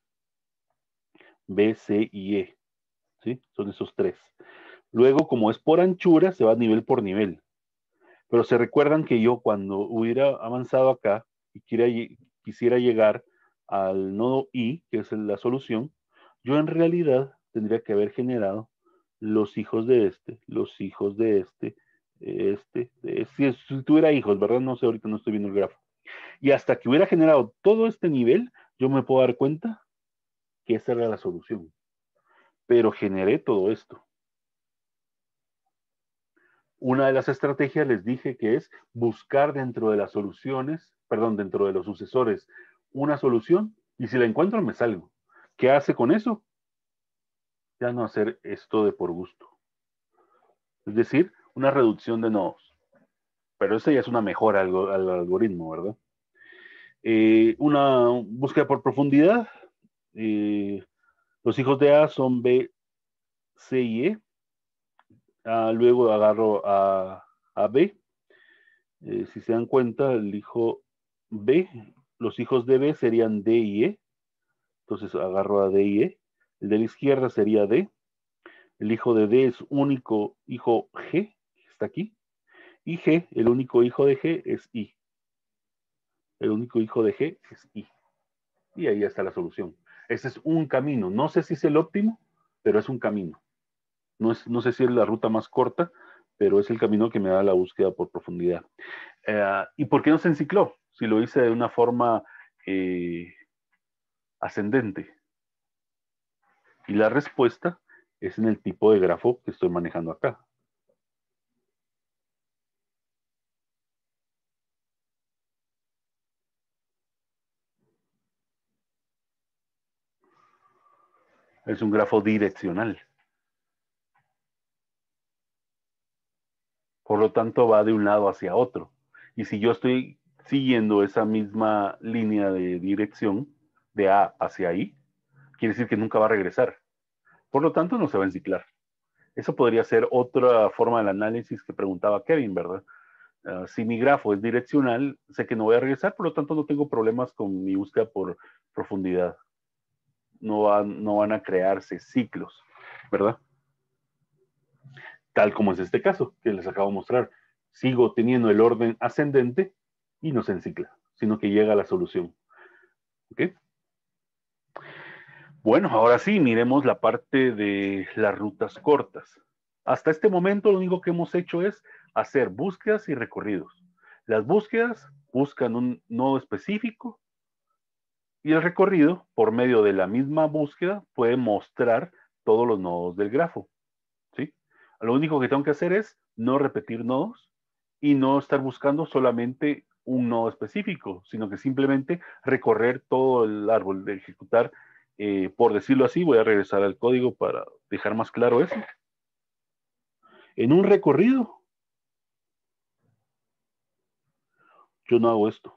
B, C y E. ¿Sí? Son esos tres. Luego, como es por anchura, se va nivel por nivel. Pero se recuerdan que yo cuando hubiera avanzado acá y quisiera, quisiera llegar al nodo I, que es la solución, yo en realidad tendría que haber generado los hijos de este, los hijos de este, este, de este. Si, si tuviera hijos, ¿verdad? No sé, ahorita no estoy viendo el grafo. Y hasta que hubiera generado todo este nivel, yo me puedo dar cuenta que esa era la solución. Pero generé todo esto. Una de las estrategias les dije que es buscar dentro de las soluciones, perdón, dentro de los sucesores, una solución y si la encuentro me salgo. ¿Qué hace con eso? Ya no hacer esto de por gusto. Es decir, una reducción de nodos. Pero eso ya es una mejora al, al algoritmo, ¿verdad? Eh, una búsqueda por profundidad. Eh, los hijos de A son B, C y E. Ah, luego agarro a, a B. Eh, si se dan cuenta, el hijo B, los hijos de B serían D y E. Entonces agarro a D y E. El de la izquierda sería D. El hijo de D es único hijo G, que está aquí. Y G, el único hijo de G es I. El único hijo de G es I. Y ahí está la solución. Ese es un camino. No sé si es el óptimo, pero es un camino. No, es, no sé si es la ruta más corta, pero es el camino que me da la búsqueda por profundidad. Eh, ¿Y por qué no se encicló? Si lo hice de una forma eh, ascendente. Y la respuesta es en el tipo de grafo que estoy manejando acá. Es un grafo direccional. Por lo tanto, va de un lado hacia otro. Y si yo estoy siguiendo esa misma línea de dirección, de A hacia I, quiere decir que nunca va a regresar. Por lo tanto, no se va a enciclar. Eso podría ser otra forma del análisis que preguntaba Kevin, ¿verdad? Uh, si mi grafo es direccional, sé que no voy a regresar, por lo tanto no tengo problemas con mi búsqueda por profundidad. No, va, no van a crearse ciclos, ¿verdad? Tal como es este caso que les acabo de mostrar. Sigo teniendo el orden ascendente y no se encicla, sino que llega a la solución. ¿Ok? Bueno, ahora sí, miremos la parte de las rutas cortas. Hasta este momento lo único que hemos hecho es hacer búsquedas y recorridos. Las búsquedas buscan un nodo específico y el recorrido, por medio de la misma búsqueda, puede mostrar todos los nodos del grafo. ¿Sí? Lo único que tengo que hacer es no repetir nodos y no estar buscando solamente un nodo específico, sino que simplemente recorrer todo el árbol, de ejecutar, eh, por decirlo así, voy a regresar al código para dejar más claro eso. En un recorrido, yo no hago esto.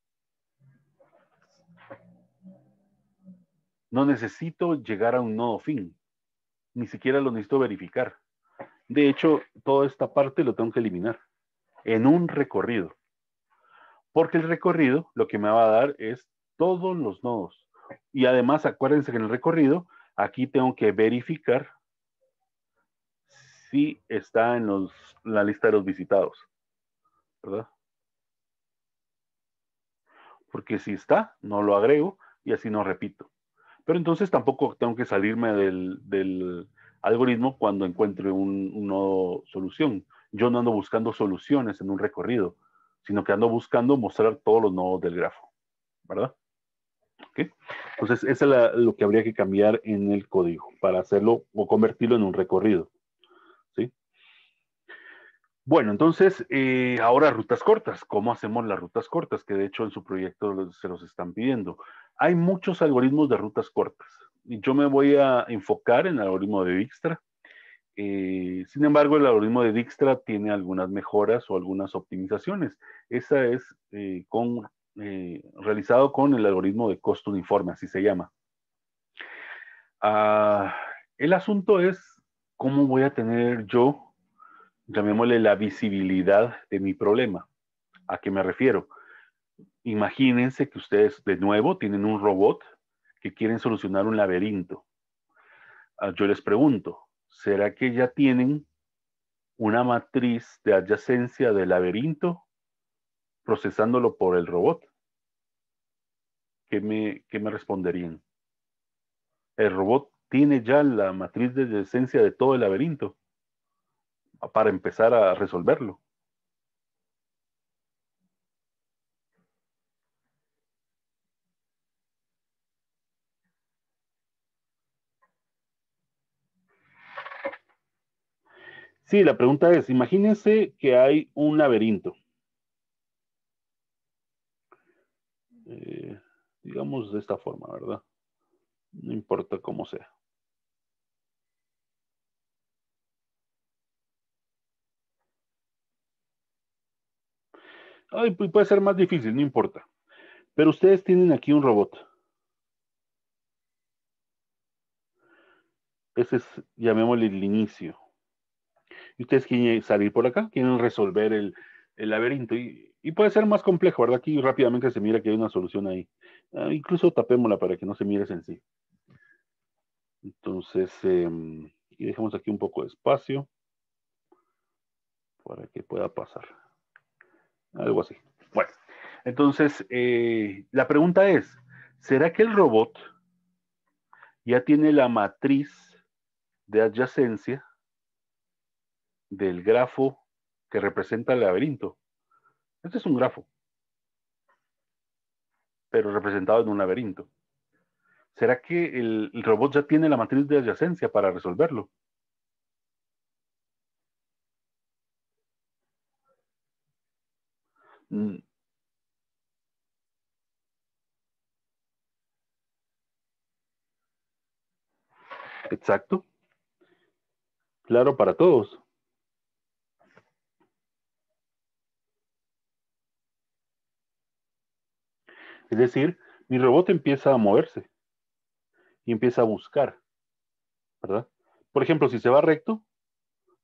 No necesito llegar a un nodo fin, ni siquiera lo necesito verificar. De hecho, toda esta parte lo tengo que eliminar en un recorrido. Porque el recorrido lo que me va a dar es todos los nodos. Y además, acuérdense que en el recorrido, aquí tengo que verificar si está en los, la lista de los visitados, ¿verdad? Porque si está, no lo agrego y así no repito. Pero entonces tampoco tengo que salirme del, del algoritmo cuando encuentre un, un nodo solución. Yo no ando buscando soluciones en un recorrido, sino que ando buscando mostrar todos los nodos del grafo, ¿verdad? ¿Okay? Entonces, eso es la, lo que habría que cambiar en el código para hacerlo o convertirlo en un recorrido. ¿Sí? Bueno, entonces, eh, ahora rutas cortas. ¿Cómo hacemos las rutas cortas? Que de hecho en su proyecto se los están pidiendo. Hay muchos algoritmos de rutas cortas. Y yo me voy a enfocar en el algoritmo de Dijkstra. Eh, sin embargo, el algoritmo de Dijkstra tiene algunas mejoras o algunas optimizaciones. Esa es eh, con, eh, realizado con el algoritmo de costo uniforme, así se llama. Uh, el asunto es cómo voy a tener yo, llamémosle la visibilidad de mi problema. ¿A qué me refiero? Imagínense que ustedes de nuevo tienen un robot que quieren solucionar un laberinto. Uh, yo les pregunto, ¿será que ya tienen una matriz de adyacencia del laberinto procesándolo por el robot? ¿Qué me, qué me responderían? El robot tiene ya la matriz de adyacencia de todo el laberinto para empezar a resolverlo. Sí, la pregunta es, imagínense que hay un laberinto. Eh, digamos de esta forma, ¿verdad? No importa cómo sea. Ay, puede ser más difícil, no importa. Pero ustedes tienen aquí un robot. Ese es, llamémosle el inicio. Y ustedes quieren salir por acá, quieren resolver el, el laberinto. Y, y puede ser más complejo, ¿verdad? Aquí rápidamente se mira que hay una solución ahí. Uh, incluso tapémosla para que no se mire en sí. Entonces, eh, y dejemos aquí un poco de espacio para que pueda pasar. Algo así. Bueno, entonces, eh, la pregunta es, ¿será que el robot ya tiene la matriz de adyacencia del grafo que representa el laberinto? Este es un grafo, pero representado en un laberinto. ¿Será que el, el robot ya tiene la matriz de adyacencia para resolverlo? Mm, exacto. Claro para todos. Es decir, mi robot empieza a moverse y empieza a buscar, ¿verdad? Por ejemplo, si se va recto,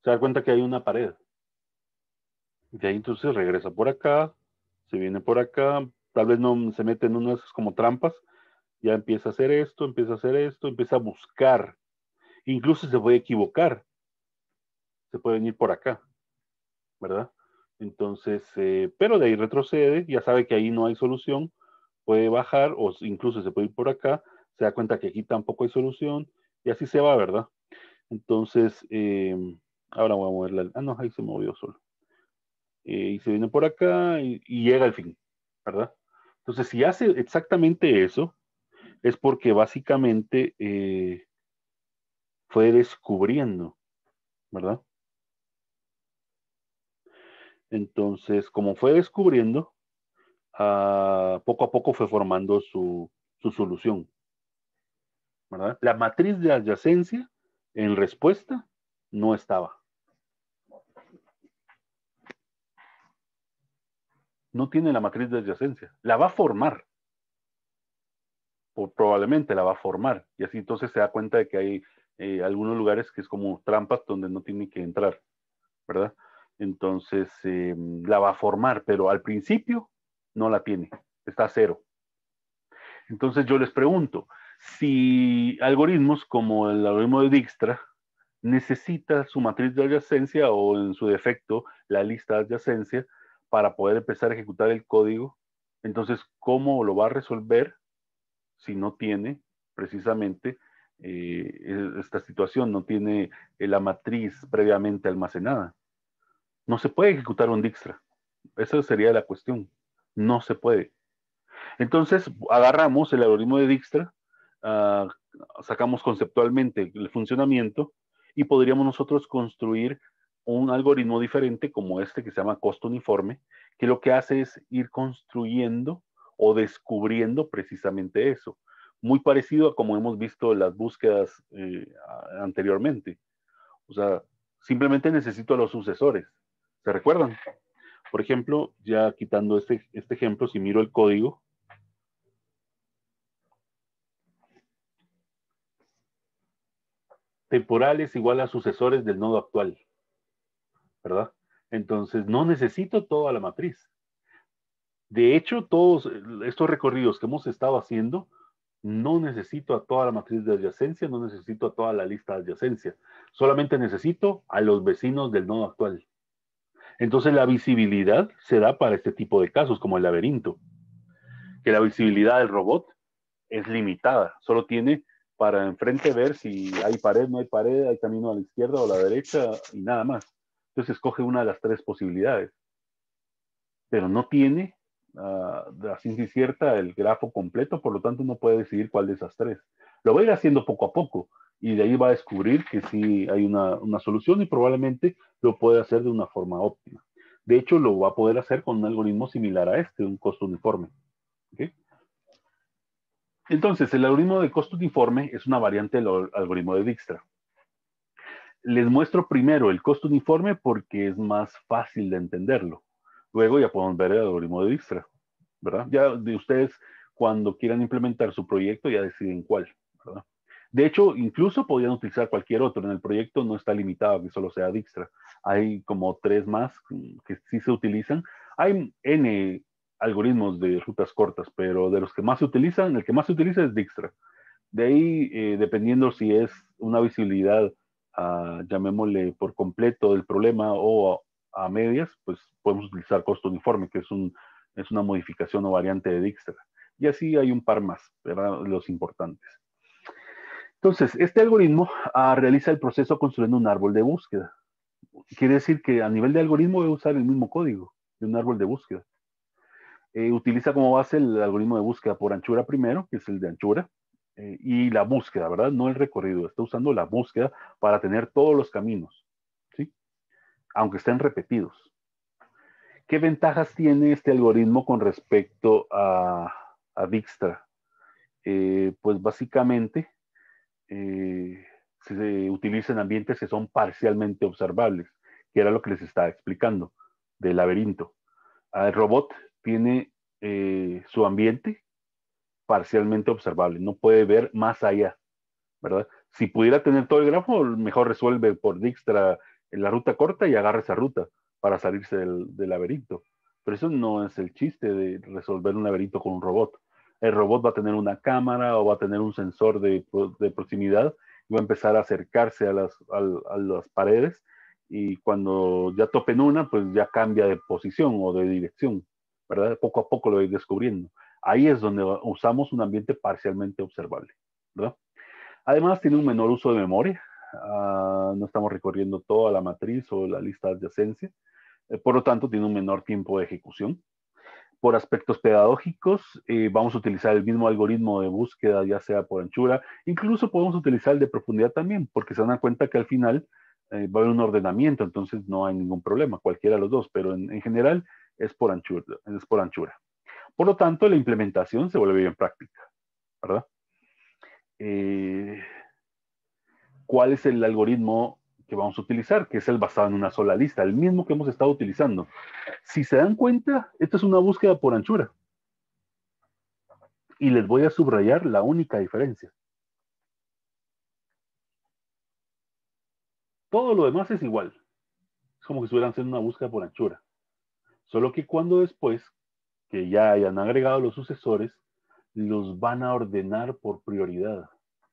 se da cuenta que hay una pared. De ahí entonces regresa por acá, se viene por acá, tal vez no se mete en unas como trampas, ya empieza a hacer esto, empieza a hacer esto, empieza a buscar. Incluso se puede equivocar, se puede venir por acá, ¿verdad? Entonces, eh, pero de ahí retrocede, ya sabe que ahí no hay solución, puede bajar o incluso se puede ir por acá, se da cuenta que aquí tampoco hay solución y así se va, ¿verdad? Entonces, eh, ahora voy a moverla. Ah, no, ahí se movió solo. Eh, y se viene por acá y, y llega al fin, ¿verdad? Entonces, si hace exactamente eso, es porque básicamente eh, fue descubriendo, ¿verdad? Entonces, como fue descubriendo, uh, poco a poco fue formando su, su solución, ¿verdad? La matriz de adyacencia en respuesta no estaba. No tiene la matriz de adyacencia. La va a formar. O probablemente la va a formar. Y así entonces se da cuenta de que hay eh, algunos lugares que es como trampas donde no tiene que entrar, ¿verdad? Entonces eh, la va a formar, pero al principio no la tiene. Está a cero. Entonces yo les pregunto, si algoritmos como el algoritmo de Dijkstra necesita su matriz de adyacencia o en su defecto la lista de adyacencia para poder empezar a ejecutar el código, entonces, ¿cómo lo va a resolver si no tiene precisamente eh, esta situación, no tiene eh, la matriz previamente almacenada? No se puede ejecutar un Dijkstra. Esa sería la cuestión. No se puede. Entonces, agarramos el algoritmo de Dijkstra, uh, sacamos conceptualmente el funcionamiento y podríamos nosotros construir un algoritmo diferente como este que se llama costo uniforme, que lo que hace es ir construyendo o descubriendo precisamente eso. Muy parecido a como hemos visto las búsquedas eh, anteriormente. O sea, simplemente necesito a los sucesores. ¿Se recuerdan? Por ejemplo, ya quitando este, este ejemplo, si miro el código, temporales igual a sucesores del nodo actual, ¿verdad? Entonces, no necesito toda la matriz. De hecho, todos estos recorridos que hemos estado haciendo, no necesito a toda la matriz de adyacencia, no necesito a toda la lista de adyacencia. Solamente necesito a los vecinos del nodo actual. Entonces, la visibilidad se da para este tipo de casos, como el laberinto. Que la visibilidad del robot es limitada. Solo tiene para enfrente ver si hay pared, no hay pared, hay camino a la izquierda o a la derecha y nada más. Entonces escoge una de las tres posibilidades. Pero no tiene uh, a ciencia cierta el grafo completo, por lo tanto no puede decidir cuál de esas tres. Lo va a ir haciendo poco a poco y de ahí va a descubrir que sí hay una, una solución y probablemente lo puede hacer de una forma óptima. De hecho, lo va a poder hacer con un algoritmo similar a este, un costo uniforme. ¿Okay? Entonces, el algoritmo de costo uniforme es una variante del algoritmo de Dijkstra. Les muestro primero el costo uniforme porque es más fácil de entenderlo. Luego ya podemos ver el algoritmo de Dijkstra, ¿verdad? Ya de ustedes, cuando quieran implementar su proyecto, ya deciden cuál, ¿verdad? De hecho, incluso podrían utilizar cualquier otro. En el proyecto no está limitado a que solo sea Dijkstra. Hay como tres más que sí se utilizan. Hay N algoritmos de rutas cortas, pero de los que más se utilizan, el que más se utiliza es Dijkstra. De ahí, eh, dependiendo si es una visibilidad, uh, llamémosle por completo del problema o a, a, medias, pues podemos utilizar costo uniforme, que es, un, es una modificación o variante de Dijkstra. Y así hay un par más, ¿verdad? Los importantes. Entonces, este algoritmo uh, realiza el proceso construyendo un árbol de búsqueda. Quiere decir que a nivel de algoritmo voy a usar el mismo código de un árbol de búsqueda. Eh, utiliza como base el algoritmo de búsqueda por anchura primero, que es el de anchura, eh, y la búsqueda, ¿verdad? No el recorrido, está usando la búsqueda para tener todos los caminos, ¿sí? Aunque estén repetidos. ¿Qué ventajas tiene este algoritmo con respecto a, a Dijkstra? Eh, pues básicamente eh, se utiliza en ambientes que son parcialmente observables, que era lo que les estaba explicando del laberinto. El robot tiene eh, su ambiente parcialmente observable, no puede ver más allá, ¿verdad? Si pudiera tener todo el grafo, mejor resuelve por Dijkstra la ruta corta y agarra esa ruta para salirse del, del laberinto. Pero eso no es el chiste de resolver un laberinto con un robot. El robot va a tener una cámara o va a tener un sensor de, de proximidad y va a empezar a acercarse a las, a, a las paredes, y cuando ya topen una, pues ya cambia de posición o de dirección, ¿verdad? Poco a poco lo vais descubriendo. Ahí es donde usamos un ambiente parcialmente observable, ¿verdad? Además, tiene un menor uso de memoria. Uh, no estamos recorriendo toda la matriz o la lista de adyacencia. Eh, por lo tanto, tiene un menor tiempo de ejecución. Por aspectos pedagógicos, eh, vamos a utilizar el mismo algoritmo de búsqueda, ya sea por anchura. Incluso podemos utilizar el de profundidad también, porque se dan cuenta que al final eh, va a haber un ordenamiento, entonces no hay ningún problema, cualquiera de los dos, pero en, en general es por, anchura, es por anchura. Por lo tanto, la implementación se vuelve bien práctica, ¿verdad? Eh, ¿Cuál es el algoritmo que vamos a utilizar? Que es el basado en una sola lista, el mismo que hemos estado utilizando. Si se dan cuenta, esta es una búsqueda por anchura. Y les voy a subrayar la única diferencia. Todo lo demás es igual. Es como que estuvieran haciendo una búsqueda por anchura. Solo que cuando después, que ya hayan agregado los sucesores, los van a ordenar por prioridad.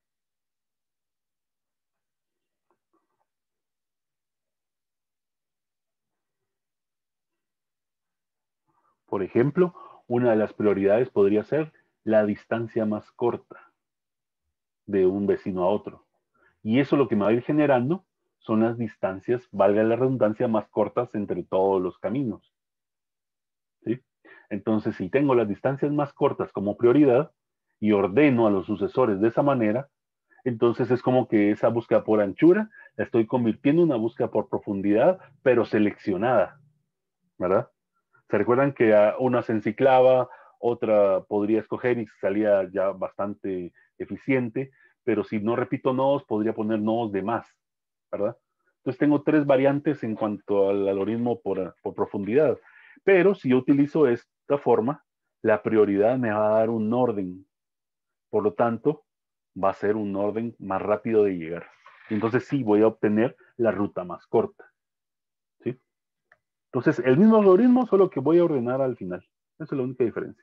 Por ejemplo, una de las prioridades podría ser la distancia más corta de un vecino a otro. Y eso lo que me va a ir generando son las distancias, valga la redundancia, más cortas entre todos los caminos. ¿Sí? Entonces, si tengo las distancias más cortas como prioridad y ordeno a los sucesores de esa manera, entonces es como que esa búsqueda por anchura la estoy convirtiendo en una búsqueda por profundidad, pero seleccionada, ¿verdad? ¿Se recuerdan que una se enciclaba, otra podría escoger y salía ya bastante eficiente, pero si no repito nodos, podría poner nodos de más, ¿verdad? Entonces tengo tres variantes en cuanto al algoritmo por, por profundidad, pero si yo utilizo esta forma, la prioridad me va a dar un orden, por lo tanto, va a ser un orden más rápido de llegar. Entonces sí voy a obtener la ruta más corta. ¿Sí? Entonces, el mismo algoritmo, solo que voy a ordenar al final. Esa es la única diferencia.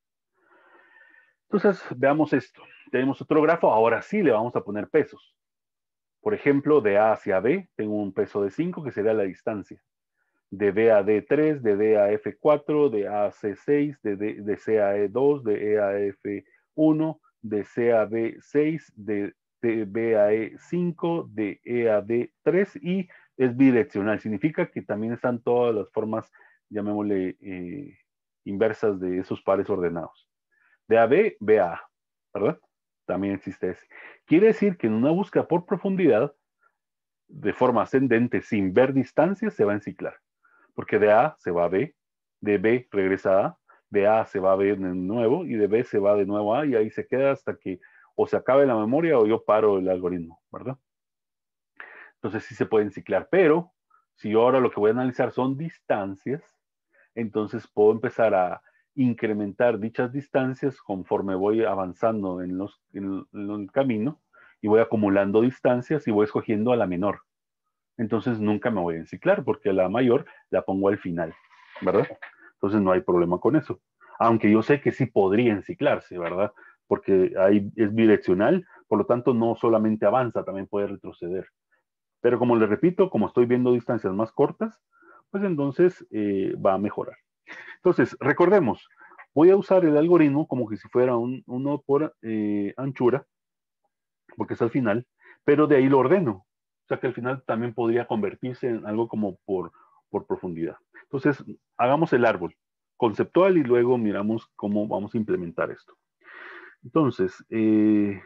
Entonces, veamos esto. Tenemos otro grafo. Ahora sí le vamos a poner pesos. Por ejemplo, de A hacia B, tengo un peso de cinco, que sería la distancia. De B a D tres, de D a F cuatro, de A a C seis, de, D, de C a E dos, de E a F uno, de C a B seis, de, de B a E cinco, de E a D tres, y es bidireccional. Significa que también están todas las formas, llamémosle, eh, inversas de esos pares ordenados. De A a B, B a A, ¿verdad? También existe ese. Quiere decir que en una búsqueda por profundidad, de forma ascendente, sin ver distancias, se va a enciclar. Porque de A se va a B, de B regresa a A, de A se va a B de nuevo, y de B se va de nuevo a A, y ahí se queda hasta que o se acabe la memoria o yo paro el algoritmo, ¿verdad? Entonces sí se puede enciclar, pero si yo ahora lo que voy a analizar son distancias, entonces puedo empezar a incrementar dichas distancias conforme voy avanzando en, los, en, en el camino, y voy acumulando distancias y voy escogiendo a la menor. Entonces nunca me voy a enciclar porque la mayor la pongo al final, ¿verdad? Entonces no hay problema con eso. Aunque yo sé que sí podría enciclarse, ¿verdad? Porque ahí es bidireccional, por lo tanto no solamente avanza, también puede retroceder. Pero como les repito, como estoy viendo distancias más cortas, pues entonces eh, va a mejorar. Entonces, recordemos, voy a usar el algoritmo como que si fuera un, uno por eh, anchura, porque es al final, pero de ahí lo ordeno. O sea que al final también podría convertirse en algo como por, por profundidad. Entonces, hagamos el árbol conceptual y luego miramos cómo vamos a implementar esto. Entonces, eh,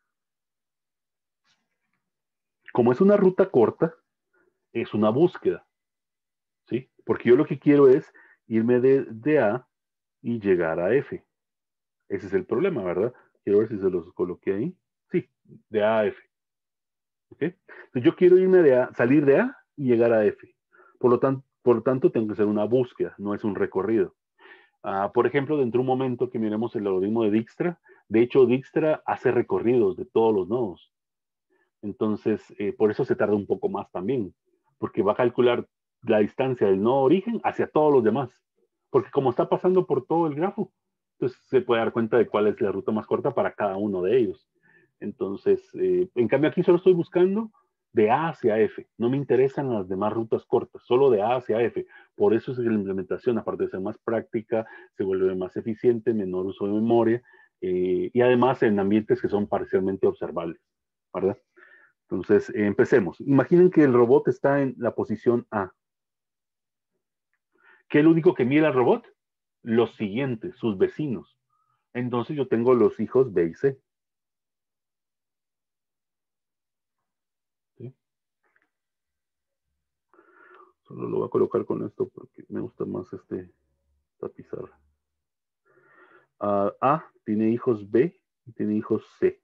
como es una ruta corta, es una búsqueda, ¿sí? Porque yo lo que quiero es irme de, de A y llegar a F. Ese es el problema, ¿verdad? Quiero ver si se los coloqué ahí. Sí, de A a F. ¿Ok? Entonces yo quiero irme de A, salir de A y llegar a F. Por lo, tan, por lo tanto, tengo que hacer una búsqueda, no es un recorrido. Uh, por ejemplo, dentro de un momento que miremos el algoritmo de Dijkstra, de hecho, Dijkstra hace recorridos de todos los nodos. Entonces, eh, por eso se tarda un poco más también, porque va a calcular la distancia del nodo origen hacia todos los demás, porque como está pasando por todo el grafo, entonces se puede dar cuenta de cuál es la ruta más corta para cada uno de ellos. Entonces, eh, en cambio aquí solo estoy buscando de A hacia F, no me interesan las demás rutas cortas, solo de A hacia F. Por eso es que la implementación, aparte de ser más práctica, se vuelve más eficiente, menor uso de memoria, eh, y además en ambientes que son parcialmente observables, ¿verdad? Entonces, eh, empecemos. Imaginen que el robot está en la posición A. ¿Qué es lo único que mira el robot? Los siguientes, sus vecinos. Entonces yo tengo los hijos B y C. ¿Sí? Solo lo voy a colocar con esto porque me gusta más este, esta pizarra. Uh, A tiene hijos B y tiene hijos C.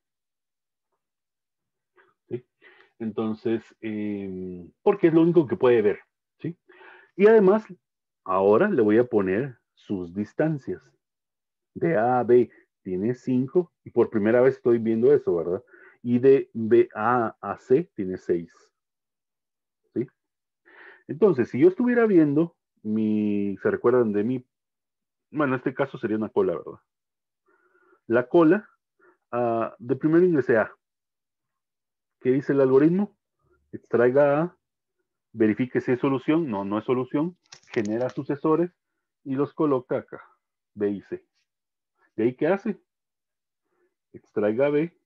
¿Sí? Entonces, eh, porque es lo único que puede ver. ¿Sí? Y además, ahora le voy a poner sus distancias. De A a B tiene cinco, y por primera vez estoy viendo eso, ¿verdad? Y de B A a C tiene seis. ¿Sí? Entonces, si yo estuviera viendo mi, ¿se recuerdan de mi? Bueno, en este caso sería una cola, ¿verdad? La cola, uh, de primero ingresé A. ¿Qué dice el algoritmo? Extraiga A, verifique si es solución, no, no es solución, genera sucesores y los coloca acá, B y C. ¿De ahí qué hace? Extraiga B,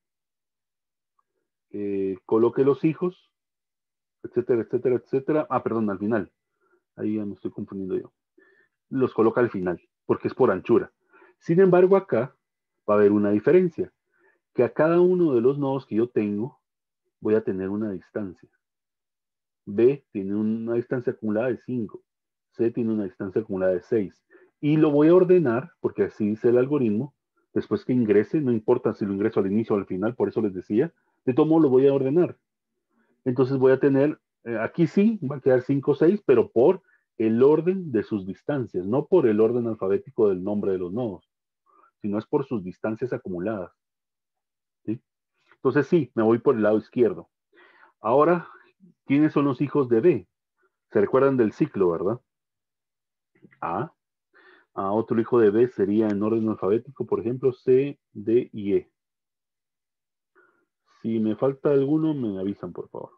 eh, coloque los hijos, etcétera, etcétera, etcétera. Ah, perdón, al final. Ahí ya me estoy confundiendo yo. Los coloca al final, porque es por anchura. Sin embargo, acá va a haber una diferencia, que a cada uno de los nodos que yo tengo, voy a tener una distancia. B tiene una distancia acumulada de cinco, C tiene una distancia acumulada de seis. Y lo voy a ordenar, porque así dice el algoritmo, después que ingrese, no importa si lo ingreso al inicio o al final, por eso les decía, de todo modo lo voy a ordenar. Entonces voy a tener, eh, aquí sí, va a quedar cinco, seis, pero por el orden de sus distancias, no por el orden alfabético del nombre de los nodos, sino es por sus distancias acumuladas. ¿Sí? Entonces sí, me voy por el lado izquierdo. Ahora, ¿quiénes son los hijos de B? Se recuerdan del ciclo, ¿verdad? A. A otro hijo de B sería en orden alfabético, por ejemplo, C, D y E. Si me falta alguno, me avisan, por favor.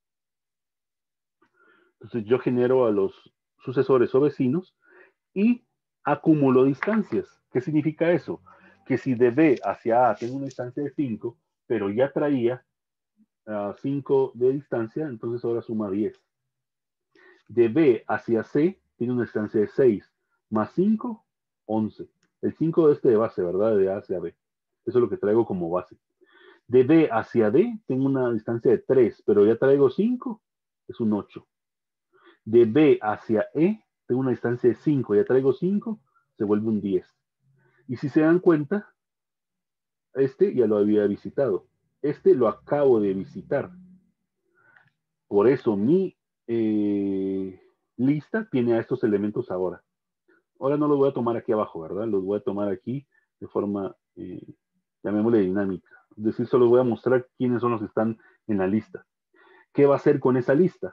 Entonces yo genero a los sucesores o vecinos y acumulo distancias. ¿Qué significa eso? Que si de B hacia A tengo una distancia de cinco, pero ya traía uh, cinco de distancia, entonces ahora suma diez. De B hacia C tiene una distancia de seis, más cinco, once. El cinco de este de base, ¿verdad? De A hacia B. Eso es lo que traigo como base. De B hacia D tengo una distancia de tres, pero ya traigo cinco, es un ocho. De B hacia E tengo una distancia de cinco, ya traigo cinco, se vuelve un diez. Y si se dan cuenta, este ya lo había visitado. Este lo acabo de visitar. Por eso mi eh, lista tiene a estos elementos ahora. Ahora no los voy a tomar aquí abajo, ¿verdad? Los voy a tomar aquí de forma, eh, llamémosle dinámica. Es decir, solo voy a mostrar quiénes son los que están en la lista. ¿Qué va a hacer con esa lista?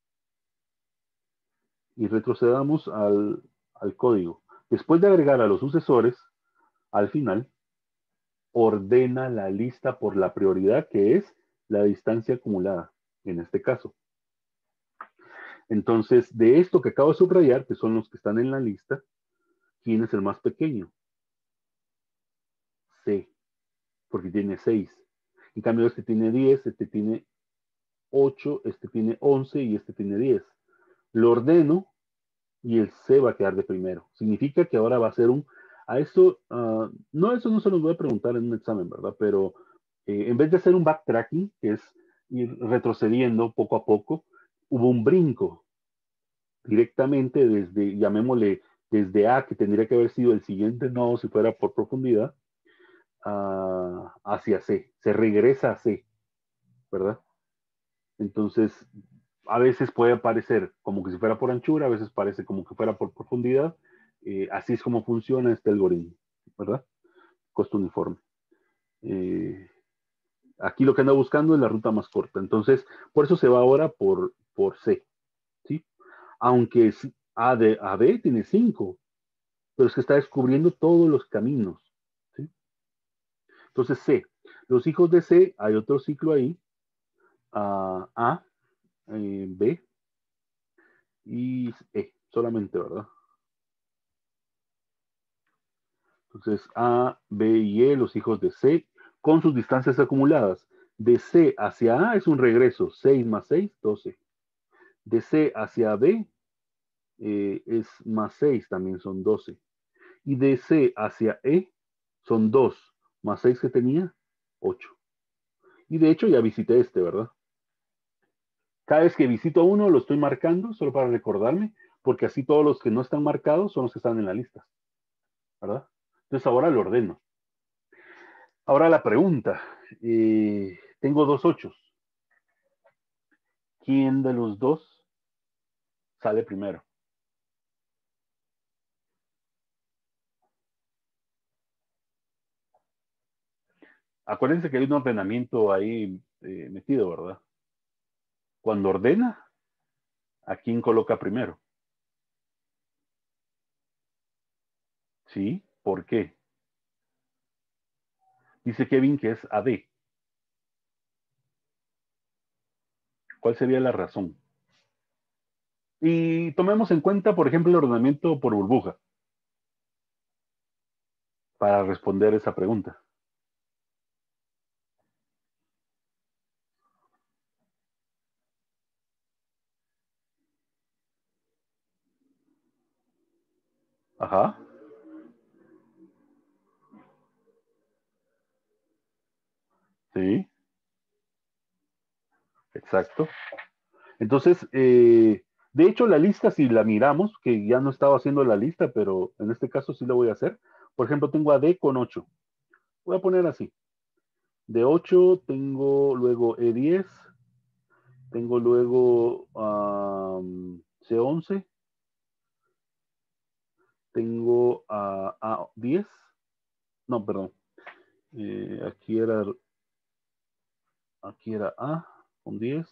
Y retrocedamos al, al código. Después de agregar a los sucesores, al final, ordena la lista por la prioridad, que es la distancia acumulada, en este caso. Entonces, de esto que acabo de subrayar, que son los que están en la lista, ¿quién es el más pequeño? C, porque tiene seis. En cambio, este tiene diez, este tiene ocho, este tiene once y este tiene diez. Lo ordeno y el C va a quedar de primero. Significa que ahora va a ser un... A esto, uh, no, eso no se los voy a preguntar en un examen, ¿verdad? Pero eh, en vez de hacer un backtracking, que es ir retrocediendo poco a poco, hubo un brinco directamente desde, llamémosle, desde A, que tendría que haber sido el siguiente nodo si fuera por profundidad, uh, hacia C. Se regresa a C, ¿verdad? Entonces, a veces puede parecer como que si fuera por anchura, a veces parece como que fuera por profundidad. Eh, así es como funciona este algoritmo, ¿verdad? Costo uniforme. Eh, aquí lo que anda buscando es la ruta más corta. Entonces, por eso se va ahora por, por C. Aunque es A de A B tiene cinco, pero es que está descubriendo todos los caminos. ¿Sí? Entonces C, los hijos de C, hay otro ciclo ahí, uh, A, eh, B y E, solamente, ¿verdad? Entonces A, B y E, los hijos de C, con sus distancias acumuladas. De C hacia A es un regreso, seis más seis, doce. De C hacia B eh, es más seis, también son doce. Y de C hacia E son dos, más seis que tenía, ocho. Y de hecho ya visité este, ¿verdad? Cada vez que visito uno lo estoy marcando, solo para recordarme, porque así todos los que no están marcados son los que están en la lista, ¿verdad? Entonces ahora lo ordeno. Ahora la pregunta, eh, tengo dos ochos. ¿Quién de los dos sale primero? Acuérdense que hay un ordenamiento ahí eh, metido, ¿verdad? Cuando ordena, ¿a quién coloca primero? ¿Sí? ¿Por qué? Dice Kevin que es A D. ¿Cuál sería la razón? Y tomemos en cuenta, por ejemplo, el ordenamiento por burbuja para responder esa pregunta. Ajá. Sí, exacto. Entonces, eh, de hecho, la lista, si la miramos, que ya no estaba haciendo la lista, pero en este caso sí la voy a hacer. Por ejemplo, tengo a D con ocho. Voy a poner así. De ocho tengo luego E diez, tengo luego um, C once, tengo a A diez, no, perdón, eh, aquí era aquí era A con diez.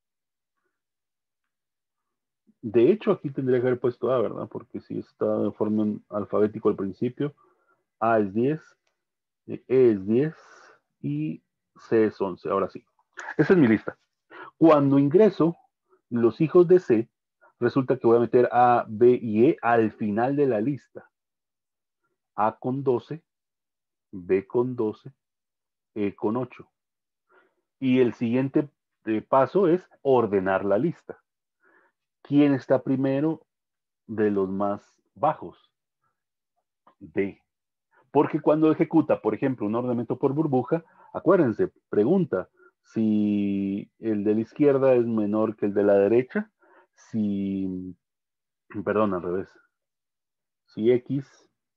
De hecho, aquí tendría que haber puesto A, ¿verdad? Porque si está de forma alfabético al principio, A es diez, E es diez y C es once. Ahora sí. Esa es mi lista. Cuando ingreso los hijos de C, resulta que voy a meter A, B y E al final de la lista. A con doce, B con doce, E con ocho. Y el siguiente eh, paso es ordenar la lista. ¿Quién está primero de los más bajos? D. Porque cuando ejecuta, por ejemplo, un ordenamiento por burbuja, acuérdense, pregunta si el de la izquierda es menor que el de la derecha, si, perdón, al revés, si X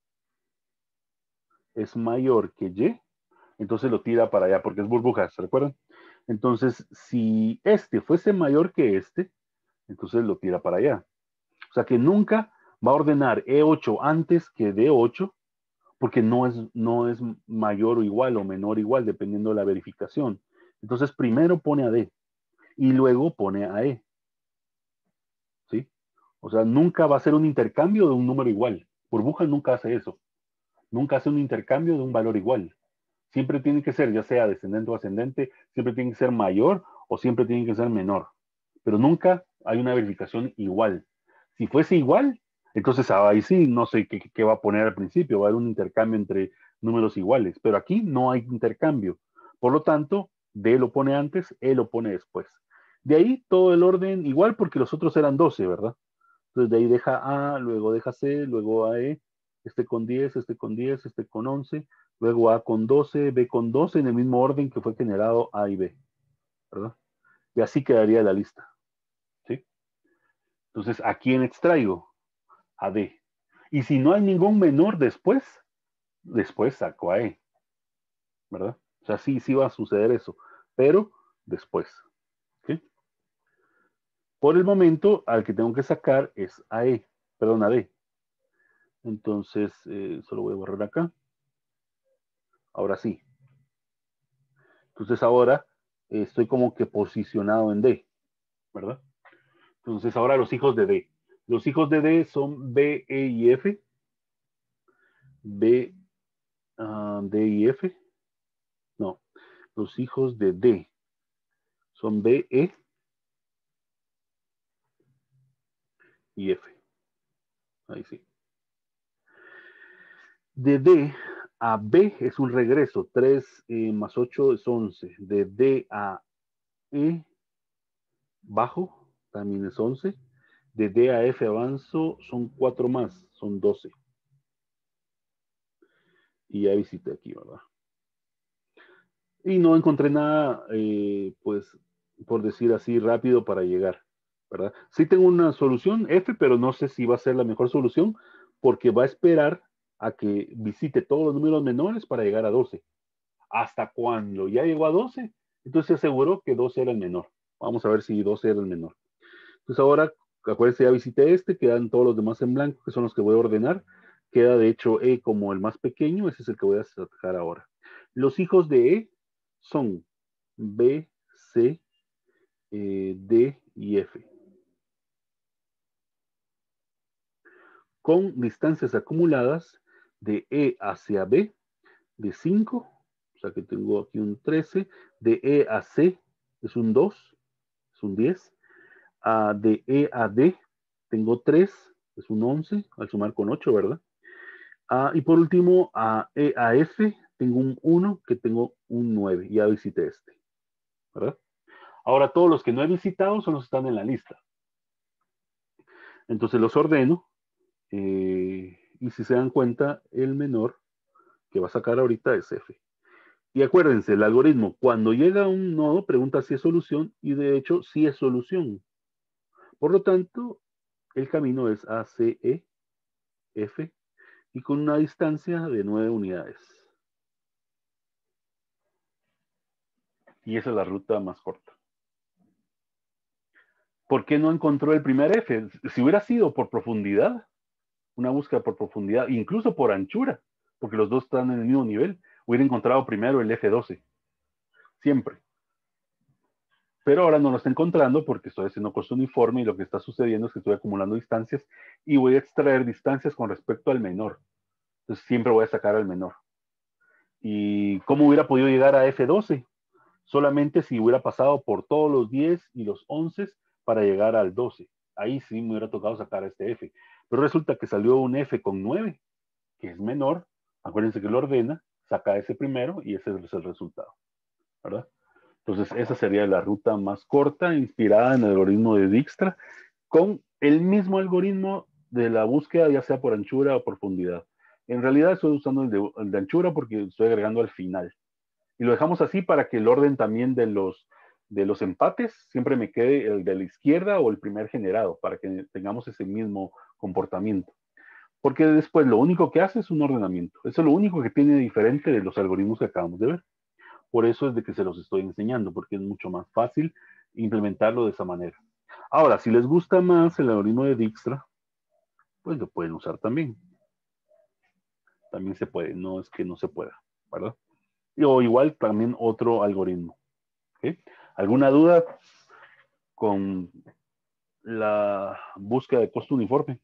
es mayor que Y, entonces lo tira para allá, porque es burbuja, ¿se recuerdan? Entonces, si este fuese mayor que este, entonces lo tira para allá. O sea que nunca va a ordenar E ocho antes que D ocho, porque no es, no es mayor o igual o menor o igual, dependiendo de la verificación. Entonces, primero pone a D y luego pone a E. ¿Sí? O sea, nunca va a ser un intercambio de un número igual. Burbuja nunca hace eso. Nunca hace un intercambio de un valor igual. Siempre tiene que ser, ya sea descendente o ascendente, siempre tiene que ser mayor o siempre tiene que ser menor. Pero nunca hay una verificación igual. Si fuese igual, entonces ahí sí, no sé qué, qué va a poner al principio, va a haber un intercambio entre números iguales, pero aquí no hay intercambio. Por lo tanto, D lo pone antes, E lo pone después. De ahí todo el orden igual porque los otros eran doce, ¿verdad? Entonces de ahí deja A, luego deja C, luego A E, este con diez, este con diez, este con once, luego A con doce, B con doce en el mismo orden que fue generado A y B, ¿verdad? Y así quedaría la lista, ¿sí? Entonces, ¿a quién extraigo? A D. Y si no hay ningún menor después, después saco a E, ¿verdad? O sea, sí, sí va a suceder eso, pero después, ¿sí? Por el momento, al que tengo que sacar es a E, perdón, a D. Entonces, eh, solo voy a borrar acá. Ahora sí. Entonces ahora eh, estoy como que posicionado en D, ¿verdad? Entonces ahora los hijos de D. Los hijos de D son B, E y F. B, uh, D y F. No, los hijos de D son B, E y F. Ahí sí. De D a B es un regreso. tres eh, más ocho es once. De D a E bajo también es once. De D a F avanzo son cuatro más, son doce. Y ya visité aquí, ¿verdad? Y no encontré nada, eh, pues, por decir así, rápido para llegar, ¿verdad? Sí tengo una solución F, pero no sé si va a ser la mejor solución porque va a esperar a que visite todos los números menores para llegar a doce. Hasta cuando ya llegó a doce, entonces se aseguró que doce era el menor. Vamos a ver si doce era el menor. Entonces ahora, acuérdense, ya visité este, quedan todos los demás en blanco, que son los que voy a ordenar. Queda de hecho E como el más pequeño, ese es el que voy a sacar ahora. Los hijos de E son B, C, eh, D y F. Con distancias acumuladas de E hacia B de cinco, o sea que tengo aquí un trece, de E a C es un dos, es un diez, uh, de E a D tengo tres, es un once, al sumar con ocho, ¿verdad? Uh, y por último, a E a F tengo un uno, que tengo un nueve, ya visité este, ¿verdad? Ahora todos los que no he visitado son los que están en la lista. Entonces los ordeno, eh, y si se dan cuenta, el menor que va a sacar ahorita es F. Y acuérdense, el algoritmo, cuando llega a un nodo, pregunta si es solución, y de hecho, sí es solución. Por lo tanto, el camino es A, C, E, F, y con una distancia de nueve unidades. Y esa es la ruta más corta. ¿Por qué no encontró el primer F? Si hubiera sido por profundidad, una búsqueda por profundidad, incluso por anchura, porque los dos están en el mismo nivel, hubiera encontrado primero el F doce. Siempre. Pero ahora no lo está encontrando porque estoy haciendo costo uniforme y lo que está sucediendo es que estoy acumulando distancias y voy a extraer distancias con respecto al menor. Entonces siempre voy a sacar al menor. ¿Y cómo hubiera podido llegar a F doce? Solamente si hubiera pasado por todos los diez y los once para llegar al doce. Ahí sí me hubiera tocado sacar a este F. Pero resulta que salió un F con nueve, que es menor. Acuérdense que lo ordena, saca ese primero y ese es el resultado, ¿verdad? Entonces esa sería la ruta más corta, inspirada en el algoritmo de Dijkstra, con el mismo algoritmo de la búsqueda, ya sea por anchura o profundidad. En realidad estoy usando el de, el de anchura porque estoy agregando al final. Y lo dejamos así para que el orden también de los, de los empates siempre me quede el de la izquierda o el primer generado, para que tengamos ese mismo comportamiento. Porque después lo único que hace es un ordenamiento. Eso es lo único que tiene diferente de los algoritmos que acabamos de ver. Por eso es de que se los estoy enseñando, porque es mucho más fácil implementarlo de esa manera. Ahora, si les gusta más el algoritmo de Dijkstra, pues lo pueden usar también. También se puede, no es que no se pueda, ¿verdad? O igual también otro algoritmo. ¿Okay? ¿Alguna duda con la búsqueda de costo uniforme?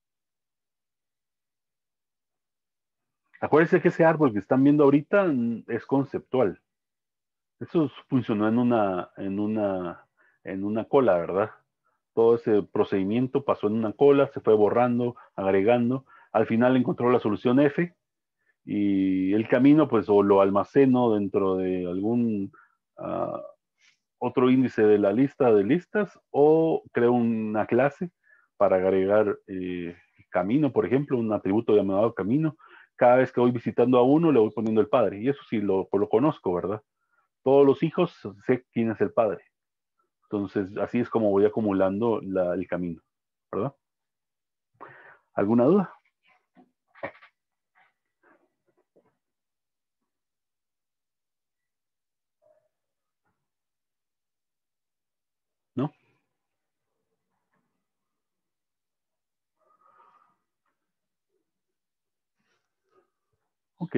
Acuérdense que ese árbol que están viendo ahorita es conceptual. Eso funcionó en una, en una, en una cola, ¿verdad? Todo ese procedimiento pasó en una cola, se fue borrando, agregando. Al final encontró la solución F y el camino, pues, o lo almaceno dentro de algún uh, otro índice de la lista de listas o creo una clase para agregar eh, camino, por ejemplo, un atributo llamado camino. Cada vez que voy visitando a uno, le voy poniendo el padre. Y eso sí lo, lo conozco, ¿verdad? Todos los hijos sé quién es el padre. Entonces, así es como voy acumulando la, el camino, ¿verdad? ¿Alguna duda? ¿No? Ok.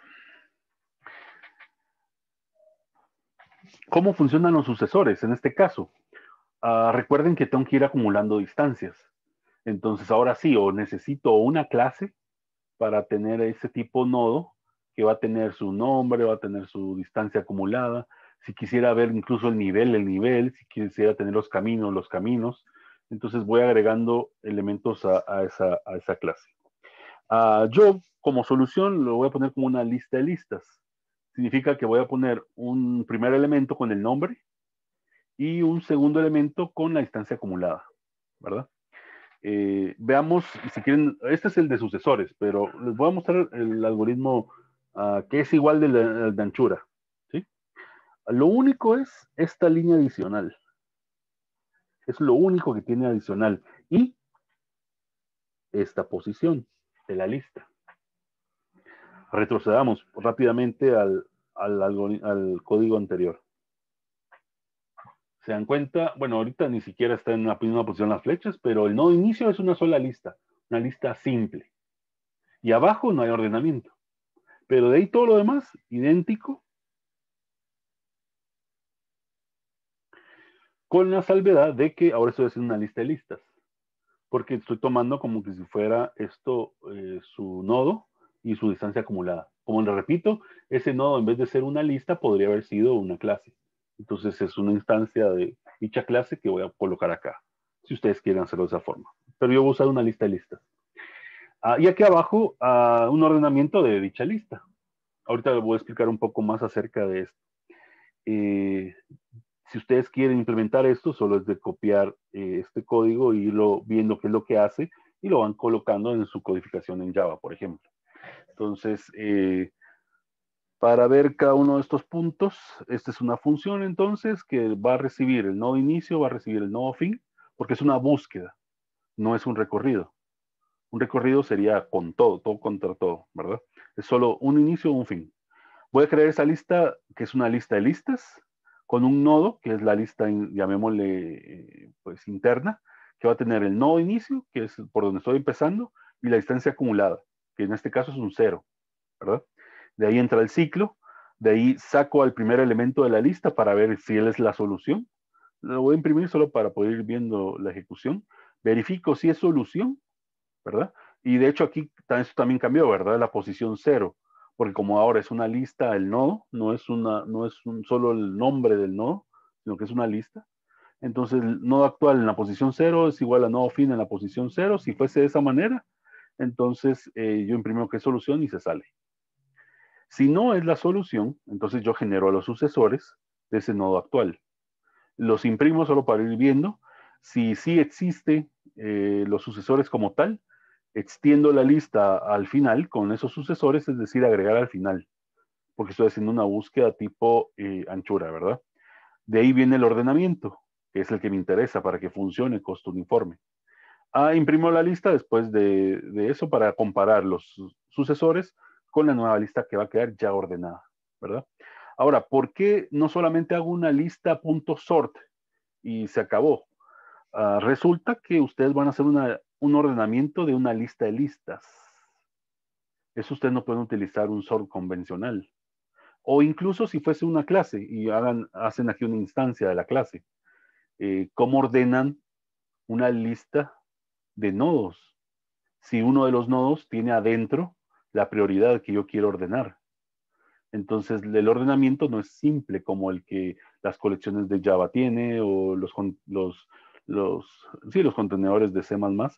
¿Cómo funcionan los sucesores en este caso? Uh, recuerden que tengo que ir acumulando distancias. Entonces ahora sí, o necesito una clase para tener ese tipo nodo que va a tener su nombre, va a tener su distancia acumulada. Si quisiera ver incluso el nivel, el nivel, si quisiera tener los caminos, los caminos. Entonces voy agregando elementos a, a, esa, a esa, clase. Uh, yo, como solución, lo voy a poner como una lista de listas. Significa que voy a poner un primer elemento con el nombre y un segundo elemento con la distancia acumulada, ¿verdad? Eh, veamos, si quieren, este es el de sucesores, pero les voy a mostrar el algoritmo uh, que es igual de, la, de anchura, ¿sí? Lo único es esta línea adicional. Es lo único que tiene adicional. Y esta posición de la lista. Retrocedamos rápidamente al, al, al código anterior. Se dan cuenta, bueno, ahorita ni siquiera está en la misma posición las flechas, pero el nodo inicio es una sola lista, una lista simple. Y abajo no hay ordenamiento. Pero de ahí todo lo demás, idéntico, con la salvedad de que ahora estoy haciendo una lista de listas. Porque estoy tomando como que si fuera esto eh, su nodo y su distancia acumulada. Como le repito, ese nodo en vez de ser una lista podría haber sido una clase. Entonces es una instancia de dicha clase que voy a colocar acá, si ustedes quieren hacerlo de esa forma. Pero yo voy a usar una lista de listas. Ah, y aquí abajo, ah, un ordenamiento de dicha lista. Ahorita les voy a explicar un poco más acerca de esto. Eh, si ustedes quieren implementar esto, solo es de copiar eh, este código e irlo viendo qué es lo que hace y lo van colocando en su codificación en Java, por ejemplo. Entonces, eh, para ver cada uno de estos puntos, esta es una función entonces que va a recibir el nodo inicio, va a recibir el nodo fin, porque es una búsqueda, no es un recorrido. Un recorrido sería con todo, todo contra todo, ¿verdad? Es solo un inicio o un fin. Voy a crear esa lista, que es una lista de listas, con un nodo, que es la lista, llamémosle, pues, interna, que va a tener el nodo inicio, que es por donde estoy empezando, y la distancia acumulada, que en este caso es un cero, ¿verdad? De ahí entra el ciclo, de ahí saco al primer elemento de la lista para ver si él es la solución. Lo voy a imprimir solo para poder ir viendo la ejecución. Verifico si es solución, ¿verdad? Y de hecho aquí eso también cambió, ¿verdad? La posición cero, porque como ahora es una lista el nodo, no es, una, no es un, solo el nombre del nodo, sino que es una lista. Entonces el nodo actual en la posición cero es igual a nodo fin en la posición cero. Si fuese de esa manera, entonces eh, yo imprimo que es solución y se sale. Si no es la solución, entonces yo genero a los sucesores de ese nodo actual. Los imprimo solo para ir viendo. Si sí existe eh, los sucesores como tal, extiendo la lista al final con esos sucesores, es decir, agregar al final, porque estoy haciendo una búsqueda tipo eh, anchura, ¿verdad? De ahí viene el ordenamiento, que es el que me interesa para que funcione costo uniforme. Ah, imprimo la lista después de, de eso para comparar los sucesores con la nueva lista que va a quedar ya ordenada, ¿verdad? Ahora, ¿por qué no solamente hago una lista .sort y se acabó? Uh, resulta que ustedes van a hacer una, un ordenamiento de una lista de listas. Eso ustedes no pueden utilizar un sort convencional. O incluso si fuese una clase y hagan, hacen aquí una instancia de la clase. Eh, ¿Cómo ordenan una lista de nodos? Si uno de los nodos tiene adentro la prioridad que yo quiero ordenar. Entonces, el ordenamiento no es simple como el que las colecciones de Java tiene o los, los, los, sí, los contenedores de C más más.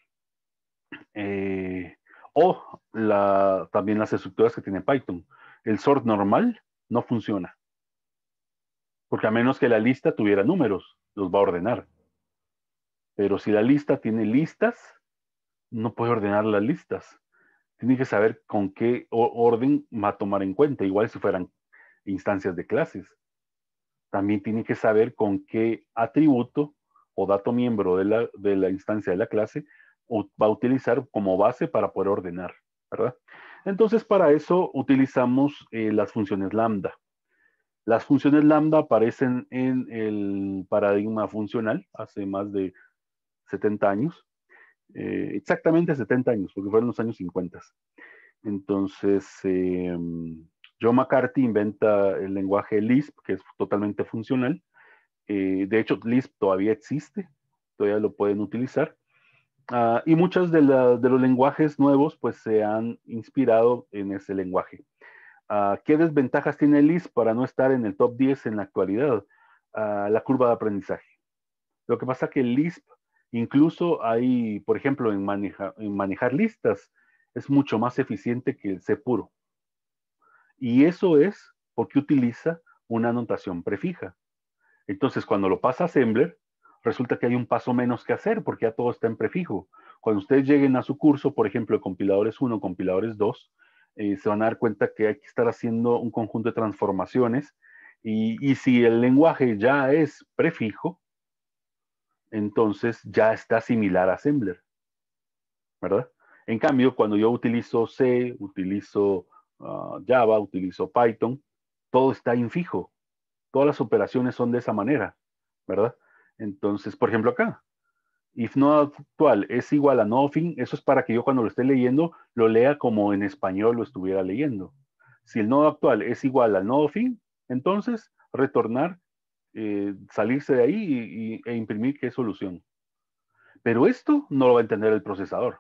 Eh, o la, también las estructuras que tiene Python. El sort normal no funciona. Porque a menos que la lista tuviera números, los va a ordenar. Pero si la lista tiene listas, no puede ordenar las listas. Tiene que saber con qué orden va a tomar en cuenta, igual si fueran instancias de clases. También tiene que saber con qué atributo o dato miembro de la, de la instancia de la clase va a utilizar como base para poder ordenar, ¿verdad? Entonces, para eso utilizamos eh, las funciones lambda. Las funciones lambda aparecen en el paradigma funcional hace más de setenta años, eh, exactamente setenta años, porque fueron los años cincuenta. Entonces, eh, John McCarthy inventa el lenguaje Lisp, que es totalmente funcional. Eh, de hecho, Lisp todavía existe, todavía lo pueden utilizar. Uh, y muchos de, la, de los lenguajes nuevos pues se han inspirado en ese lenguaje. Uh, ¿Qué desventajas tiene Lisp para no estar en el top diez en la actualidad? Uh, la curva de aprendizaje. Lo que pasa que el Lisp, incluso hay, por ejemplo, en, maneja, en manejar listas, es mucho más eficiente que el C puro. Y eso es porque utiliza una notación prefija. Entonces, cuando lo pasa a Assembler, resulta que hay un paso menos que hacer porque ya todo está en prefijo. Cuando ustedes lleguen a su curso, por ejemplo, de compiladores uno, compiladores dos, eh, se van a dar cuenta que hay que estar haciendo un conjunto de transformaciones y, y si el lenguaje ya es prefijo, entonces ya está similar a Assembler, ¿verdad? En cambio, cuando yo utilizo C, utilizo uh, Java, utilizo Python, todo está infijo. Todas las operaciones son de esa manera, ¿verdad? Entonces, por ejemplo, acá, if no actual es igual a no fin, eso es para que yo cuando lo esté leyendo, lo lea como en español lo estuviera leyendo. Si el nodo actual es igual al nodo fin, entonces retornar, eh, salirse de ahí y, y, e imprimir qué solución. Pero esto no lo va a entender el procesador.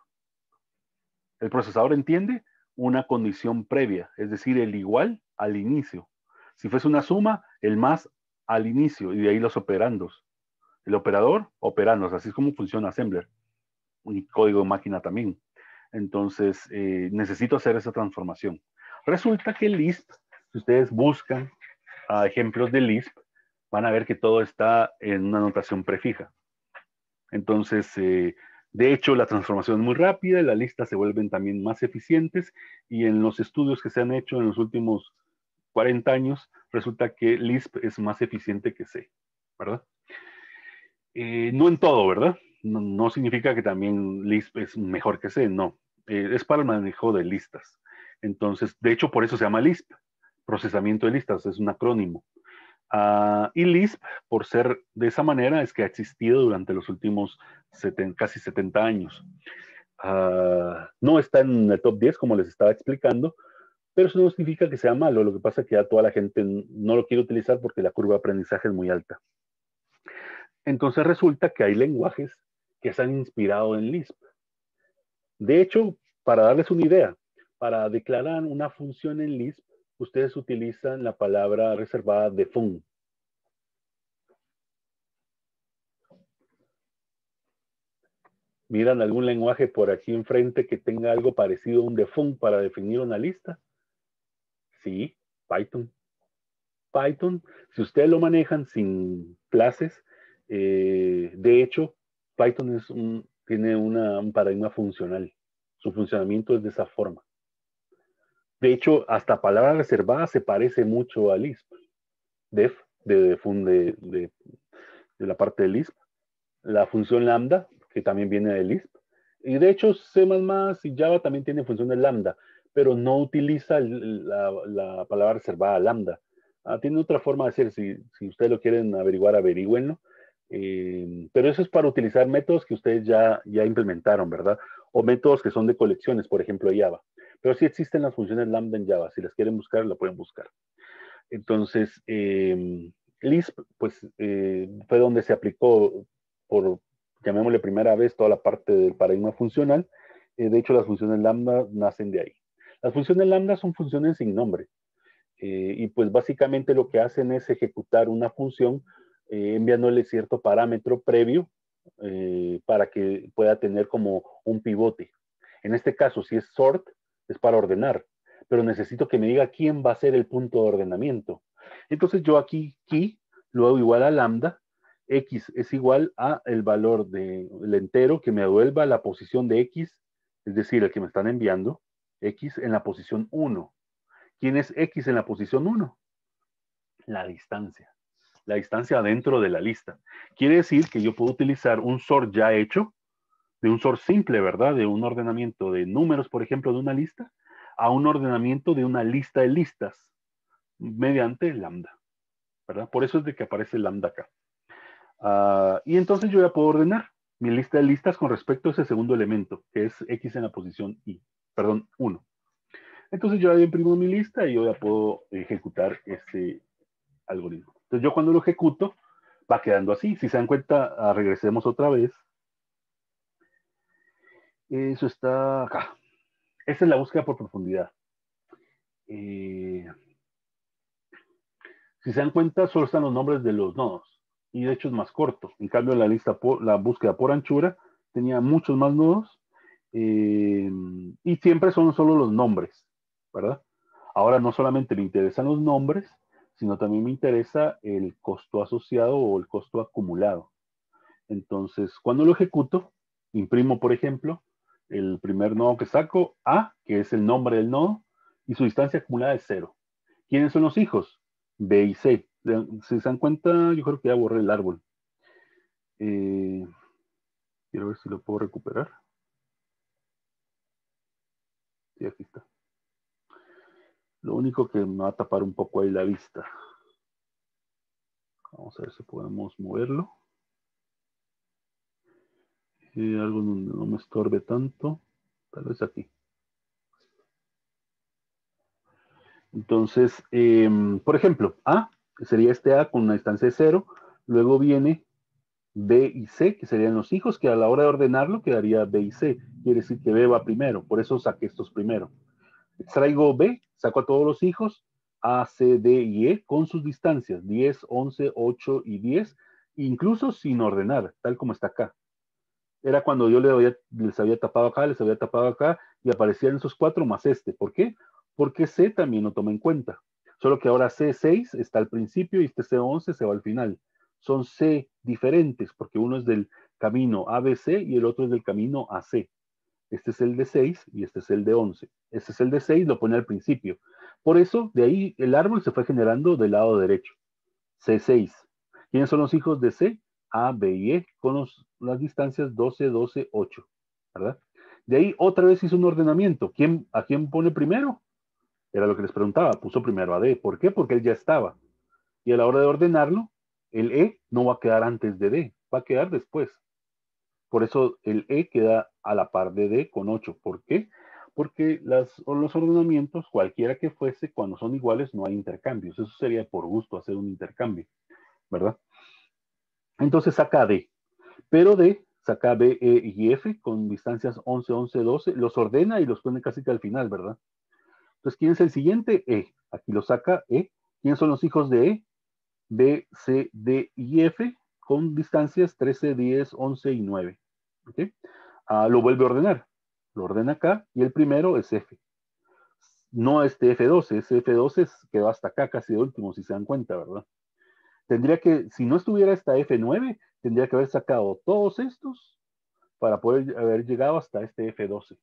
El procesador entiende una condición previa, es decir, el igual al inicio. Si fuese una suma, el más al inicio y de ahí los operandos. El operador, operandos, así es como funciona Assembler. Y código de máquina también. Entonces, eh, necesito hacer esa transformación. Resulta que Lisp, si ustedes buscan uh, ejemplos de Lisp, van a ver que todo está en una notación prefija. Entonces, eh, de hecho, la transformación es muy rápida, las listas se vuelven también más eficientes y en los estudios que se han hecho en los últimos cuarenta años, resulta que Lisp es más eficiente que C, ¿verdad? Eh, no en todo, ¿verdad? No, no, significa que también Lisp es mejor que C, no. Eh, es para el manejo de listas. Entonces, de hecho, por eso se llama Lisp, procesamiento de listas, es un acrónimo. Uh, y Lisp, por ser de esa manera, es que ha existido durante los últimos setenta, casi setenta años. Uh, no está en el top diez, como les estaba explicando, pero eso no significa que sea malo. Lo que pasa es que ya toda la gente no lo quiere utilizar porque la curva de aprendizaje es muy alta. Entonces resulta que hay lenguajes que se han inspirado en Lisp. De hecho, para darles una idea, para declarar una función en Lisp, ustedes utilizan la palabra reservada defun. ¿Miran algún lenguaje por aquí enfrente que tenga algo parecido a un defun para definir una lista? Sí, Python. Python, si ustedes lo manejan sin clases, eh, de hecho, Python es un, tiene una, un paradigma funcional. Su funcionamiento es de esa forma. De hecho, hasta palabra reservada se parece mucho a Lisp. Def, de defun de, de, de la parte de Lisp. La función lambda, que también viene de Lisp. Y de hecho, C++ y Java también tienen función de lambda, pero no utiliza el, la, la, palabra reservada lambda. Ah, tiene otra forma de hacer, si, si ustedes lo quieren averiguar, averigüenlo. Eh, pero eso es para utilizar métodos que ustedes ya, ya implementaron, ¿verdad? O métodos que son de colecciones, por ejemplo, Java. Pero sí existen las funciones lambda en Java. Si las quieren buscar, la pueden buscar. Entonces, eh, Lisp, pues, eh, fue donde se aplicó por, llamémosle primera vez, toda la parte del paradigma funcional. Eh, de hecho, las funciones lambda nacen de ahí. Las funciones lambda son funciones sin nombre. Eh, y pues básicamente lo que hacen es ejecutar una función eh, enviándole cierto parámetro previo eh, para que pueda tener como un pivote. En este caso, si es sort, es para ordenar, pero necesito que me diga quién va a ser el punto de ordenamiento. Entonces yo aquí, key, lo hago igual a lambda, x es igual a el valor del entero que me devuelva la posición de x, es decir, el que me están enviando, x en la posición uno. ¿Quién es x en la posición uno? La distancia. La distancia dentro de la lista. Quiere decir que yo puedo utilizar un sort ya hecho, de un sort simple, ¿verdad? De un ordenamiento de números, por ejemplo, de una lista, a un ordenamiento de una lista de listas, mediante lambda, ¿verdad? Por eso es de que aparece lambda acá. Uh, y entonces yo ya puedo ordenar mi lista de listas con respecto a ese segundo elemento, que es x en la posición i, perdón, uno. Entonces yo ya imprimo mi lista y yo ya puedo ejecutar ese algoritmo. Entonces yo cuando lo ejecuto, va quedando así. Si se dan cuenta, uh, regresemos otra vez. Eso está acá. Esta es la búsqueda por profundidad. Eh, si se dan cuenta, solo están los nombres de los nodos. Y de hecho es más corto. En cambio, la lista por, la búsqueda por anchura tenía muchos más nodos. Eh, y siempre son solo los nombres, ¿verdad? Ahora no solamente me interesan los nombres, sino también me interesa el costo asociado o el costo acumulado. Entonces, cuando lo ejecuto, imprimo, por ejemplo, el primer nodo que saco, A, que es el nombre del nodo, y su distancia acumulada es cero. ¿Quiénes son los hijos? B y C. Si se dan cuenta, yo creo que ya borré el árbol. Eh, quiero ver si lo puedo recuperar. Sí, aquí está. Lo único que me va a tapar un poco ahí la vista. Vamos a ver si podemos moverlo. Eh, algo donde no me estorbe tanto. Tal vez aquí. Entonces, eh, por ejemplo, A sería este A con una distancia de cero. Luego viene B y C, que serían los hijos, que a la hora de ordenarlo quedaría B y C. Quiere decir que B va primero. Por eso saqué estos primero. Extraigo B, saco a todos los hijos, A, C, D y E, con sus distancias, diez, once, ocho y diez, incluso sin ordenar, tal como está acá. Era cuando yo les había, les había tapado acá, les había tapado acá, y aparecían esos cuatro más este. ¿Por qué? Porque C también lo toma en cuenta. Solo que ahora C seis está al principio y este C once se va al final. Son C diferentes, porque uno es del camino A B C y el otro es del camino A C. Este es el de seis y este es el de once. Este es el de seis, lo pone al principio. Por eso, de ahí el árbol se fue generando del lado derecho. C seis. ¿Quiénes son los hijos de C? A, B y E, con los, las distancias doce, doce, ocho. ¿Verdad? De ahí otra vez hizo un ordenamiento. ¿Quién, ¿A quién pone primero? Era lo que les preguntaba. Puso primero a D. ¿Por qué? Porque él ya estaba. Y a la hora de ordenarlo, el E no va a quedar antes de D, va a quedar después. Por eso el E queda a la par de D con ocho. ¿Por qué? Porque las, los ordenamientos, cualquiera que fuese, cuando son iguales no hay intercambios. Eso sería por gusto hacer un intercambio, ¿verdad? Entonces saca D. Pero D saca B, E y F con distancias once, once, doce. Los ordena y los pone casi que al final, ¿verdad? Entonces, ¿quién es el siguiente? E. Aquí lo saca E. ¿Quiénes son los hijos de E? B, C, D y F con distancias trece, diez, once y nueve. ¿Okay? Uh, lo vuelve a ordenar. Lo ordena acá y el primero es F. No este F doce, ese F doce quedó hasta acá casi de último, si se dan cuenta, ¿verdad? Tendría que, si no estuviera esta F nueve, tendría que haber sacado todos estos para poder haber llegado hasta este F doce.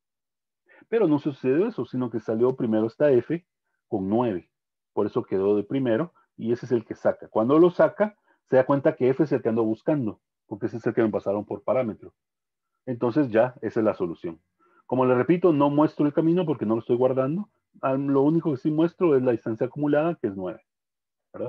Pero no sucedió eso, sino que salió primero esta F con nueve. Por eso quedó de primero y ese es el que saca. Cuando lo saca, se da cuenta que F es el que ando buscando, porque ese es el que me pasaron por parámetro. Entonces ya, esa es la solución. Como les repito, no muestro el camino porque no lo estoy guardando. Lo único que sí muestro es la distancia acumulada, que es nueve. ¿Verdad?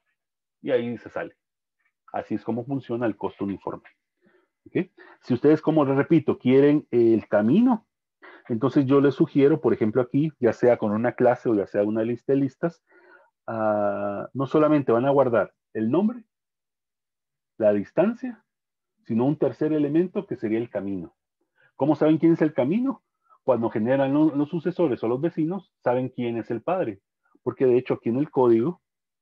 Y ahí se sale. Así es como funciona el costo uniforme. ¿Okay? Si ustedes, como les repito, quieren el camino, entonces yo les sugiero, por ejemplo, aquí, ya sea con una clase o ya sea una lista de listas, uh, no solamente van a guardar el nombre, la distancia, sino un tercer elemento que sería el camino. ¿Cómo saben quién es el camino? Cuando generan los, los sucesores o los vecinos, saben quién es el padre. Porque de hecho aquí en el código,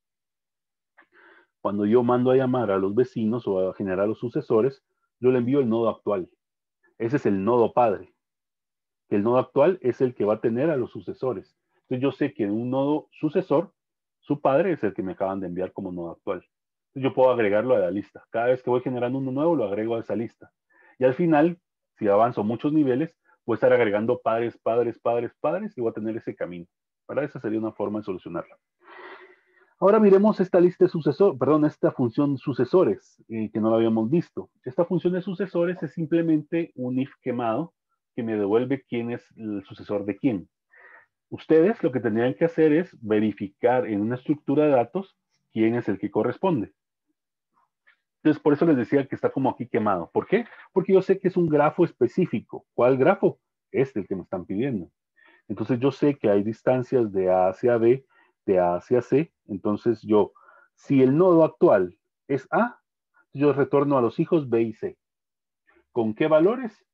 cuando yo mando a llamar a los vecinos o a generar los sucesores, yo le envío el nodo actual. Ese es el nodo padre. Que el nodo actual es el que va a tener a los sucesores. Entonces yo sé que en un nodo sucesor, su padre es el que me acaban de enviar como nodo actual. Entonces yo puedo agregarlo a la lista. Cada vez que voy generando uno nuevo, lo agrego a esa lista. Y al final, si avanzo muchos niveles, voy a estar agregando padres, padres, padres, padres y voy a tener ese camino. ¿Verdad? Esa sería una forma de solucionarlo. Ahora miremos esta lista de sucesores, perdón, esta función sucesores, eh, que no la habíamos visto. Esta función de sucesores es simplemente un if quemado que me devuelve quién es el sucesor de quién. Ustedes lo que tendrían que hacer es verificar en una estructura de datos quién es el que corresponde. Entonces, por eso les decía que está como aquí quemado. ¿Por qué? Porque yo sé que es un grafo específico. ¿Cuál grafo? Este, el que me están pidiendo. Entonces, yo sé que hay distancias de A hacia B, de A hacia C. Entonces, yo, si el nodo actual es A, yo retorno a los hijos B y C. ¿Con qué valores?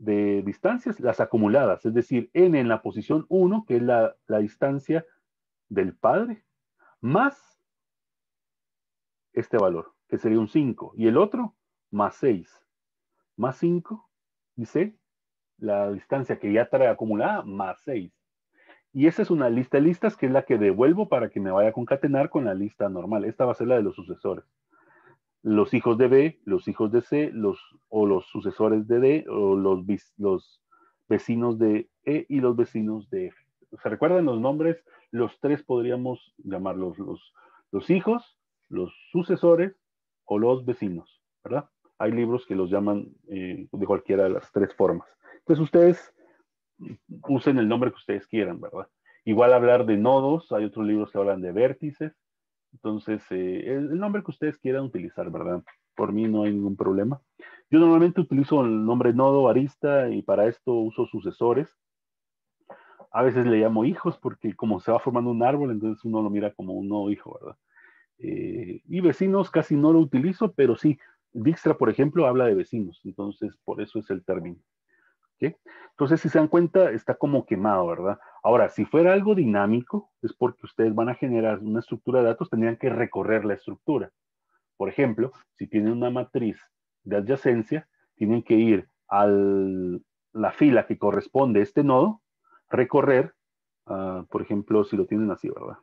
de distancias, las acumuladas, es decir, n en la posición uno, que es la, la distancia del padre, más este valor, que sería un cinco, y el otro, más seis, más cinco, y c, la distancia que ya trae acumulada, más seis. Y esa es una lista de listas que es la que devuelvo para que me vaya a concatenar con la lista normal. Esta va a ser la de los sucesores. Los hijos de B, los hijos de C, los, o los sucesores de D, o los, los vecinos de E y los vecinos de F. ¿Se recuerdan los nombres? Los tres podríamos llamarlos los, los hijos, los sucesores o los vecinos, ¿verdad? Hay libros que los llaman eh, de cualquiera de las tres formas. Entonces ustedes usen el nombre que ustedes quieran, ¿verdad? Igual hablar de nodos, hay otros libros que hablan de vértices. Entonces, eh, el, el nombre que ustedes quieran utilizar, ¿verdad? Por mí no hay ningún problema. Yo normalmente utilizo el nombre nodo, arista, y para esto uso sucesores. A veces le llamo hijos porque como se va formando un árbol, entonces uno lo mira como un nodo hijo, ¿verdad? Eh, y vecinos casi no lo utilizo, pero sí, Dijkstra, por ejemplo, habla de vecinos, entonces por eso es el término. ¿Sí? Entonces, si se dan cuenta, está como quemado, ¿verdad? Ahora, si fuera algo dinámico, es porque ustedes van a generar una estructura de datos, tendrían que recorrer la estructura. Por ejemplo, si tienen una matriz de adyacencia, tienen que ir a la fila que corresponde a este nodo, recorrer, uh, por ejemplo, si lo tienen así, ¿verdad?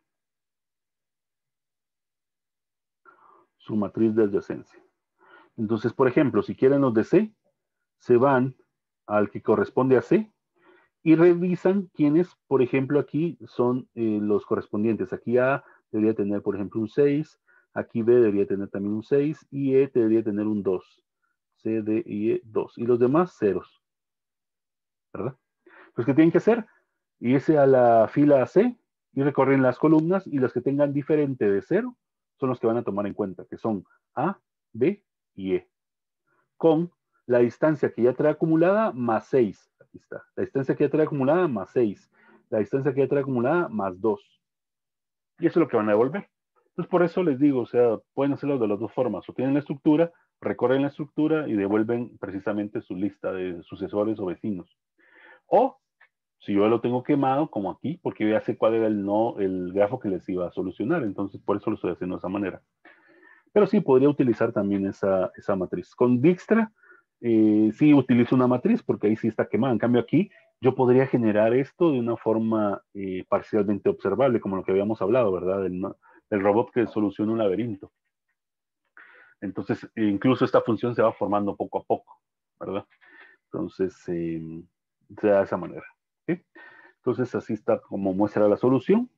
Su matriz de adyacencia. Entonces, por ejemplo, si quieren los de C, se van al que corresponde a C, y revisan quiénes, por ejemplo, aquí son eh, los correspondientes. Aquí A debería tener, por ejemplo, un seis, aquí B debería tener también un seis, y E debería tener un dos. C, D y E, dos. Y los demás, ceros. ¿Verdad? Pues, ¿qué tienen que hacer? Irse a la fila C y recorren las columnas, y los que tengan diferente de cero son los que van a tomar en cuenta, que son A, B y E. Con la distancia que ya trae acumulada más seis. Aquí está. La distancia que ya trae acumulada más seis. La distancia que ya trae acumulada más dos. Y eso es lo que van a devolver. Entonces, por eso les digo, o sea, pueden hacerlo de las dos formas. O tienen la estructura, recorren la estructura y devuelven precisamente su lista de sucesores o vecinos. O, si yo lo tengo quemado, como aquí, porque yo ya sé cuál era el, no, el grafo que les iba a solucionar. Entonces, por eso lo estoy haciendo de esa manera. Pero sí, podría utilizar también esa, esa matriz. Con Dijkstra, eh, sí utilizo una matriz porque ahí sí está quemada. En cambio aquí, yo podría generar esto de una forma eh, parcialmente observable, como lo que habíamos hablado, ¿verdad? Del, del robot que soluciona un laberinto. Entonces, incluso esta función se va formando poco a poco, ¿verdad? Entonces, eh, se da de esa manera. ¿Sí? Entonces, así está como muestra la solución.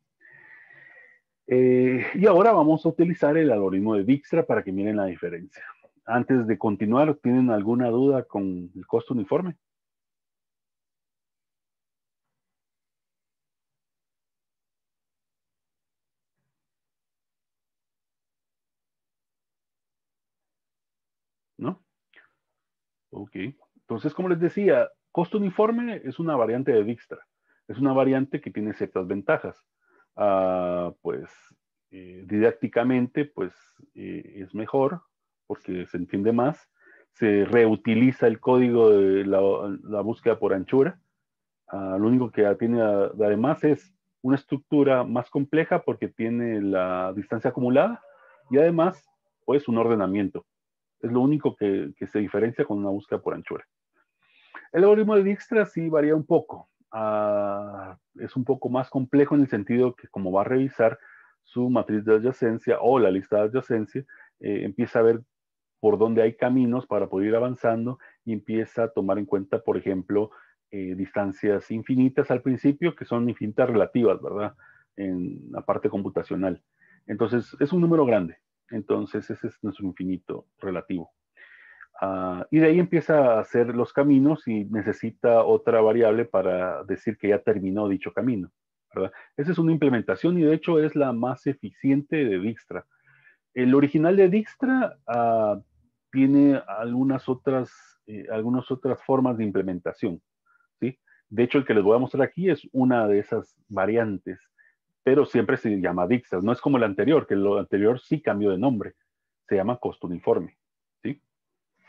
Eh, y ahora vamos a utilizar el algoritmo de Dijkstra para que miren la diferencia. Antes de continuar, ¿tienen alguna duda con el costo uniforme? ¿No? Ok. Entonces, como les decía, costo uniforme es una variante de Dijkstra. Es una variante que tiene ciertas ventajas. Uh, pues, eh, didácticamente, pues, eh, es mejor porque se entiende más. Se reutiliza el código de la, la búsqueda por anchura. Uh, lo único que tiene además es una estructura más compleja porque tiene la distancia acumulada y además, pues, un ordenamiento. Es lo único que, que se diferencia con una búsqueda por anchura. El algoritmo de Dijkstra sí varía un poco. Uh, es un poco más complejo en el sentido que como va a revisar su matriz de adyacencia o la lista de adyacencia, eh, empieza a ver por dónde hay caminos para poder ir avanzando y empieza a tomar en cuenta, por ejemplo, eh, distancias infinitas al principio, que son infinitas relativas, ¿verdad? En la parte computacional. Entonces, es un número grande. Entonces, ese es nuestro infinito relativo. Uh, y de ahí empieza a hacer los caminos y necesita otra variable para decir que ya terminó dicho camino, ¿verdad? Esa es una implementación y de hecho es la más eficiente de Dijkstra. El original de Dijkstra uh, tiene algunas otras, eh, algunas otras formas de implementación, ¿sí? De hecho, el que les voy a mostrar aquí es una de esas variantes, pero siempre se llama Dijkstra. No es como el anterior, que lo anterior sí cambió de nombre. Se llama costo uniforme, ¿sí?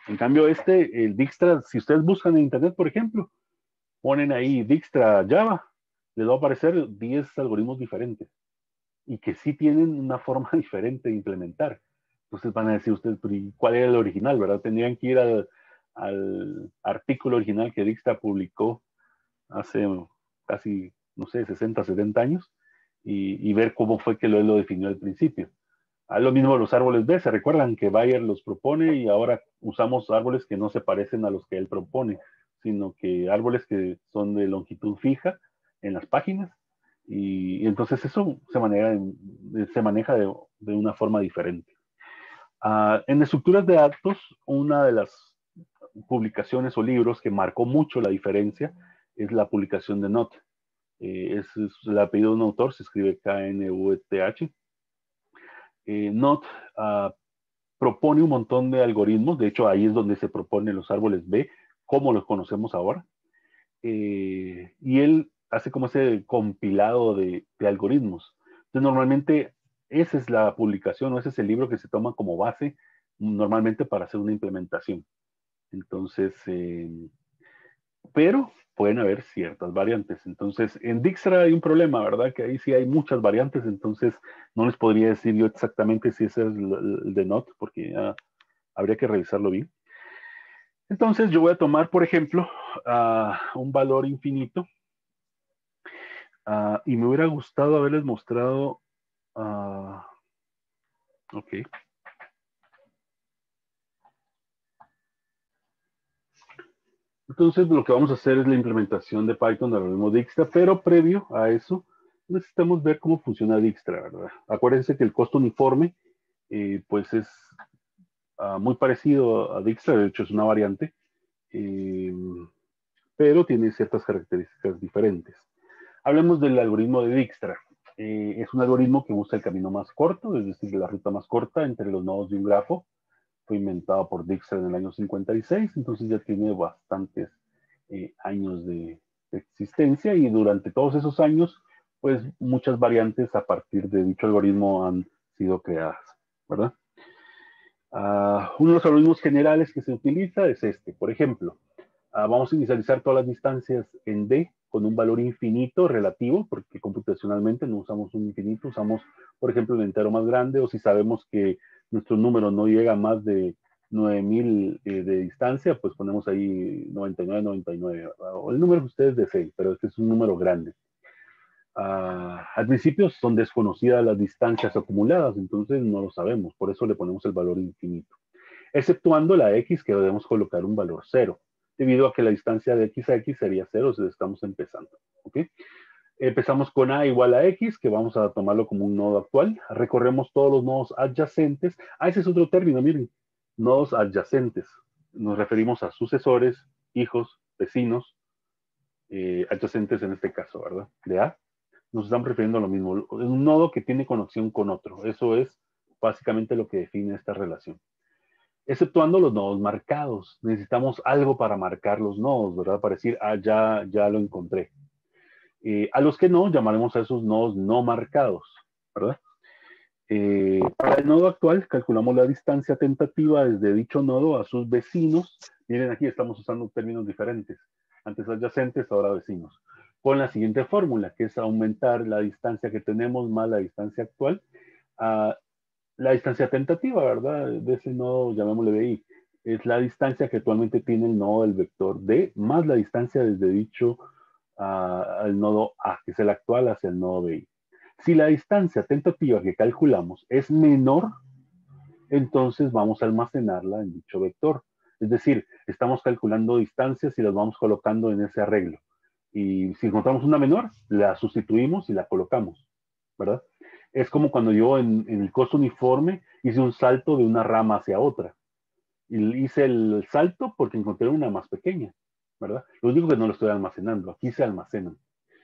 En cambio, este, el Dijkstra, si ustedes buscan en internet, por ejemplo, ponen ahí Dijkstra Java, les va a aparecer diez algoritmos diferentes y que sí tienen una forma diferente de implementar. Entonces van a decir ustedes, ¿cuál era el original, verdad? Tendrían que ir al, al artículo original que Dijkstra publicó hace casi, no sé, sesenta, setenta años y, y ver cómo fue que lo, él lo definió al principio. A lo mismo los árboles B, se recuerdan que Bayer los propone y ahora usamos árboles que no se parecen a los que él propone, sino que árboles que son de longitud fija en las páginas y, y entonces eso se maneja, se maneja de, de una forma diferente. Uh, en estructuras de datos, una de las publicaciones o libros que marcó mucho la diferencia es la publicación de N O T. Eh, es, es el apellido de un autor, se escribe K N U T H. Eh, N O T uh, propone un montón de algoritmos, de hecho ahí es donde se proponen los árboles B, como los conocemos ahora, eh, y él hace como ese compilado de, de algoritmos. Entonces normalmente esa es la publicación o ese es el libro que se toma como base normalmente para hacer una implementación. Entonces, eh, pero pueden haber ciertas variantes. Entonces, en Dijkstra hay un problema, ¿verdad? Que ahí sí hay muchas variantes, entonces no les podría decir yo exactamente si ese es el, el de N O T, porque ya habría que revisarlo bien. Entonces, yo voy a tomar, por ejemplo, uh, un valor infinito, uh, y me hubiera gustado haberles mostrado, uh, ok. Entonces, lo que vamos a hacer es la implementación de Python del algoritmo Dijkstra, pero previo a eso, necesitamos ver cómo funciona Dijkstra, ¿verdad? Acuérdense que el costo uniforme, eh, pues es uh, muy parecido a Dijkstra, de hecho es una variante, eh, pero tiene ciertas características diferentes. Hablemos del algoritmo de Dijkstra. Eh, es un algoritmo que busca el camino más corto, es decir, la ruta más corta entre los nodos de un grafo. Fue inventado por Dijkstra en el año cincuenta y seis, entonces ya tiene bastantes eh, años de, de existencia y durante todos esos años, pues muchas variantes a partir de dicho algoritmo han sido creadas, ¿verdad? Uh, uno de los algoritmos generales que se utiliza es este. Por ejemplo, uh, vamos a inicializar todas las distancias en D con un valor infinito relativo, porque computacionalmente no usamos un infinito, usamos, por ejemplo, el entero más grande, o si sabemos que nuestro número no llega a más de nueve mil eh, de distancia, pues ponemos ahí noventa y nueve, noventa y nueve, ¿verdad? O el número que ustedes deseen, pero este es un número grande. Uh, al principio son desconocidas las distancias acumuladas, entonces no lo sabemos, por eso le ponemos el valor infinito. Exceptuando la x, que debemos colocar un valor cero, debido a que la distancia de x a x sería cero si estamos empezando. ¿Okay? Empezamos con a igual a x, que vamos a tomarlo como un nodo actual. Recorremos todos los nodos adyacentes. Ah, ese es otro término, miren. Nodos adyacentes. Nos referimos a sucesores, hijos, vecinos, eh, adyacentes en este caso, ¿verdad? De a. Nos estamos refiriendo a lo mismo. Es un nodo que tiene conexión con otro. Eso es básicamente lo que define esta relación. Exceptuando los nodos marcados. Necesitamos algo para marcar los nodos, ¿verdad? Para decir, ah, ya, ya lo encontré. Eh, a los que no, llamaremos a esos nodos no marcados, ¿verdad? Eh, para el nodo actual, calculamos la distancia tentativa desde dicho nodo a sus vecinos. Miren, aquí estamos usando términos diferentes. Antes adyacentes, ahora vecinos. Con la siguiente fórmula, que es aumentar la distancia que tenemos más la distancia actual a la distancia tentativa, ¿verdad? De ese nodo, llamémosle D I. Es la distancia que actualmente tiene el nodo del vector D más la distancia desde dicho uh, al nodo A, que es el actual, hacia el nodo B I. Si la distancia tentativa que calculamos es menor, entonces vamos a almacenarla en dicho vector. Es decir, estamos calculando distancias y las vamos colocando en ese arreglo. Y si encontramos una menor, la sustituimos y la colocamos, ¿verdad? Es como cuando yo en, en el costo uniforme hice un salto de una rama hacia otra. Y hice el salto porque encontré una más pequeña, ¿verdad? Lo único que no lo estoy almacenando, aquí se almacenan.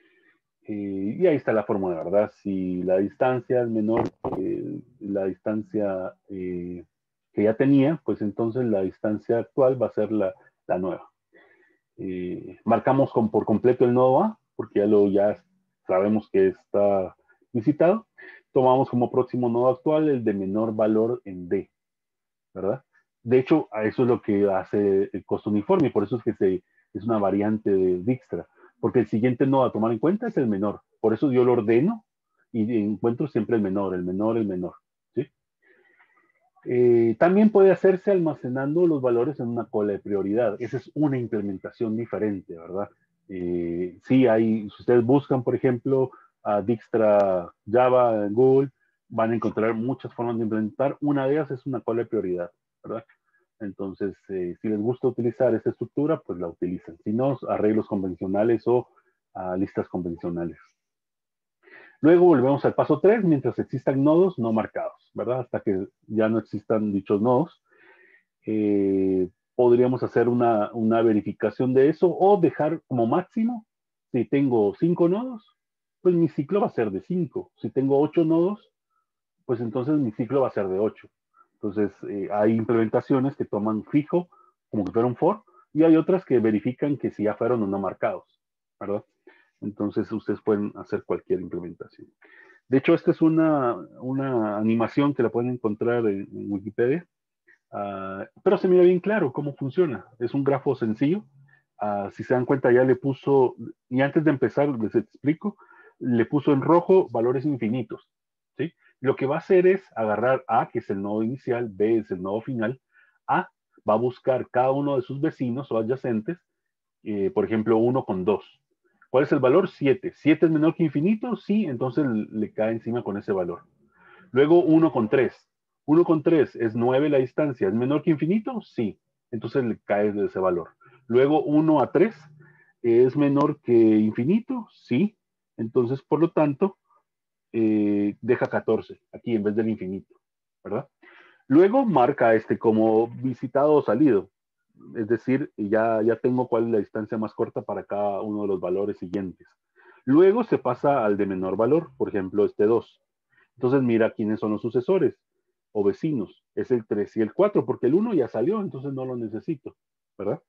Eh, y ahí está la fórmula, ¿verdad? Si la distancia es menor que la distancia eh, que ya tenía, pues entonces la distancia actual va a ser la, la nueva. Eh, marcamos con, por completo el nodo A, porque ya, lo, ya sabemos que está visitado. Tomamos como próximo nodo actual el de menor valor en D, ¿verdad? De hecho, a eso es lo que hace el costo uniforme, y por eso es que se, es una variante de Dijkstra, porque el siguiente nodo a tomar en cuenta es el menor. Por eso yo lo ordeno y encuentro siempre el menor, el menor, el menor. ¿Sí? Eh, también puede hacerse almacenando los valores en una cola de prioridad. Esa es una implementación diferente, ¿verdad? Eh, sí, hay, si ustedes buscan, por ejemplo, a Dijkstra Java en Google, van a encontrar muchas formas de implementar. Una de ellas es una cola de prioridad, ¿verdad? Entonces, eh, si les gusta utilizar esta estructura, pues la utilizan. Si no, arreglos convencionales o uh, listas convencionales. Luego volvemos al paso tres, mientras existan nodos no marcados, ¿verdad? Hasta que ya no existan dichos nodos. Eh, podríamos hacer una, una verificación de eso o dejar como máximo, si tengo cinco nodos, pues mi ciclo va a ser de cinco. Si tengo ocho nodos, pues entonces mi ciclo va a ser de ocho. Entonces, eh, hay implementaciones que toman fijo, como que fuera un for, y hay otras que verifican que si ya fueron o no marcados, ¿verdad? Entonces, ustedes pueden hacer cualquier implementación. De hecho, esta es una, una animación que la pueden encontrar en, en Wikipedia, uh, pero se mira bien claro cómo funciona. Es un grafo sencillo. Uh, si se dan cuenta, ya le puso, y antes de empezar, les explico, le puso en rojo valores infinitos, ¿sí? Lo que va a hacer es agarrar A, que es el nodo inicial, B es el nodo final. A va a buscar cada uno de sus vecinos o adyacentes, eh, por ejemplo, uno con dos. ¿Cuál es el valor? siete. ¿siete es menor que infinito? Sí, entonces le cae encima con ese valor. Luego uno con tres. uno con tres es nueve la distancia. ¿Es menor que infinito? Sí. Entonces le cae de ese valor. Luego uno a tres es menor que infinito? Sí. Entonces, por lo tanto, eh, deja catorce aquí en vez del infinito, ¿verdad? Luego marca este como visitado o salido. Es decir, ya, ya tengo cuál es la distancia más corta para cada uno de los valores siguientes. Luego se pasa al de menor valor, por ejemplo, este dos. Entonces mira quiénes son los sucesores o vecinos. Es el tres y el cuatro, porque el uno ya salió, entonces no lo necesito, ¿verdad?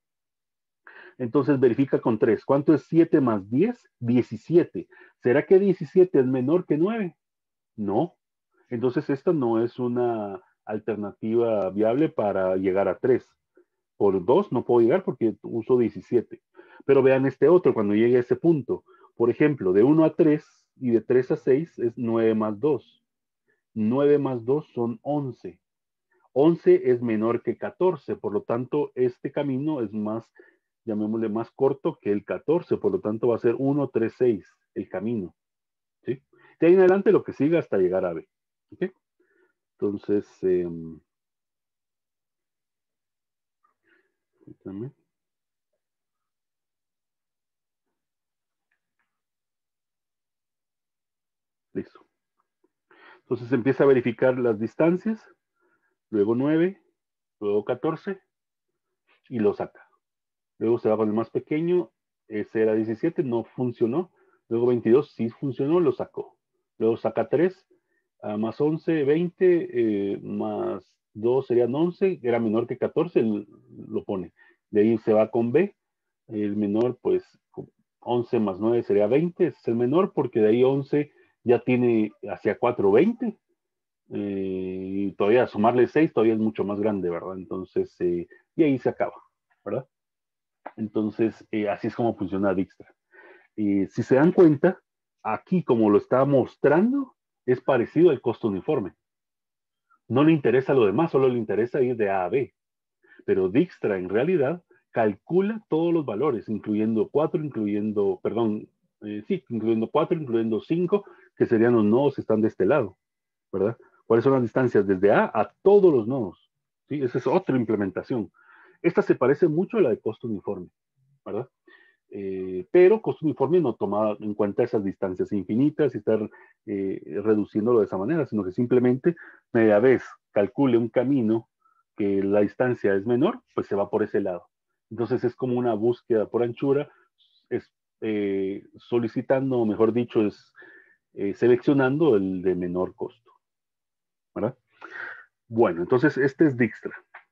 Entonces verifica con tres. ¿Cuánto es siete más diez? diecisiete. ¿Será que diecisiete es menor que nueve? No. Entonces esta no es una alternativa viable para llegar a tres. Por dos no puedo llegar porque uso diecisiete. Pero vean este otro cuando llegue a ese punto. Por ejemplo, de uno a tres y de tres a seis es nueve más dos. nueve más dos son once. once es menor que catorce, por lo tanto, este camino es más, llamémosle, más corto que el catorce, por lo tanto va a ser uno, tres, seis el camino. ¿Sí? De ahí en adelante lo que siga hasta llegar a B. ¿Okay? Entonces, eh, listo. Entonces empieza a verificar las distancias, luego nueve, luego catorce y lo saca. Luego se va con el más pequeño, ese era diecisiete, no funcionó. Luego veintidós, sí funcionó, lo sacó. Luego saca tres, uh, más once, veinte, eh, más dos serían once, era menor que catorce, lo pone. De ahí se va con B, el menor pues once más nueve sería veinte, ese es el menor porque de ahí once ya tiene hacia cuatro, veinte. Eh, y todavía sumarle seis todavía es mucho más grande, ¿verdad? Entonces, eh, y ahí se acaba, ¿verdad? Entonces, eh, así es como funciona Dijkstra. Eh, si se dan cuenta, aquí como lo está mostrando, es parecido al costo uniforme. No le interesa lo demás, solo le interesa ir de A a B. Pero Dijkstra en realidad calcula todos los valores, incluyendo cuatro, incluyendo, perdón, eh, sí, incluyendo cuatro, incluyendo cinco, que serían los nodos que están de este lado, ¿verdad? ¿Cuáles son las distancias desde A a todos los nodos? ¿Sí? Esa es otra implementación. Esta se parece mucho a la de costo uniforme, ¿verdad? Eh, pero costo uniforme no toma en cuenta esas distancias infinitas y estar eh, reduciéndolo de esa manera, sino que simplemente media vez calcule un camino que la distancia es menor, pues se va por ese lado. Entonces es como una búsqueda por anchura, es eh, solicitando, mejor dicho, es eh, seleccionando el de menor costo, ¿verdad? Bueno, entonces este es Dijkstra.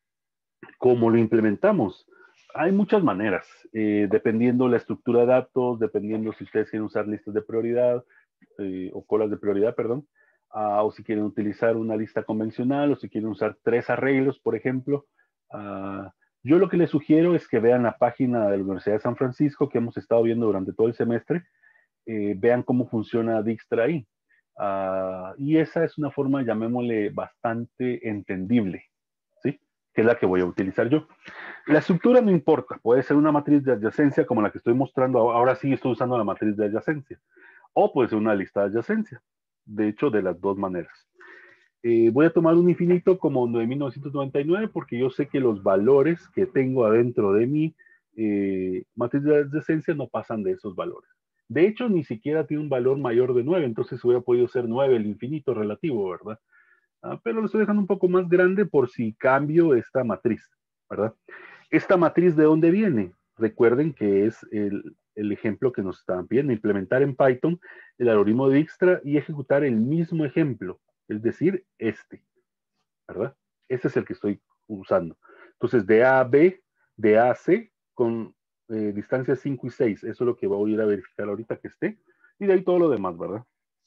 ¿Cómo lo implementamos? Hay muchas maneras, eh, dependiendo la estructura de datos, dependiendo si ustedes quieren usar listas de prioridad eh, o colas de prioridad, perdón, uh, o si quieren utilizar una lista convencional o si quieren usar tres arreglos, por ejemplo, Uh, yo lo que les sugiero es que vean la página de la Universidad de San Francisco que hemos estado viendo durante todo el semestre. Eh, vean cómo funciona Dijkstra ahí. Uh, y esa es una forma, llamémosle, bastante entendible, ¿sí? Que es la que voy a utilizar yo. La estructura no importa, puede ser una matriz de adyacencia como la que estoy mostrando, ahora sí estoy usando la matriz de adyacencia, o puede ser una lista de adyacencia, de hecho de las dos maneras. Eh, voy a tomar un infinito como nueve mil novecientos noventa y nueve porque yo sé que los valores que tengo adentro de mi eh, matriz de adyacencia no pasan de esos valores. De hecho, ni siquiera tiene un valor mayor de nueve, entonces hubiera podido ser nueve el infinito relativo, ¿verdad? Ah, pero lo estoy dejando un poco más grande por si cambio esta matriz, ¿verdad? ¿Esta matriz de dónde viene? Recuerden que es el, el ejemplo que nos estaban pidiendo, implementar en Python el algoritmo de Dijkstra y ejecutar el mismo ejemplo, es decir, este, ¿verdad? Este es el que estoy usando. Entonces, de A a B, de A a C, con eh, distancias cinco y seis, eso es lo que voy a ir a verificar ahorita que esté, y de ahí todo lo demás, ¿verdad?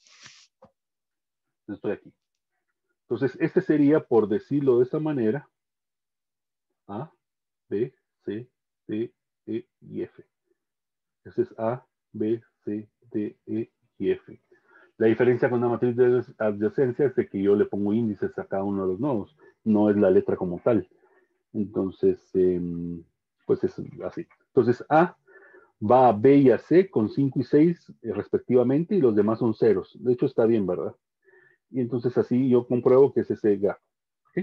Estoy aquí. Entonces, este sería, por decirlo de esta manera, A, B, C, D, E y F. Este es A, B, C, D, E y F. La diferencia con una matriz de adyacencia es de que yo le pongo índices a cada uno de los nodos, no es la letra como tal. Entonces, eh, pues es así. Entonces, A va a B y a C con cinco y seis eh, respectivamente, y los demás son ceros. De hecho, está bien, ¿verdad? Y entonces así yo compruebo que es ese grafo. ¿Okay?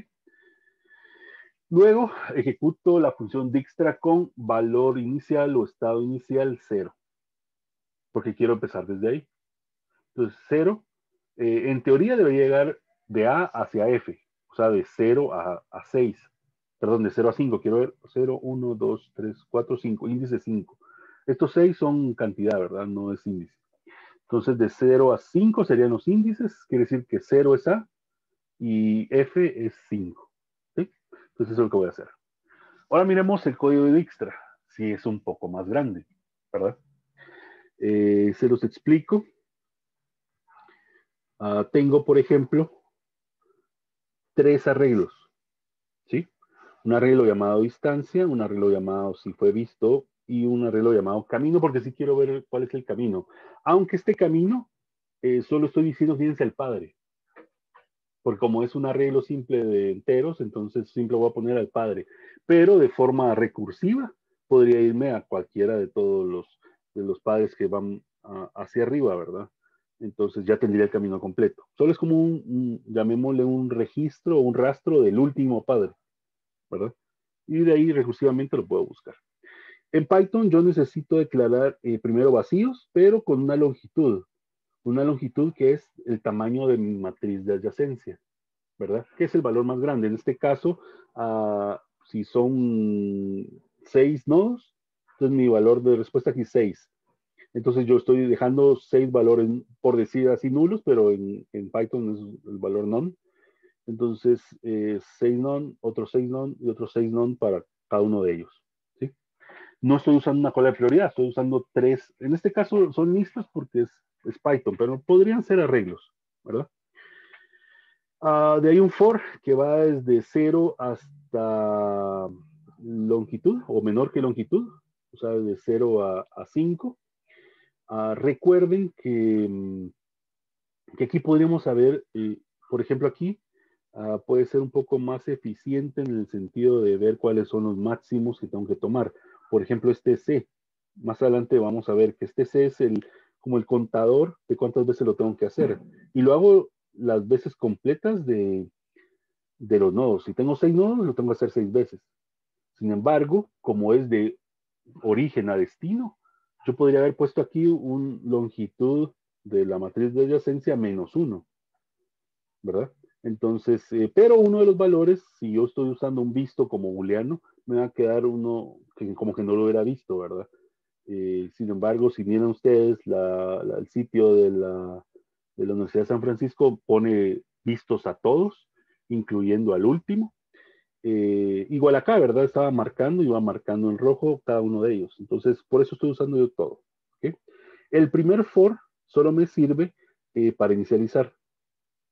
Luego ejecuto la función Dijkstra con valor inicial o estado inicial cero, porque quiero empezar desde ahí. Entonces, cero, eh, en teoría debería llegar de A hacia F, o sea, de cero a, a seis. Perdón, de cero a cinco, quiero ver cero, uno, dos, tres, cuatro, cinco, índice cinco. Estos seis son cantidad, ¿verdad? No es índice. Entonces, de cero a cinco serían los índices, quiere decir que cero es A y F es cinco. ¿Sí? Entonces, eso es lo que voy a hacer. Ahora miremos el código de Dijkstra, si es un poco más grande, ¿verdad? Eh, se los explico. Uh, tengo, por ejemplo, tres arreglos, ¿sí? Un arreglo llamado distancia, un arreglo llamado si fue visto y un arreglo llamado camino, porque sí quiero ver cuál es el camino. Aunque este camino, eh, solo estoy diciendo quién es el padre. Porque como es un arreglo simple de enteros, entonces simple voy a poner al padre. Pero de forma recursiva, podría irme a cualquiera de todos los, de los padres que van a, hacia arriba, ¿verdad? Entonces ya tendría el camino completo. Solo es como un, un, llamémosle un registro o un rastro del último padre, ¿verdad? Y de ahí recursivamente lo puedo buscar. En Python yo necesito declarar eh, primero vacíos, pero con una longitud. Una longitud que es el tamaño de mi matriz de adyacencia, ¿verdad? Que es el valor más grande. En este caso, uh, si son seis nodos, entonces mi valor de respuesta aquí es seis. Entonces yo estoy dejando seis valores, por decir así, nulos, pero en, en Python es el valor none. Entonces, eh, seis none, otros seis none y otros seis none para cada uno de ellos. ¿Sí? No estoy usando una cola de prioridad, estoy usando tres. En este caso son listas porque es, es Python, pero podrían ser arreglos, ¿verdad? Uh, de ahí un for que va desde cero hasta longitud o menor que longitud, o sea, de cero a, a cinco. Uh, recuerden que, que aquí podríamos saber, eh, por ejemplo, aquí uh, puede ser un poco más eficiente en el sentido de ver cuáles son los máximos que tengo que tomar. Por ejemplo, este C. Más adelante vamos a ver que este C es el, como el contador de cuántas veces lo tengo que hacer. Y lo hago las veces completas de, de los nodos. Si tengo seis nodos, lo tengo que hacer seis veces. Sin embargo, como es de origen a destino, yo podría haber puesto aquí un longitud de la matriz de adyacencia menos uno, ¿verdad? Entonces, eh, pero uno de los valores, si yo estoy usando un visto como booleano, me va a quedar uno que como que no lo hubiera visto, ¿verdad? Eh, sin embargo, si miran ustedes la, la, el sitio de la, de la Universidad de San Francisco, pone vistos a todos, incluyendo al último. Eh, igual acá, ¿verdad? Estaba marcando y iba marcando en rojo cada uno de ellos. Entonces, por eso estoy usando yo todo. ¿Okay? El primer for solo me sirve eh, para inicializar.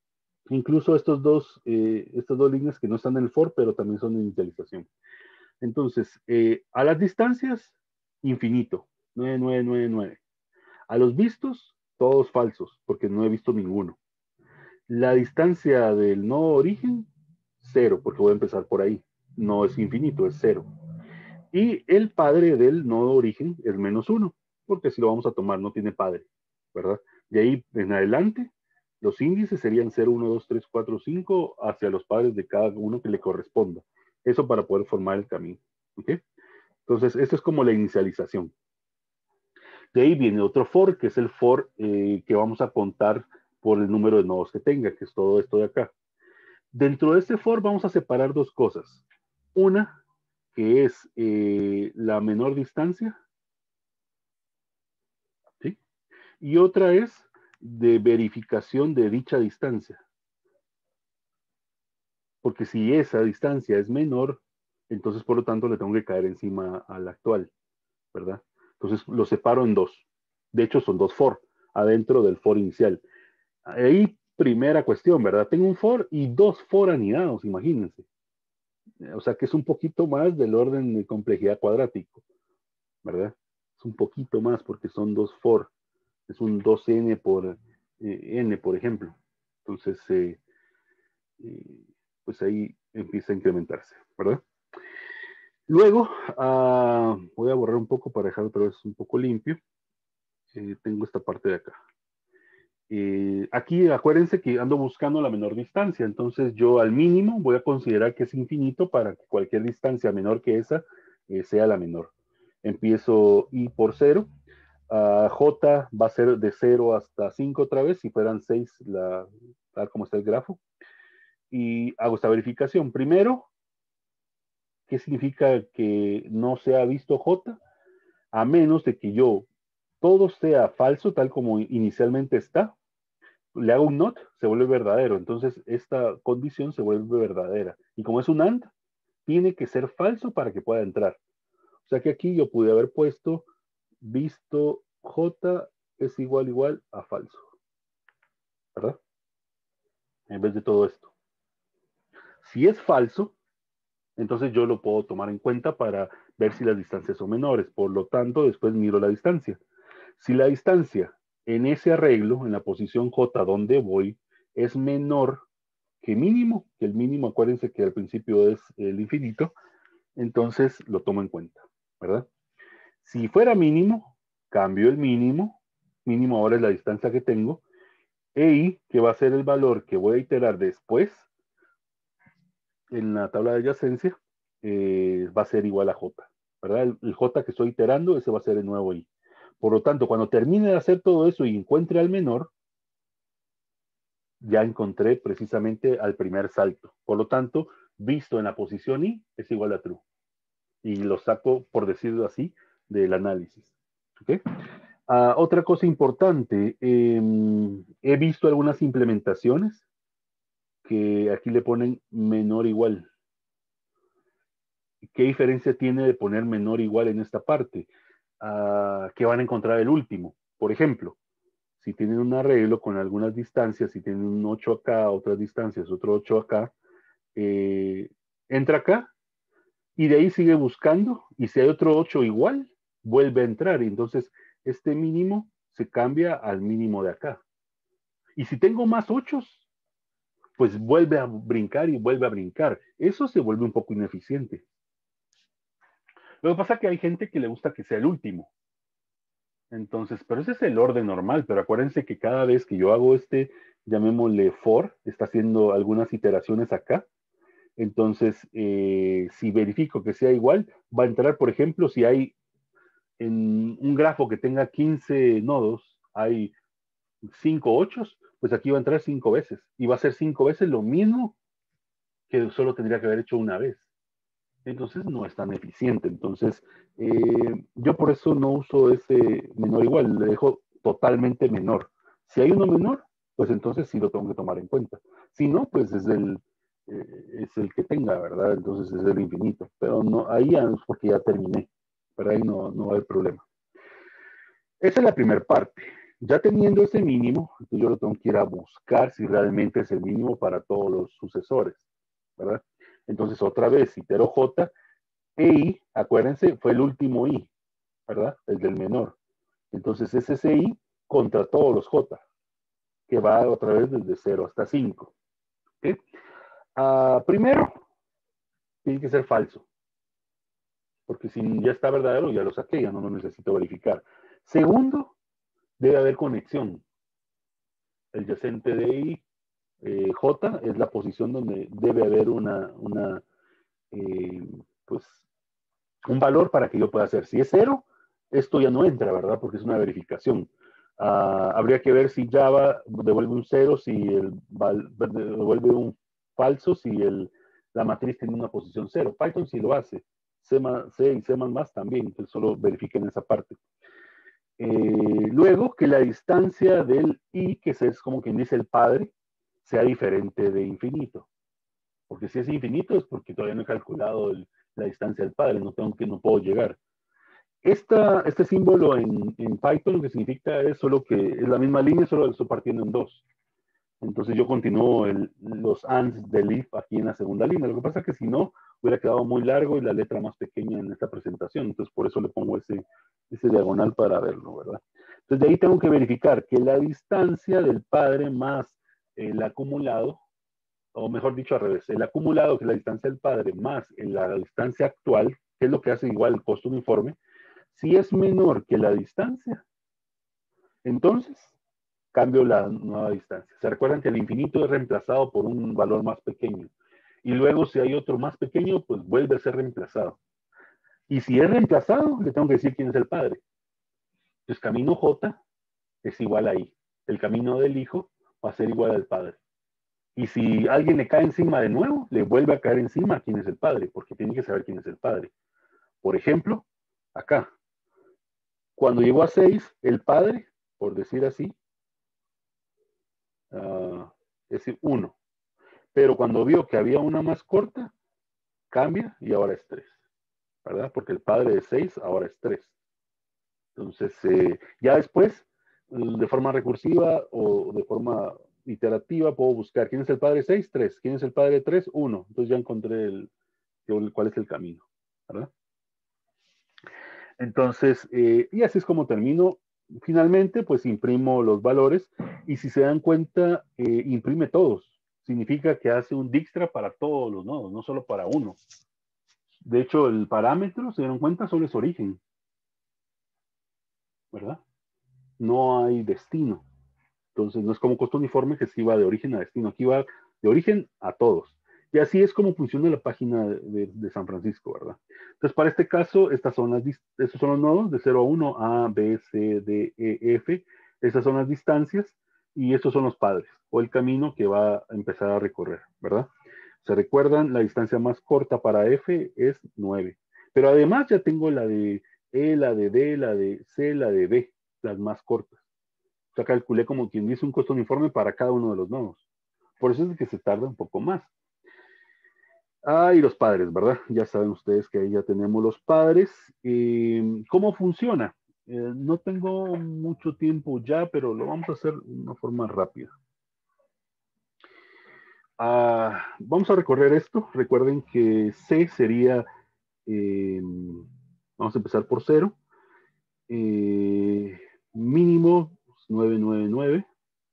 Incluso estos dos, eh, estas dos líneas que no están en el for, pero también son de inicialización. Entonces, eh, a las distancias, infinito, nueve, nueve, nueve, nueve. A los vistos, todos falsos, porque no he visto ninguno. La distancia del nodo origen, cero, porque voy a empezar por ahí. No es infinito, es cero. Y el padre del nodo origen es menos uno, porque si lo vamos a tomar, no tiene padre, ¿verdad? De ahí en adelante, los índices serían cero, uno, dos, tres, cuatro, cinco, hacia los padres de cada uno que le corresponda. Eso para poder formar el camino. ¿Ok? Entonces, esto es como la inicialización. De ahí viene otro for, que es el for eh, que vamos a contar por el número de nodos que tenga, que es todo esto de acá. Dentro de este for vamos a separar dos cosas. Una, que es eh, la menor distancia, ¿sí? Y otra es de verificación de dicha distancia. Porque si esa distancia es menor, entonces por lo tanto le tengo que caer encima a la actual, ¿verdad? Entonces lo separo en dos. De hecho son dos for, adentro del for inicial. Ahí, primera cuestión, ¿verdad? Tengo un for y dos for anidados, imagínense. O sea que es un poquito más del orden de complejidad cuadrático, ¿verdad? Es un poquito más porque son dos for. Es un dos ene por eh, n, por ejemplo. Entonces, eh, eh, pues ahí empieza a incrementarse, ¿verdad? Luego, uh, voy a borrar un poco para dejar otra vez un poco limpio. Eh, tengo esta parte de acá. Eh, aquí acuérdense que ando buscando la menor distancia, entonces yo al mínimo voy a considerar que es infinito para que cualquier distancia menor que esa eh, sea la menor. Empiezo I por cero, uh, J va a ser de cero hasta cinco otra vez, si fueran seis, la, tal como está el grafo, y hago esta verificación. Primero, ¿qué significa que no se ha visto J? A menos de que yo todo sea falso, tal como inicialmente está, le hago un not, se vuelve verdadero. Entonces, esta condición se vuelve verdadera. Y como es un AND, tiene que ser falso para que pueda entrar. O sea que aquí yo pude haber puesto visto J es igual igual a falso. ¿Verdad? En vez de todo esto. Si es falso, entonces yo lo puedo tomar en cuenta para ver si las distancias son menores. Por lo tanto, después miro la distancia. Si la distancia en ese arreglo, en la posición J donde voy, es menor que mínimo, que el mínimo, acuérdense que al principio es el infinito, entonces lo tomo en cuenta, ¿verdad? Si fuera mínimo, cambio el mínimo, mínimo ahora es la distancia que tengo, e I, que va a ser el valor que voy a iterar después, en la tabla de adyacencia, eh, va a ser igual a J, ¿verdad? El, el J que estoy iterando, ese va a ser el nuevo I. Por lo tanto, cuando termine de hacer todo eso y encuentre al menor, ya encontré precisamente al primer salto. Por lo tanto, visto en la posición I es igual a true. Y lo saco, por decirlo así, del análisis. ¿Okay? Uh, otra cosa importante, eh, he visto algunas implementaciones que aquí le ponen menor igual. ¿Qué diferencia tiene de poner menor igual en esta parte? Uh, ¿Qué van a encontrar el último? Por ejemplo, si tienen un arreglo con algunas distancias, si tienen un ocho acá, otras distancias, otro ocho acá, eh, entra acá y de ahí sigue buscando y si hay otro ocho igual, vuelve a entrar y entonces este mínimo se cambia al mínimo de acá. Y si tengo más ochos, pues vuelve a brincar y vuelve a brincar. Eso se vuelve un poco ineficiente. Lo que pasa es que hay gente que le gusta que sea el último. Entonces, pero ese es el orden normal, pero acuérdense que cada vez que yo hago este, llamémosle for, está haciendo algunas iteraciones acá. Entonces, eh, si verifico que sea igual, va a entrar, por ejemplo, si hay en un grafo que tenga quince nodos, hay cinco ochos, pues aquí va a entrar cinco veces. Y va a ser cinco veces lo mismo que solo tendría que haber hecho una vez. Entonces no es tan eficiente. Entonces, eh, yo por eso no uso ese menor igual, le dejo totalmente menor. Si hay uno menor, pues entonces sí lo tengo que tomar en cuenta. Si no, pues es el, eh, es el que tenga, ¿verdad? Entonces es el infinito. Pero no, ahí ya es porque ya terminé. Pero ahí no, no va a haber problema. Esa es la primera parte. Ya teniendo ese mínimo, entonces yo lo tengo que ir a buscar si realmente es el mínimo para todos los sucesores, ¿verdad? Entonces, otra vez, itero J, e I, acuérdense, fue el último I, ¿verdad? El del menor. Entonces, es ese I contra todos los J, que va otra vez desde cero hasta cinco. ¿Okay? Uh, primero, tiene que ser falso, porque si ya está verdadero, ya lo saqué, ya no lo necesito verificar. Segundo, debe haber conexión. El yacente de I, eh, J, es la posición donde debe haber una, una eh, pues, un valor para que yo pueda hacer. Si es cero, esto ya no entra, ¿verdad? Porque es una verificación. Uh, habría que ver si Java devuelve un cero, si el devuelve un falso, si el, la matriz tiene una posición cero. Python sí lo hace. C, C y C++ también, entonces solo verifiquen esa parte. Eh, luego, que la distancia del I, que es como quien dice el padre, sea diferente de infinito. Porque si es infinito es porque todavía no he calculado el, la distancia del padre, no, tengo que, no puedo llegar. Esta, este símbolo en, en Python lo que significa es solo que es la misma línea, solo lo estoy partiendo en dos. Entonces yo continúo el, los ands del if aquí en la segunda línea. Lo que pasa es que si no, hubiera quedado muy largo y la letra más pequeña en esta presentación. Entonces por eso le pongo ese, ese diagonal para verlo, ¿verdad? Entonces de ahí tengo que verificar que la distancia del padre más el acumulado, o mejor dicho al revés, el acumulado, que es la distancia del padre, más la distancia actual, que es lo que hace igual el costo uniforme, si es menor que la distancia, entonces cambio la nueva distancia. ¿Se recuerdan que el infinito es reemplazado por un valor más pequeño? Y luego si hay otro más pequeño, pues vuelve a ser reemplazado. Y si es reemplazado, le tengo que decir quién es el padre. Entonces camino J es igual a I. El camino del hijo va a ser igual al padre. Y si alguien le cae encima de nuevo, le vuelve a caer encima quién es el padre, porque tiene que saber quién es el padre. Por ejemplo, acá, cuando llegó a seis, el padre, por decir así, uh, es uno. Pero cuando vio que había una más corta, cambia y ahora es tres, ¿verdad? Porque el padre de seis ahora es tres. Entonces, eh, ya después, de forma recursiva o de forma iterativa, puedo buscar quién es el padre de seis, tres. ¿Quién es el padre de tres? uno. Entonces ya encontré el, el, cuál es el camino, ¿verdad? Entonces, eh, y así es como termino. Finalmente, pues imprimo los valores y si se dan cuenta, eh, imprime todos. Significa que hace un Dijkstra para todos los nodos, no solo para uno. De hecho, el parámetro, se dieron cuenta, solo es origen, ¿verdad? No hay destino. Entonces, no es como costo uniforme que sí va de origen a destino. Aquí va de origen a todos. Y así es como funciona la página de, de, de San Francisco, ¿verdad? Entonces, para este caso, estas son las, estos son los nodos de cero a uno, A, B, C, D, E, F. Estas son las distancias y estos son los padres o el camino que va a empezar a recorrer, ¿verdad? ¿Se recuerdan? La distancia más corta para F es nueve. Pero además ya tengo la de E, la de D, la de C, la de B, las más cortas. O sea, calculé como quien dice un costo uniforme para cada uno de los nodos. Por eso es que se tarda un poco más. Ah, y los padres, ¿verdad? Ya saben ustedes que ahí ya tenemos los padres. Eh, ¿Cómo funciona? Eh, no tengo mucho tiempo ya, pero lo vamos a hacer de una forma rápida. Ah, vamos a recorrer esto. Recuerden que C sería, eh, vamos a empezar por cero. Eh, mínimo nueve nueve nueve.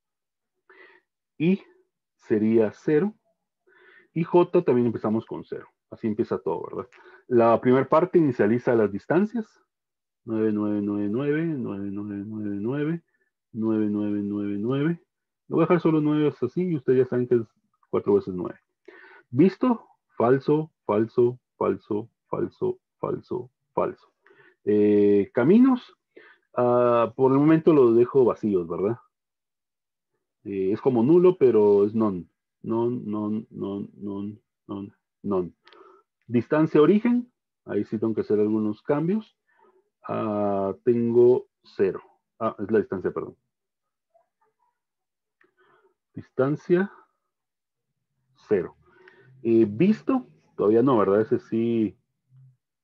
Y sería cero. Y J también empezamos con cero. Así empieza todo, ¿verdad? La primera parte inicializa las distancias. nueve nueve nueve nueve, nueve nueve nueve nueve, nueve nueve nueve nueve. Lo voy a dejar solo nueve así y ustedes ya saben que es cuatro veces nueve. ¿Visto? Falso, falso, falso, falso, falso, falso. Eh, caminos. Uh, por el momento los dejo vacíos, ¿verdad? Eh, es como nulo, pero es non. Non, non, non, non, non, non. Distancia origen. Ahí sí tengo que hacer algunos cambios. Uh, tengo cero. Ah, es la distancia, perdón. Distancia, cero. Eh, visto, todavía no, ¿verdad? Ese sí.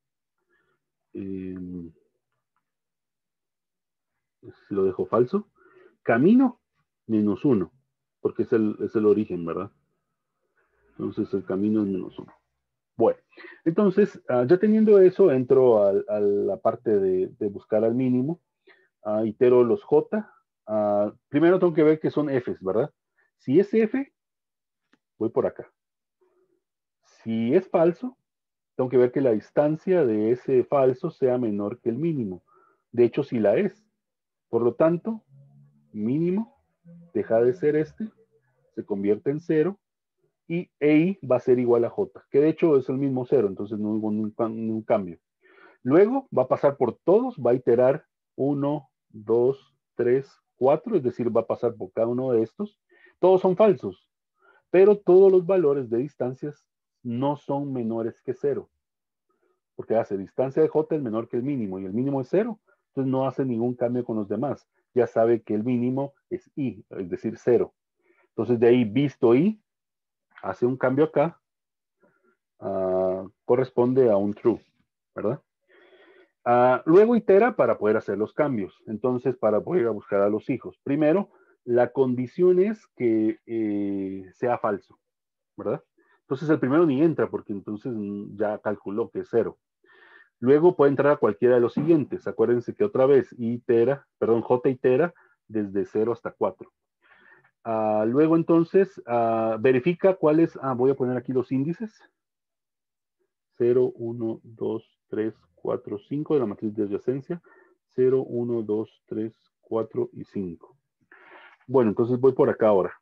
Eh, ese sí lo dejo falso. camino menos uno, porque es el, es el origen, ¿verdad? Entonces el camino es menos uno. Bueno, entonces, uh, ya teniendo eso, entro a, a la parte de, de buscar al mínimo, uh, itero los J. Uh, primero tengo que ver que son Fs, ¿verdad? Si es F, voy por acá. Si es falso, tengo que ver que la distancia de ese falso sea menor que el mínimo. De hecho, sí la es. Por lo tanto, mínimo deja de ser este, se convierte en cero, y I va a ser igual a J, que de hecho es el mismo cero, entonces no hubo ningún cambio. Luego va a pasar por todos, va a iterar uno, dos, tres, cuatro, es decir, va a pasar por cada uno de estos. Todos son falsos, pero todos los valores de distancias no son menores que cero, porque hace distancia de J es menor que el mínimo, y el mínimo es cero, entonces no hace ningún cambio con los demás. Ya sabe que el mínimo es I, es decir, cero. Entonces de ahí, visto I, hace un cambio acá, uh, corresponde a un true, ¿verdad? Uh, luego itera para poder hacer los cambios. Entonces, para poder ir a buscar a los hijos. Primero, la condición es que eh, sea falso, ¿verdad? Entonces el primero ni entra porque entonces ya calculó que es cero. Luego puede entrar a cualquiera de los siguientes. Acuérdense que otra vez itera, perdón, J itera desde cero hasta cuatro. Uh, luego entonces uh, verifica cuáles, ah, voy a poner aquí los índices. cero, uno, dos, tres, cuatro, cinco de la matriz de adyacencia. cero, uno, dos, tres, cuatro y cinco. Bueno, entonces voy por acá ahora.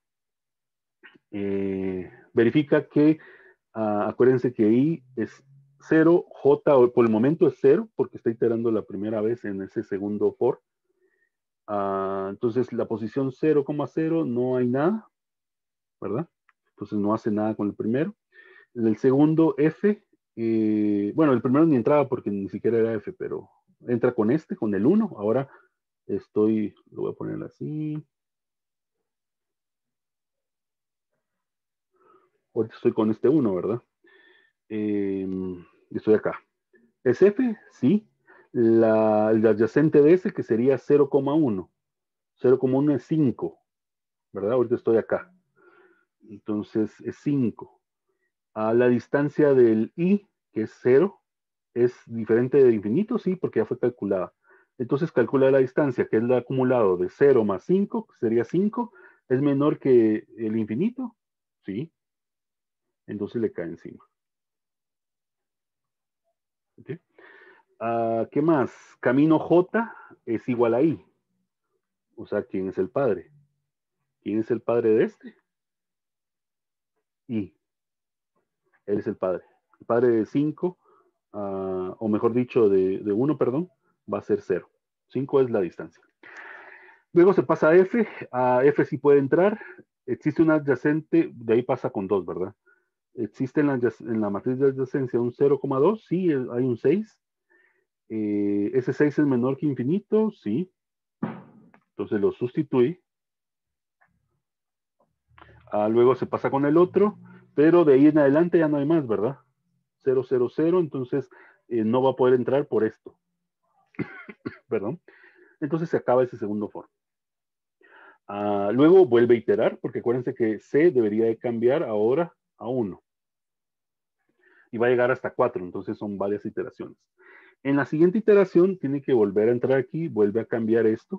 Eh, verifica que, uh, acuérdense que I es cero, J por el momento es cero, porque está iterando la primera vez en ese segundo for. Uh, entonces la posición cero coma cero no hay nada, ¿verdad? Entonces no hace nada con el primero. El segundo F, eh, bueno, el primero ni entraba porque ni siquiera era F, pero entra con este, con el uno. Ahora estoy, lo voy a poner así. Ahorita estoy con este uno, ¿verdad? Eh, estoy acá. ¿Es F? Sí. La, el adyacente de ese, que sería cero coma uno. cero coma uno es cinco, ¿verdad? Ahorita estoy acá. Entonces es cinco. A la distancia del I, que es cero, es diferente de infinito, sí, porque ya fue calculada. Entonces calcula la distancia, que es el acumulado de cero más cinco, que sería cinco, es menor que el infinito, sí. Entonces le cae encima. ¿Okay? Uh, ¿Qué más? Camino J es igual a I. O sea, ¿quién es el padre? ¿Quién es el padre de este? I. Él es el padre. El padre de cinco, uh, o mejor dicho, de, de uno, perdón, va a ser cero. cinco es la distancia. Luego se pasa a F. A F sí puede entrar. Existe un adyacente, de ahí pasa con dos, ¿verdad? Existe en la, en la matriz de adyacencia un cero coma dos, sí, hay un seis. Eh, ese seis es menor que infinito, sí. Entonces lo sustituye. Ah, luego se pasa con el otro, pero de ahí en adelante ya no hay más, ¿verdad? cero, cero, cero, entonces eh, no va a poder entrar por esto. Perdón. Entonces se acaba ese segundo for. Ah, luego vuelve a iterar, porque acuérdense que C debería de cambiar ahora a uno. Y va a llegar hasta cuatro, entonces son varias iteraciones. En la siguiente iteración tiene que volver a entrar aquí, vuelve a cambiar esto.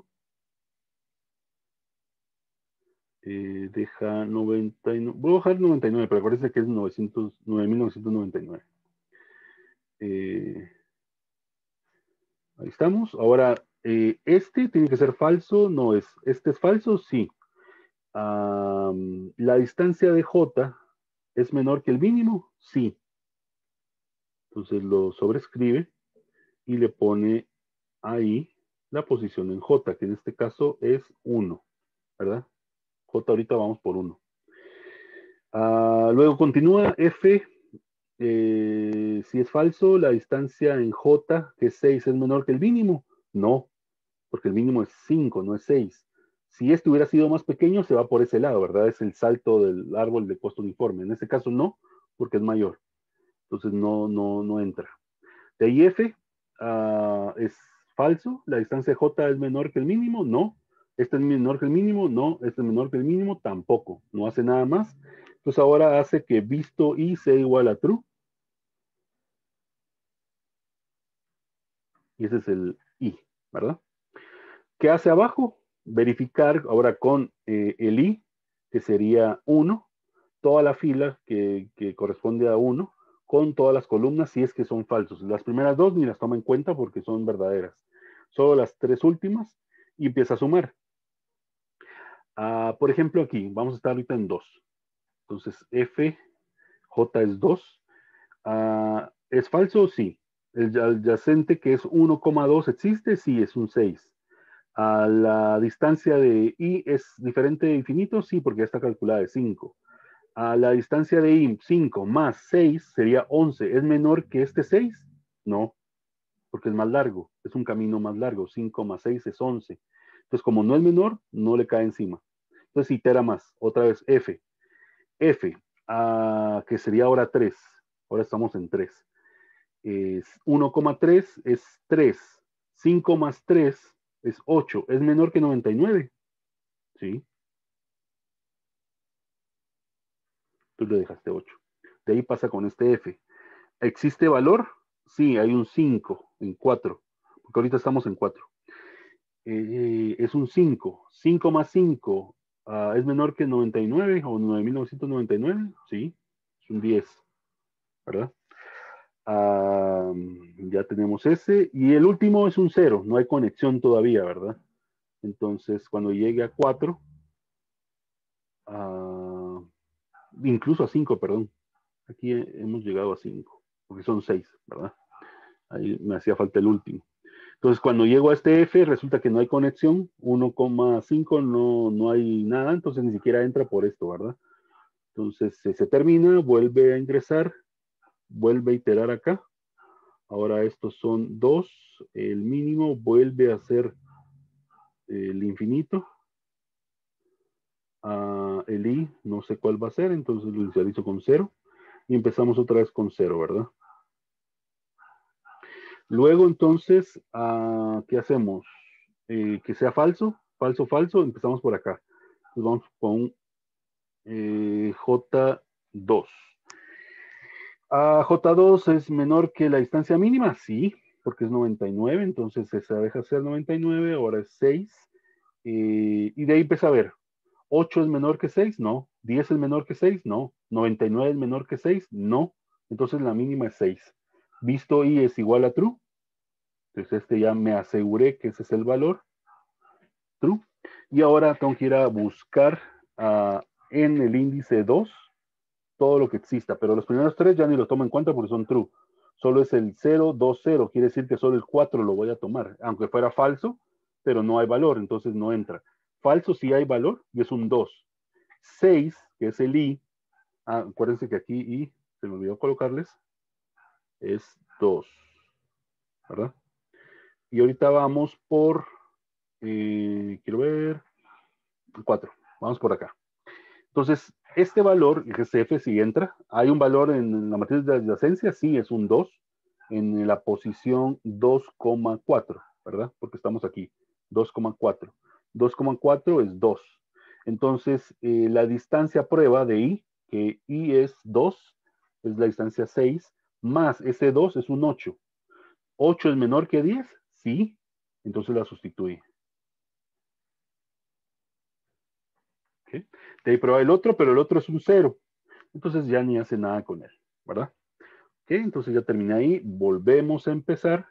Eh, deja noventa y nueve, voy a bajar noventa y nueve, pero acuérdense que es nueve mil novecientos noventa y nueve. Eh, ahí estamos. Ahora, eh, este tiene que ser falso, no es. ¿Este es falso? Sí. Um, la distancia de J es menor que el mínimo, sí. Entonces lo sobrescribe y le pone ahí la posición en J, que en este caso es uno, ¿verdad? J ahorita vamos por uno. Uh, luego continúa F. Eh, si es falso, la distancia en J, que es seis, es menor que el mínimo. No, porque el mínimo es cinco, no es seis. Si este hubiera sido más pequeño, se va por ese lado, ¿verdad? Es el salto del árbol de costo uniforme. En este caso no, porque es mayor. Entonces no, no, no entra. De ahí F uh, es falso. La distancia J es menor que el mínimo. No, Este es menor que el mínimo, no. Este es menor que el mínimo, tampoco. No hace nada más. Entonces ahora hace que visto y sea igual a true. Y ese es el i, ¿verdad? ¿Qué hace abajo? Verificar ahora con eh, el i, que sería uno, toda la fila que, que corresponde a uno, con todas las columnas si es que son falsos. Las primeras dos ni las toma en cuenta porque son verdaderas. Solo las tres últimas y empieza a sumar. Uh, por ejemplo, aquí vamos a estar ahorita en dos. Entonces, f, j es dos. Uh, ¿Es falso? Sí. El adyacente que es uno coma dos existe, sí, es un seis. A la distancia de i es diferente de infinito, sí, porque ya está calculada de cinco. A la distancia de i, cinco más seis sería once. ¿Es menor que este seis? No, porque es más largo, es un camino más largo. cinco más seis es once. Entonces, como no es menor, no le cae encima. Entonces, itera más. Otra vez, f. f, uh, que sería ahora tres. Ahora estamos en tres. Es uno coma tres es tres. cinco más tres es ocho. ¿Es menor que noventa y nueve? Sí. Tú le dejaste ocho. De ahí pasa con este f. ¿Existe valor? Sí, hay un cinco en cuatro. Porque ahorita estamos en cuatro. Eh, es un cinco. cinco más cinco uh, es menor que noventa y nueve o nueve mil novecientos noventa y nueve. Sí, es un diez. ¿Verdad? Uh, ya tenemos ese. Y el último es un cero. No hay conexión todavía, ¿verdad? Entonces, cuando llegue a cuatro, uh, incluso a cinco, perdón. Aquí hemos llegado a cinco, porque son seis, ¿verdad? Ahí me hacía falta el último. Entonces, cuando llego a este F, resulta que no hay conexión. uno coma cinco no, no hay nada, entonces ni siquiera entra por esto, ¿verdad? Entonces, se, se termina, vuelve a ingresar, vuelve a iterar acá. Ahora estos son dos, el mínimo vuelve a ser el infinito. Uh, el i, no sé cuál va a ser, entonces lo inicializo con cero. Y empezamos otra vez con cero, ¿verdad? Luego, entonces, uh, ¿qué hacemos? Eh, que sea falso, falso, falso, empezamos por acá. Entonces vamos con eh, J dos. Uh, J dos es menor que la distancia mínima, sí, porque es noventa y nueve, entonces esa deja ser noventa y nueve, ahora es seis. Eh, y de ahí empieza a ver, ocho es menor que seis, no. diez es menor que seis, no. noventa y nueve es menor que seis, no. Entonces la mínima es seis. Visto i es igual a true. Entonces este ya me aseguré que ese es el valor. True. Y ahora tengo que ir a buscar uh, en el índice dos todo lo que exista. Pero los primeros tres ya ni lo tomo en cuenta porque son true. Solo es el cero, dos, cero. Quiere decir que solo el cuatro lo voy a tomar. Aunque fuera falso, pero no hay valor. Entonces no entra. Falso sí hay valor y es un dos. seis, que es el i. Ah, acuérdense que aquí i, se me olvidó colocarles, es dos. ¿Verdad? Y ahorita vamos por, eh, quiero ver, cuatro. Vamos por acá. Entonces, este valor, G C F, si entra, hay un valor en la matriz de adyacencia, sí, es un dos, en la posición dos coma cuatro, ¿verdad? Porque estamos aquí, dos coma cuatro. dos coma cuatro es dos. Entonces, eh, la distancia prueba de i, que i es dos, es la distancia seis, más ese dos es un ocho. ¿ocho es menor que diez? Sí. Entonces la sustituye. ¿Okay? De ahí prueba el otro, pero el otro es un cero. Entonces ya ni hace nada con él, ¿verdad? ¿Ok? Entonces ya terminé ahí. Volvemos a empezar.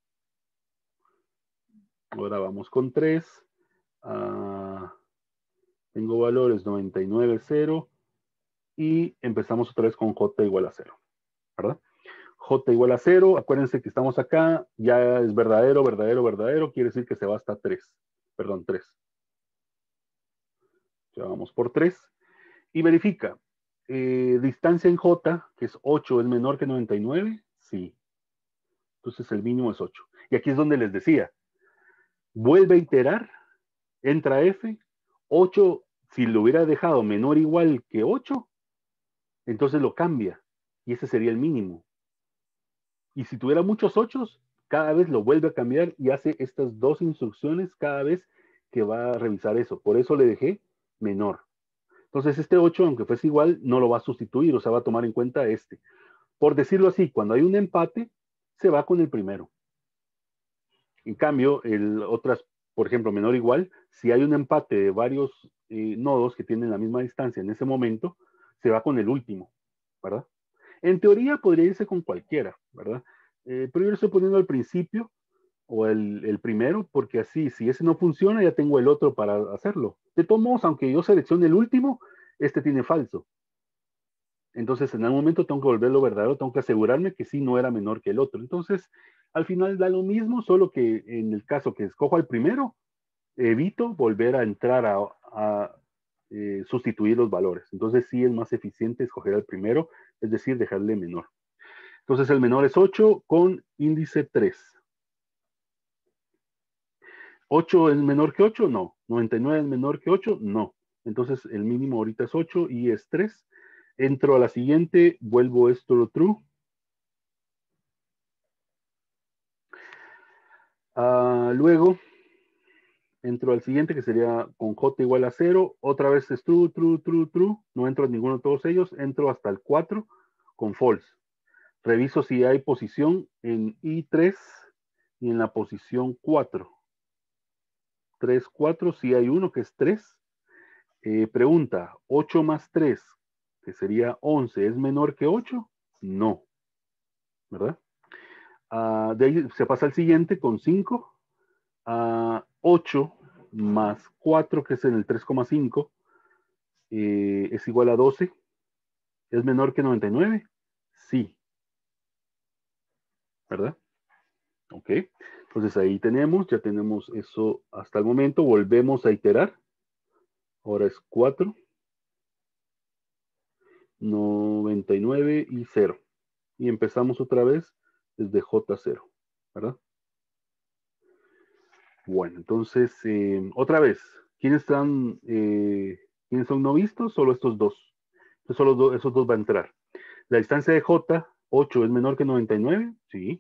Ahora vamos con tres. Uh, tengo valores noventa y nueve, cero. Y empezamos otra vez con J igual a cero, ¿verdad? J igual a cero. Acuérdense que estamos acá. Ya es verdadero, verdadero, verdadero. Quiere decir que se va hasta tres. Perdón, tres. Ya vamos por tres. Y verifica. Eh, distancia en J, que es ocho, ¿es menor que noventa y nueve? Sí. Entonces el mínimo es ocho. Y aquí es donde les decía. Vuelve a iterar. Entra F. ocho, si lo hubiera dejado menor o igual que ocho, entonces lo cambia. Y ese sería el mínimo. Y si tuviera muchos ochos, cada vez lo vuelve a cambiar y hace estas dos instrucciones cada vez que va a revisar eso. Por eso le dejé menor. Entonces este ocho, aunque fuese igual, no lo va a sustituir, o sea, va a tomar en cuenta este. Por decirlo así, cuando hay un empate, se va con el primero. En cambio, el otras, por ejemplo, menor o igual, si hay un empate de varios eh, nodos que tienen la misma distancia en ese momento, se va con el último, ¿verdad? En teoría podría irse con cualquiera, ¿verdad? Eh, pero yo lo estoy poniendo al principio o el, el primero, porque así, si ese no funciona, ya tengo el otro para hacerlo. De todos modos, aunque yo seleccione el último, este tiene falso. Entonces, en algún momento tengo que volverlo verdadero, tengo que asegurarme que sí no era menor que el otro. Entonces, al final da lo mismo, solo que en el caso que escojo al primero, evito volver a entrar a, a eh, sustituir los valores. Entonces, sí es más eficiente escoger al primero, es decir, dejarle menor. Entonces, el menor es ocho con índice tres. ¿ocho es menor que ocho? No. ¿noventa y nueve es menor que ocho? No. Entonces, el mínimo ahorita es ocho y es tres. Entro a la siguiente, vuelvo esto true. Uh, luego, entro al siguiente, que sería con J igual a cero. Otra vez es true, true, true, true. No entro a ninguno de todos ellos. Entro hasta el cuatro con false. Reviso si hay posición en I tres y en la posición cuatro. tres, cuatro, si hay uno que es tres. Eh, pregunta, ocho más tres, que sería once, ¿es menor que ocho? No, ¿verdad? Uh, de ahí se pasa al siguiente con cinco. Uh, ocho más cuatro, que es en el tres coma cinco, eh, es igual a doce. ¿Es menor que noventa y nueve? Sí. ¿Verdad? Ok. Entonces ahí tenemos, ya tenemos eso hasta el momento. Volvemos a iterar. Ahora es cuatro, noventa y nueve y cero. Y empezamos otra vez desde J cero. ¿Verdad? Bueno, entonces, eh, otra vez, ¿quiénes están, eh, quiénes son no vistos? Solo estos dos. Entonces, solo do, esos dos van a entrar. La distancia de J, ocho, ¿es menor que noventa y nueve? Sí.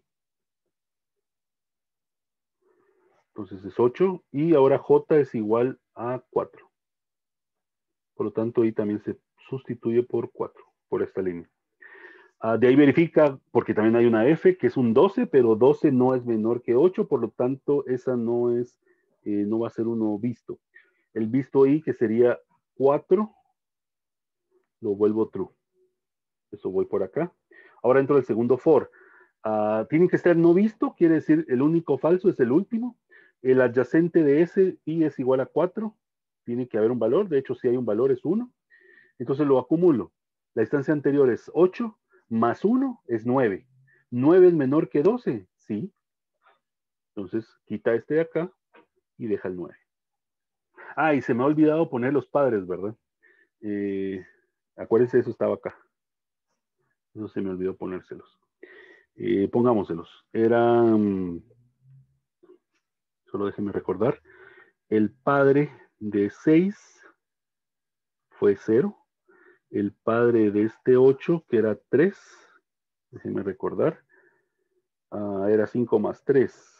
Entonces es ocho. Y ahora J es igual a cuatro. Por lo tanto, ahí también se sustituye por cuatro, por esta línea. Uh, de ahí verifica, porque también hay una F, que es un doce, pero doce no es menor que ocho, por lo tanto, esa no es, eh, no va a ser uno visto. El visto ahí, que sería cuatro, lo vuelvo true. Eso voy por acá. Ahora entro al segundo for. Uh, tienen que estar no visto, quiere decir el único falso es el último. El adyacente de ese y es igual a cuatro. Tiene que haber un valor. De hecho, si hay un valor es uno. Entonces lo acumulo. La distancia anterior es ocho, más uno es nueve. ¿nueve es menor que doce? Sí. Entonces quita este de acá y deja el nueve. Ah, y se me ha olvidado poner los padres, ¿verdad? Eh, acuérdense, eso estaba acá. Eso se me olvidó ponérselos. Eh, pongámoselos. Era, um, solo déjenme recordar, el padre de seis fue cero. El padre de este ocho, que era tres, déjenme recordar, uh, era cinco más tres.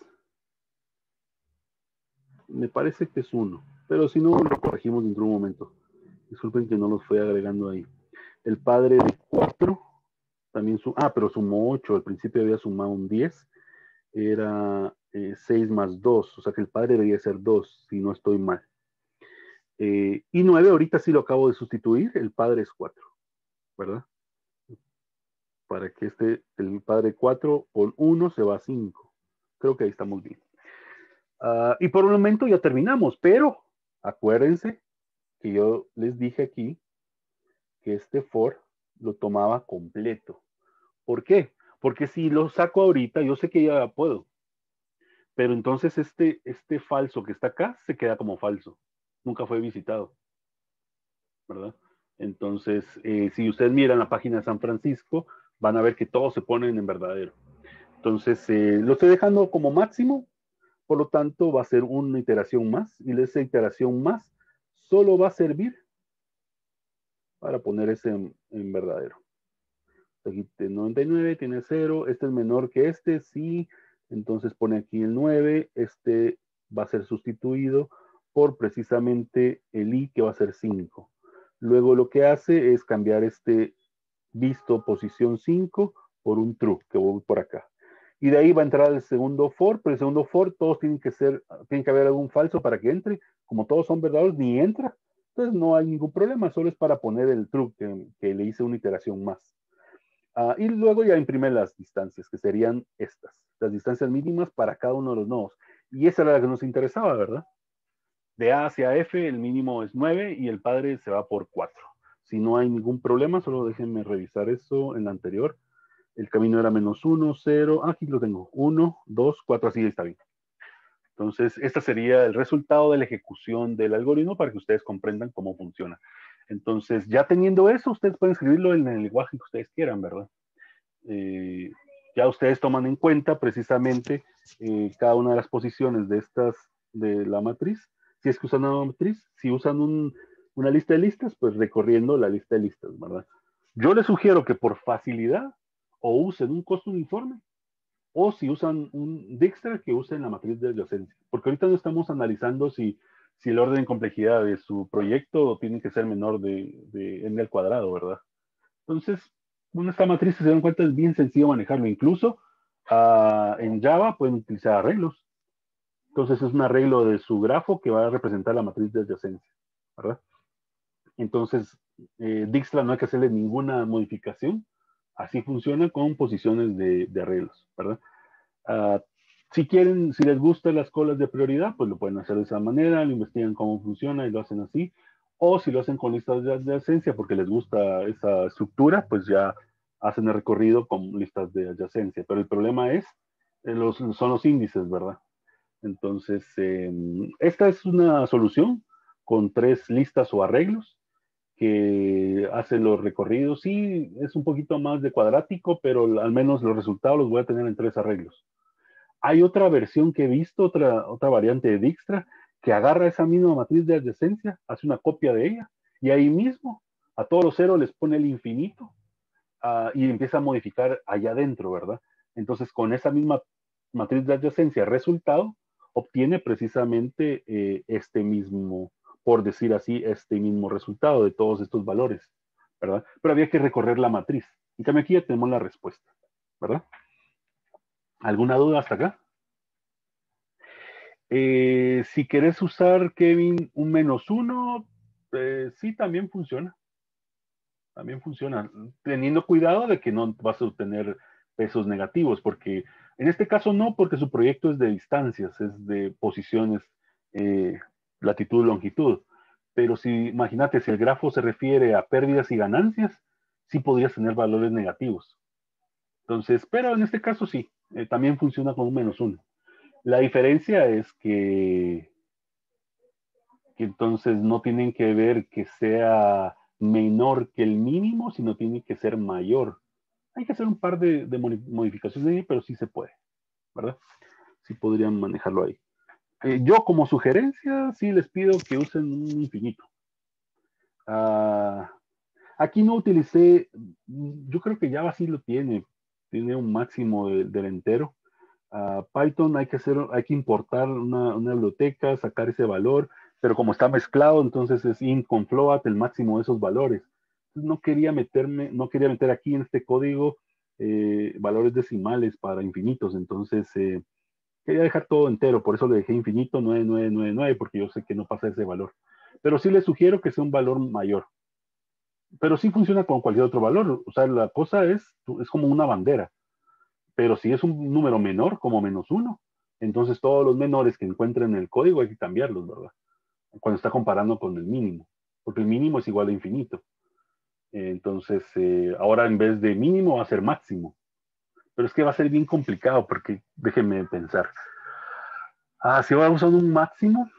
Me parece que es uno, pero si no, lo corregimos dentro de un momento. Disculpen que no los fui agregando ahí. El padre de cuatro, también sumó, ah, pero sumó ocho, al principio había sumado un diez, era eh, seis más dos, o sea que el padre debería ser dos, si no estoy mal. Eh, y nueve, ahorita sí lo acabo de sustituir, el padre es cuatro, ¿verdad? Para que este, el padre cuatro con uno se va a cinco. Creo que ahí estamos bien. Uh, y por un momento ya terminamos, pero acuérdense que yo les dije aquí que este for lo tomaba completo. ¿Por qué? Porque si lo saco ahorita, yo sé que ya puedo. Pero entonces este, este falso que está acá se queda como falso. Nunca fue visitado. ¿Verdad? Entonces, eh, si ustedes miran la página de San Francisco, van a ver que todos se ponen en verdadero. Entonces, eh, lo estoy dejando como máximo, por lo tanto, va a ser una iteración más, y esa iteración más solo va a servir para poner ese en, en verdadero. Aquí noventa y nueve tiene cero, este es menor que este, sí, entonces pone aquí el nueve, este va a ser sustituido por precisamente el i, que va a ser cinco. Luego lo que hace es cambiar este visto posición cinco por un true, que voy por acá. Y de ahí va a entrar el segundo for, pero el segundo for todos tienen que ser, tienen que haber algún falso para que entre. Como todos son verdaderos, ni entra. Entonces no hay ningún problema, solo es para poner el true, que, que le hice una iteración más. Uh, y luego ya imprime las distancias, que serían estas, las distancias mínimas para cada uno de los nodos. Y esa era la que nos interesaba, ¿verdad? De A hacia F el mínimo es nueve y el padre se va por cuatro. Si no hay ningún problema, solo déjenme revisar eso en la anterior. El camino era menos uno, cero, ah, aquí lo tengo, uno, dos, cuatro, así está bien. Entonces, este sería el resultado de la ejecución del algoritmo para que ustedes comprendan cómo funciona. Entonces, ya teniendo eso, ustedes pueden escribirlo en el lenguaje que ustedes quieran, ¿verdad? Eh, ya ustedes toman en cuenta precisamente eh, cada una de las posiciones de estas, de la matriz. Si es que usan una matriz, si usan un, una lista de listas, pues recorriendo la lista de listas, ¿verdad? Yo les sugiero que por facilidad o usen un costo uniforme, o si usan un Dijkstra, que usen la matriz de adyacencia. Porque ahorita no estamos analizando si, si el orden de complejidad de su proyecto tiene que ser menor de, de n al cuadrado, ¿verdad? Entonces, con esta matriz, si se dan cuenta, es bien sencillo manejarlo. Incluso uh, en Java pueden utilizar arreglos. Entonces, es un arreglo de su grafo que va a representar la matriz de adyacencia, ¿verdad? Entonces, eh, Dijkstra no hay que hacerle ninguna modificación. Así funciona con posiciones de, de arreglos, ¿verdad? Uh, si quieren, si les gustan las colas de prioridad, pues lo pueden hacer de esa manera, lo investigan cómo funciona y lo hacen así. O si lo hacen con listas de adyacencia porque les gusta esa estructura, pues ya hacen el recorrido con listas de adyacencia. Pero el problema es, eh, los, son los índices, ¿verdad? Entonces, eh, esta es una solución con tres listas o arreglos que hace los recorridos. Sí, es un poquito más de cuadrático, pero al menos los resultados los voy a tener en tres arreglos. Hay otra versión que he visto, otra, otra variante de Dijkstra, que agarra esa misma matriz de adyacencia, hace una copia de ella, y ahí mismo a todos los ceros les pone el infinito uh, y empieza a modificar allá adentro, ¿verdad? Entonces, con esa misma matriz de adyacencia resultado, obtiene precisamente eh, este mismo, por decir así, este mismo resultado de todos estos valores, ¿verdad? Pero había que recorrer la matriz. En cambio, aquí ya tenemos la respuesta, ¿verdad? ¿Alguna duda hasta acá? Eh, si querés usar, Kevin, un menos uno, eh, sí, también funciona. También funciona, teniendo cuidado de que no vas a obtener pesos negativos, porque en este caso no, porque su proyecto es de distancias, es de posiciones, eh, latitud, longitud. Pero si, imagínate, si el grafo se refiere a pérdidas y ganancias, sí podrías tener valores negativos. Entonces, pero en este caso sí, eh, también funciona con un menos uno. La diferencia es que, que entonces no tienen que ver que sea menor que el mínimo, sino tiene que ser mayor. Hay que hacer un par de, de modificaciones ahí, pero sí se puede, ¿verdad? Sí podrían manejarlo ahí. Eh, yo como sugerencia, sí les pido que usen un infinito. Uh, aquí no utilicé, yo creo que Java sí lo tiene, tiene un máximo de, del entero. Uh, Python hay que hacer, hay que importar una, una biblioteca, sacar ese valor, pero como está mezclado, entonces es int con float el máximo de esos valores. Entonces no quería meterme, no quería meter aquí en este código eh, valores decimales para infinitos, entonces eh, quería dejar todo entero, por eso le dejé infinito nueve nueve nueve nueve, porque yo sé que no pasa ese valor. Pero sí les sugiero que sea un valor mayor. Pero sí funciona con cualquier otro valor, o sea, la cosa es, es como una bandera. Pero si es un número menor, como menos uno, entonces todos los menores que encuentren en el código hay que cambiarlos, ¿verdad? Cuando está comparando con el mínimo, porque el mínimo es igual a infinito. Entonces, eh, ahora en vez de mínimo va a ser máximo. Pero es que va a ser bien complicado, porque déjenme pensar. Ah, si ahora usando un máximo.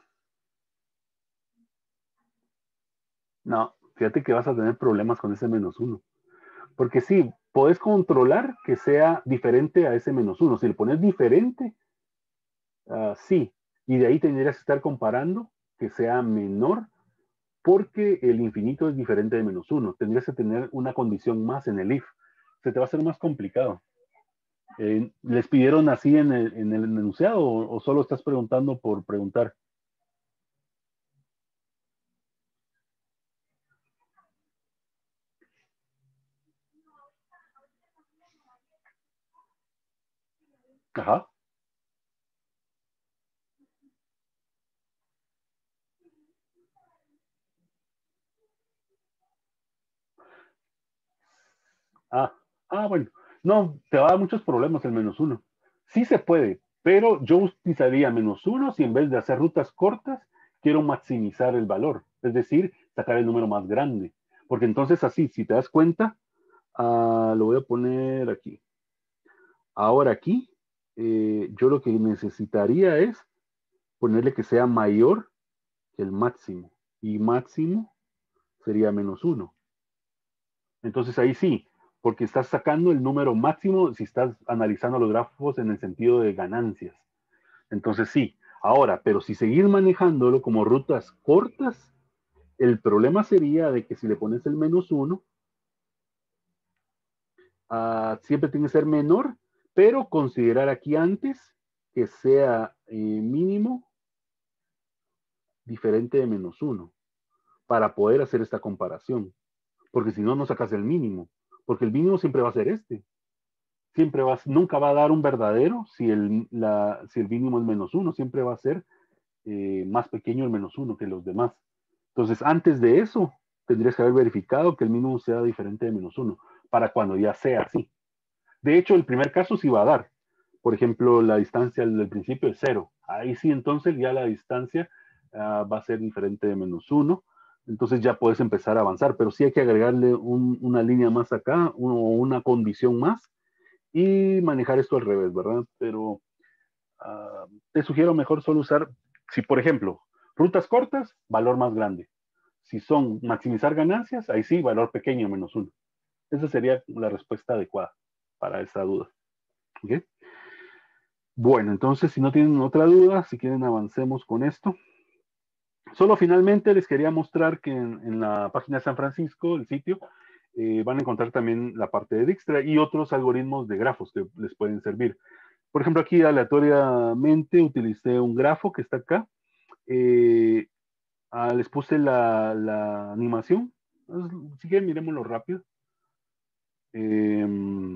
No, fíjate que vas a tener problemas con ese menos uno. Porque sí, podés controlar que sea diferente a ese menos uno. Si le pones diferente, uh, sí. Y de ahí tendrías que estar comparando que sea menor, porque el infinito es diferente de menos uno. Tendrías que tener una condición más en el if. Se te va a hacer más complicado. Eh, ¿Les pidieron así en el, en el enunciado o, o solo estás preguntando por preguntar? Ajá. Ah, ah, bueno. No, te va a dar muchos problemas el menos uno. Sí se puede, pero yo utilizaría menos uno si en vez de hacer rutas cortas, quiero maximizar el valor. Es decir, sacar el número más grande. Porque entonces así, si te das cuenta, ah, lo voy a poner aquí. Ahora aquí, eh, yo lo que necesitaría es ponerle que sea mayor que el máximo. Y máximo sería menos uno. Entonces ahí sí, porque estás sacando el número máximo si estás analizando los gráficos en el sentido de ganancias. Entonces sí, ahora, pero si seguir manejándolo como rutas cortas, el problema sería de que si le pones el menos uno, uh, siempre tiene que ser menor, pero considerar aquí antes que sea eh, mínimo diferente de menos uno para poder hacer esta comparación. Porque si no, no sacas el mínimo, porque el mínimo siempre va a ser este. Siempre va, nunca va a dar un verdadero si el, la, si el mínimo es menos uno, siempre va a ser eh, más pequeño el menos uno que los demás. Entonces, antes de eso, tendrías que haber verificado que el mínimo sea diferente de menos uno, para cuando ya sea así. De hecho, el primer caso sí va a dar. Por ejemplo, la distancia del principio es cero. Ahí sí, entonces ya la distancia uh, va a ser diferente de menos uno. Entonces ya puedes empezar a avanzar, pero sí hay que agregarle un, una línea más acá o una condición más y manejar esto al revés, ¿verdad? Pero uh, te sugiero mejor solo usar, si por ejemplo, rutas cortas, valor más grande. Si son maximizar ganancias, ahí sí, valor pequeño, menos uno. Esa sería la respuesta adecuada para esa duda. ¿Okay? Bueno, entonces, si no tienen otra duda, si quieren avancemos con esto. Solo finalmente les quería mostrar que en, en la página de San Francisco, el sitio, eh, van a encontrar también la parte de Dijkstra y otros algoritmos de grafos que les pueden servir. Por ejemplo, aquí aleatoriamente utilicé un grafo que está acá. Eh, ah, les puse la, la animación. Si quieren, miremoslo rápido. Eh,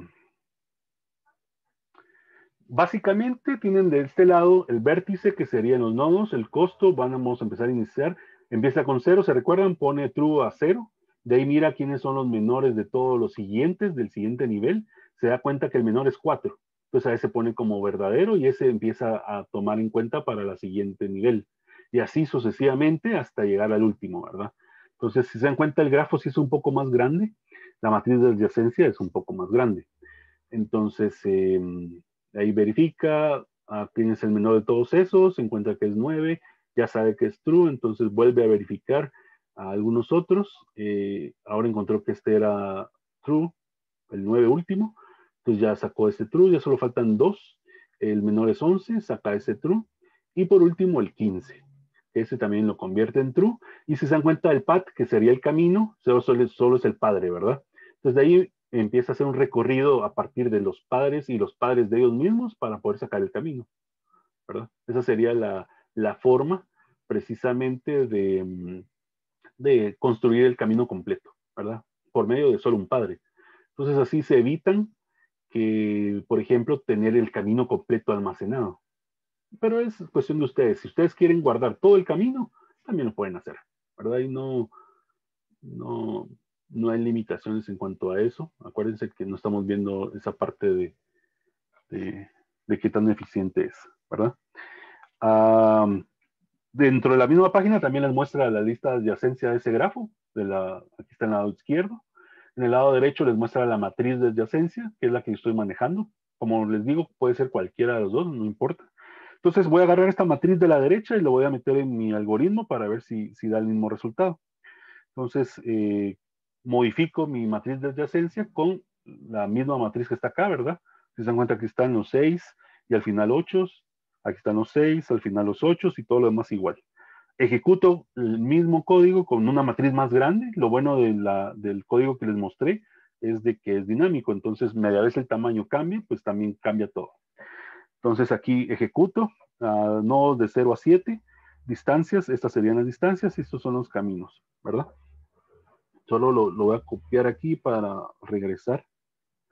Básicamente tienen de este lado el vértice que serían los nodos, el costo, vamos a empezar a iniciar, empieza con cero, se recuerdan, pone true a cero, de ahí mira quiénes son los menores de todos los siguientes, del siguiente nivel, se da cuenta que el menor es cuatro, entonces a ese pone como verdadero y ese empieza a tomar en cuenta para el siguiente nivel, y así sucesivamente hasta llegar al último, ¿verdad? Entonces, si se dan cuenta, el grafo sí es un poco más grande, la matriz de adyacencia es un poco más grande. Entonces, eh, ahí verifica, ah, quién es el menor de todos esos, se encuentra que es nueve, ya sabe que es true, entonces vuelve a verificar a algunos otros. Eh, ahora encontró que este era true, el nueve último, entonces ya sacó este true, ya solo faltan dos. El menor es once, saca ese true. Y por último, el quince. Ese también lo convierte en true. Y si se dan cuenta del path, que sería el camino, solo, solo, solo es el padre, ¿verdad? Entonces de ahí empieza a hacer un recorrido a partir de los padres y los padres de ellos mismos para poder sacar el camino, ¿verdad? Esa sería la, la forma precisamente de, de construir el camino completo, ¿verdad? Por medio de solo un padre. Entonces así se evitan que, por ejemplo, tener el camino completo almacenado. Pero es cuestión de ustedes. Si ustedes quieren guardar todo el camino, también lo pueden hacer, ¿verdad? Y no, no, no hay limitaciones en cuanto a eso. Acuérdense que no estamos viendo esa parte de, de, de qué tan eficiente es, ¿verdad? Um, dentro de la misma página también les muestra la lista de adyacencia de ese grafo. De la, aquí está en el lado izquierdo. En el lado derecho les muestra la matriz de adyacencia, que es la que estoy manejando. Como les digo, puede ser cualquiera de los dos, no importa. Entonces voy a agarrar esta matriz de la derecha y lo voy a meter en mi algoritmo para ver si, si da el mismo resultado. Entonces, eh, modifico mi matriz de adyacencia con la misma matriz que está acá, ¿verdad? Si se dan cuenta que están los seis y al final ocho, aquí están los seis, al final los ocho y todo lo demás igual. Ejecuto el mismo código con una matriz más grande. Lo bueno de la, del código que les mostré es de que es dinámico, entonces media vez el tamaño cambia, pues también cambia todo. Entonces aquí ejecuto uh, nodos de cero a siete, distancias, estas serían las distancias y estos son los caminos, ¿verdad? Solo lo, lo voy a copiar aquí para regresar.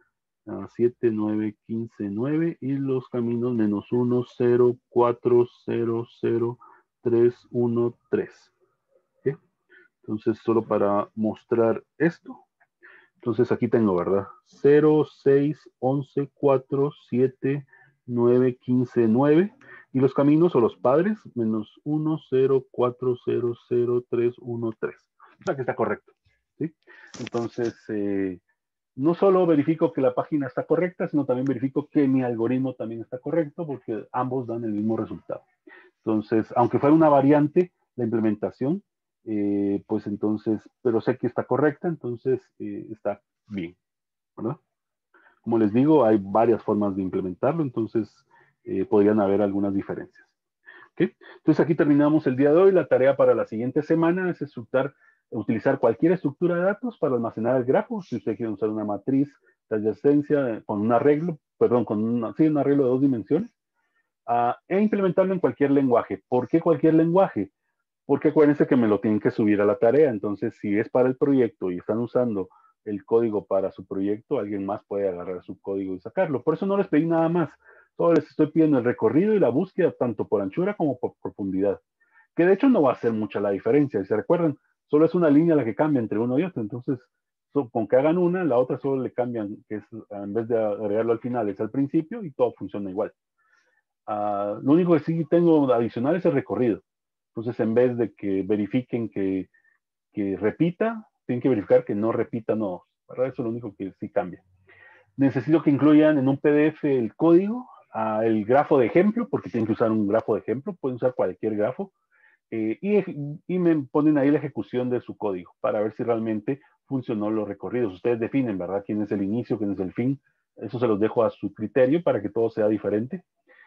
uh, siete, nueve, quince, nueve, y los caminos menos uno, cero, cuatro, cero, cero, tres, uno, tres. ¿Okay? Entonces, solo para mostrar esto. Entonces, aquí tengo, ¿verdad? cero, seis, once, cuatro, siete, nueve, quince, nueve. Y los caminos o los padres, menos uno, cero, cuatro, cero, cero, tres, uno, tres. O sea que está correcto. ¿Sí? Entonces, eh, no solo verifico que la página está correcta, sino también verifico que mi algoritmo también está correcto, porque ambos dan el mismo resultado. Entonces, aunque fuera una variante, la implementación, eh, pues entonces, pero sé que está correcta, entonces eh, está bien, ¿verdad? Como les digo, hay varias formas de implementarlo, entonces eh, podrían haber algunas diferencias. ¿Okay? Entonces aquí terminamos el día de hoy. La tarea para la siguiente semana es estructurar, utilizar cualquier estructura de datos para almacenar el grafo. Si usted quiere usar una matriz de adyacencia con un arreglo, perdón, con una, sí, un arreglo de dos dimensiones, uh, e implementarlo en cualquier lenguaje. ¿Por qué cualquier lenguaje? Porque acuérdense que me lo tienen que subir a la tarea. Entonces, si es para el proyecto y están usando el código para su proyecto, alguien más puede agarrar su código y sacarlo. Por eso no les pedí nada más. Solo les estoy pidiendo el recorrido y la búsqueda tanto por anchura como por profundidad. Que de hecho no va a hacer mucha la diferencia. Si se recuerdan, solo es una línea la que cambia entre uno y otro. Entonces, so, con que hagan una, la otra solo le cambian, que es en vez de agregarlo al final, es al principio y todo funciona igual. Uh, lo único que sí tengo adicional es el recorrido. Entonces, en vez de que verifiquen que, que repita, tienen que verificar que no repita nodos. ¿Verdad? Eso es lo único que sí cambia. Necesito que incluyan en un P D F el código, uh, el grafo de ejemplo, porque tienen que usar un grafo de ejemplo, pueden usar cualquier grafo, eh, y, y me ponen ahí la ejecución de su código para ver si realmente funcionó los recorridos. Ustedes definen, ¿verdad? ¿Quién es el inicio, quién es el fin? Eso se los dejo a su criterio para que todo sea diferente.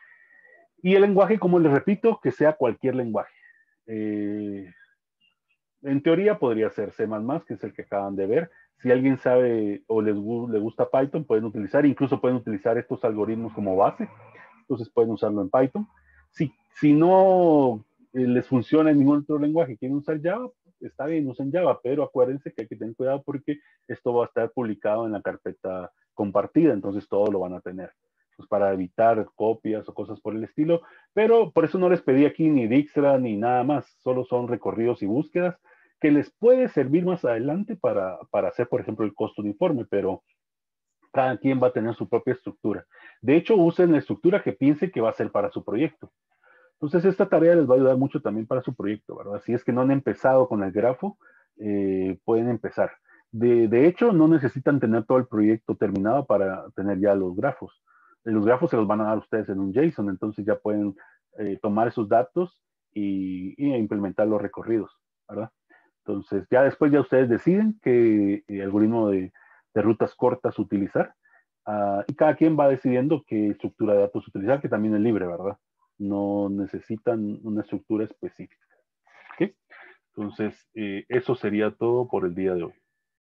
Y el lenguaje, como les repito, que sea cualquier lenguaje. Eh, en teoría podría ser C más más, que es el que acaban de ver. Si alguien sabe o les, les gusta Python, pueden utilizar, incluso pueden utilizar estos algoritmos como base. Entonces pueden usarlo en Python. Si, si no eh, les funciona en ningún otro lenguaje, quieren usar Java, está bien, usen Java, pero acuérdense que hay que tener cuidado porque esto va a estar publicado en la carpeta compartida, entonces todo lo van a tener. Pues para evitar copias o cosas por el estilo, pero por eso no les pedí aquí ni Dijkstra ni nada más, solo son recorridos y búsquedas que les puede servir más adelante para, para hacer, por ejemplo, el costo uniforme, pero cada quien va a tener su propia estructura. De hecho, usen la estructura que piense que va a ser para su proyecto. Entonces, esta tarea les va a ayudar mucho también para su proyecto, ¿verdad? Si es que no han empezado con el grafo, eh, pueden empezar. De, de hecho, no necesitan tener todo el proyecto terminado para tener ya los grafos. Los grafos se los van a dar ustedes en un JSON, entonces ya pueden eh, tomar esos datos y, y implementar los recorridos, ¿verdad? Entonces, ya después ya ustedes deciden qué eh, algoritmo de, de, rutas cortas utilizar uh, y cada quien va decidiendo qué estructura de datos utilizar, que también es libre, ¿verdad? No necesitan una estructura específica. ¿Okay? Entonces, eh, eso sería todo por el día de hoy.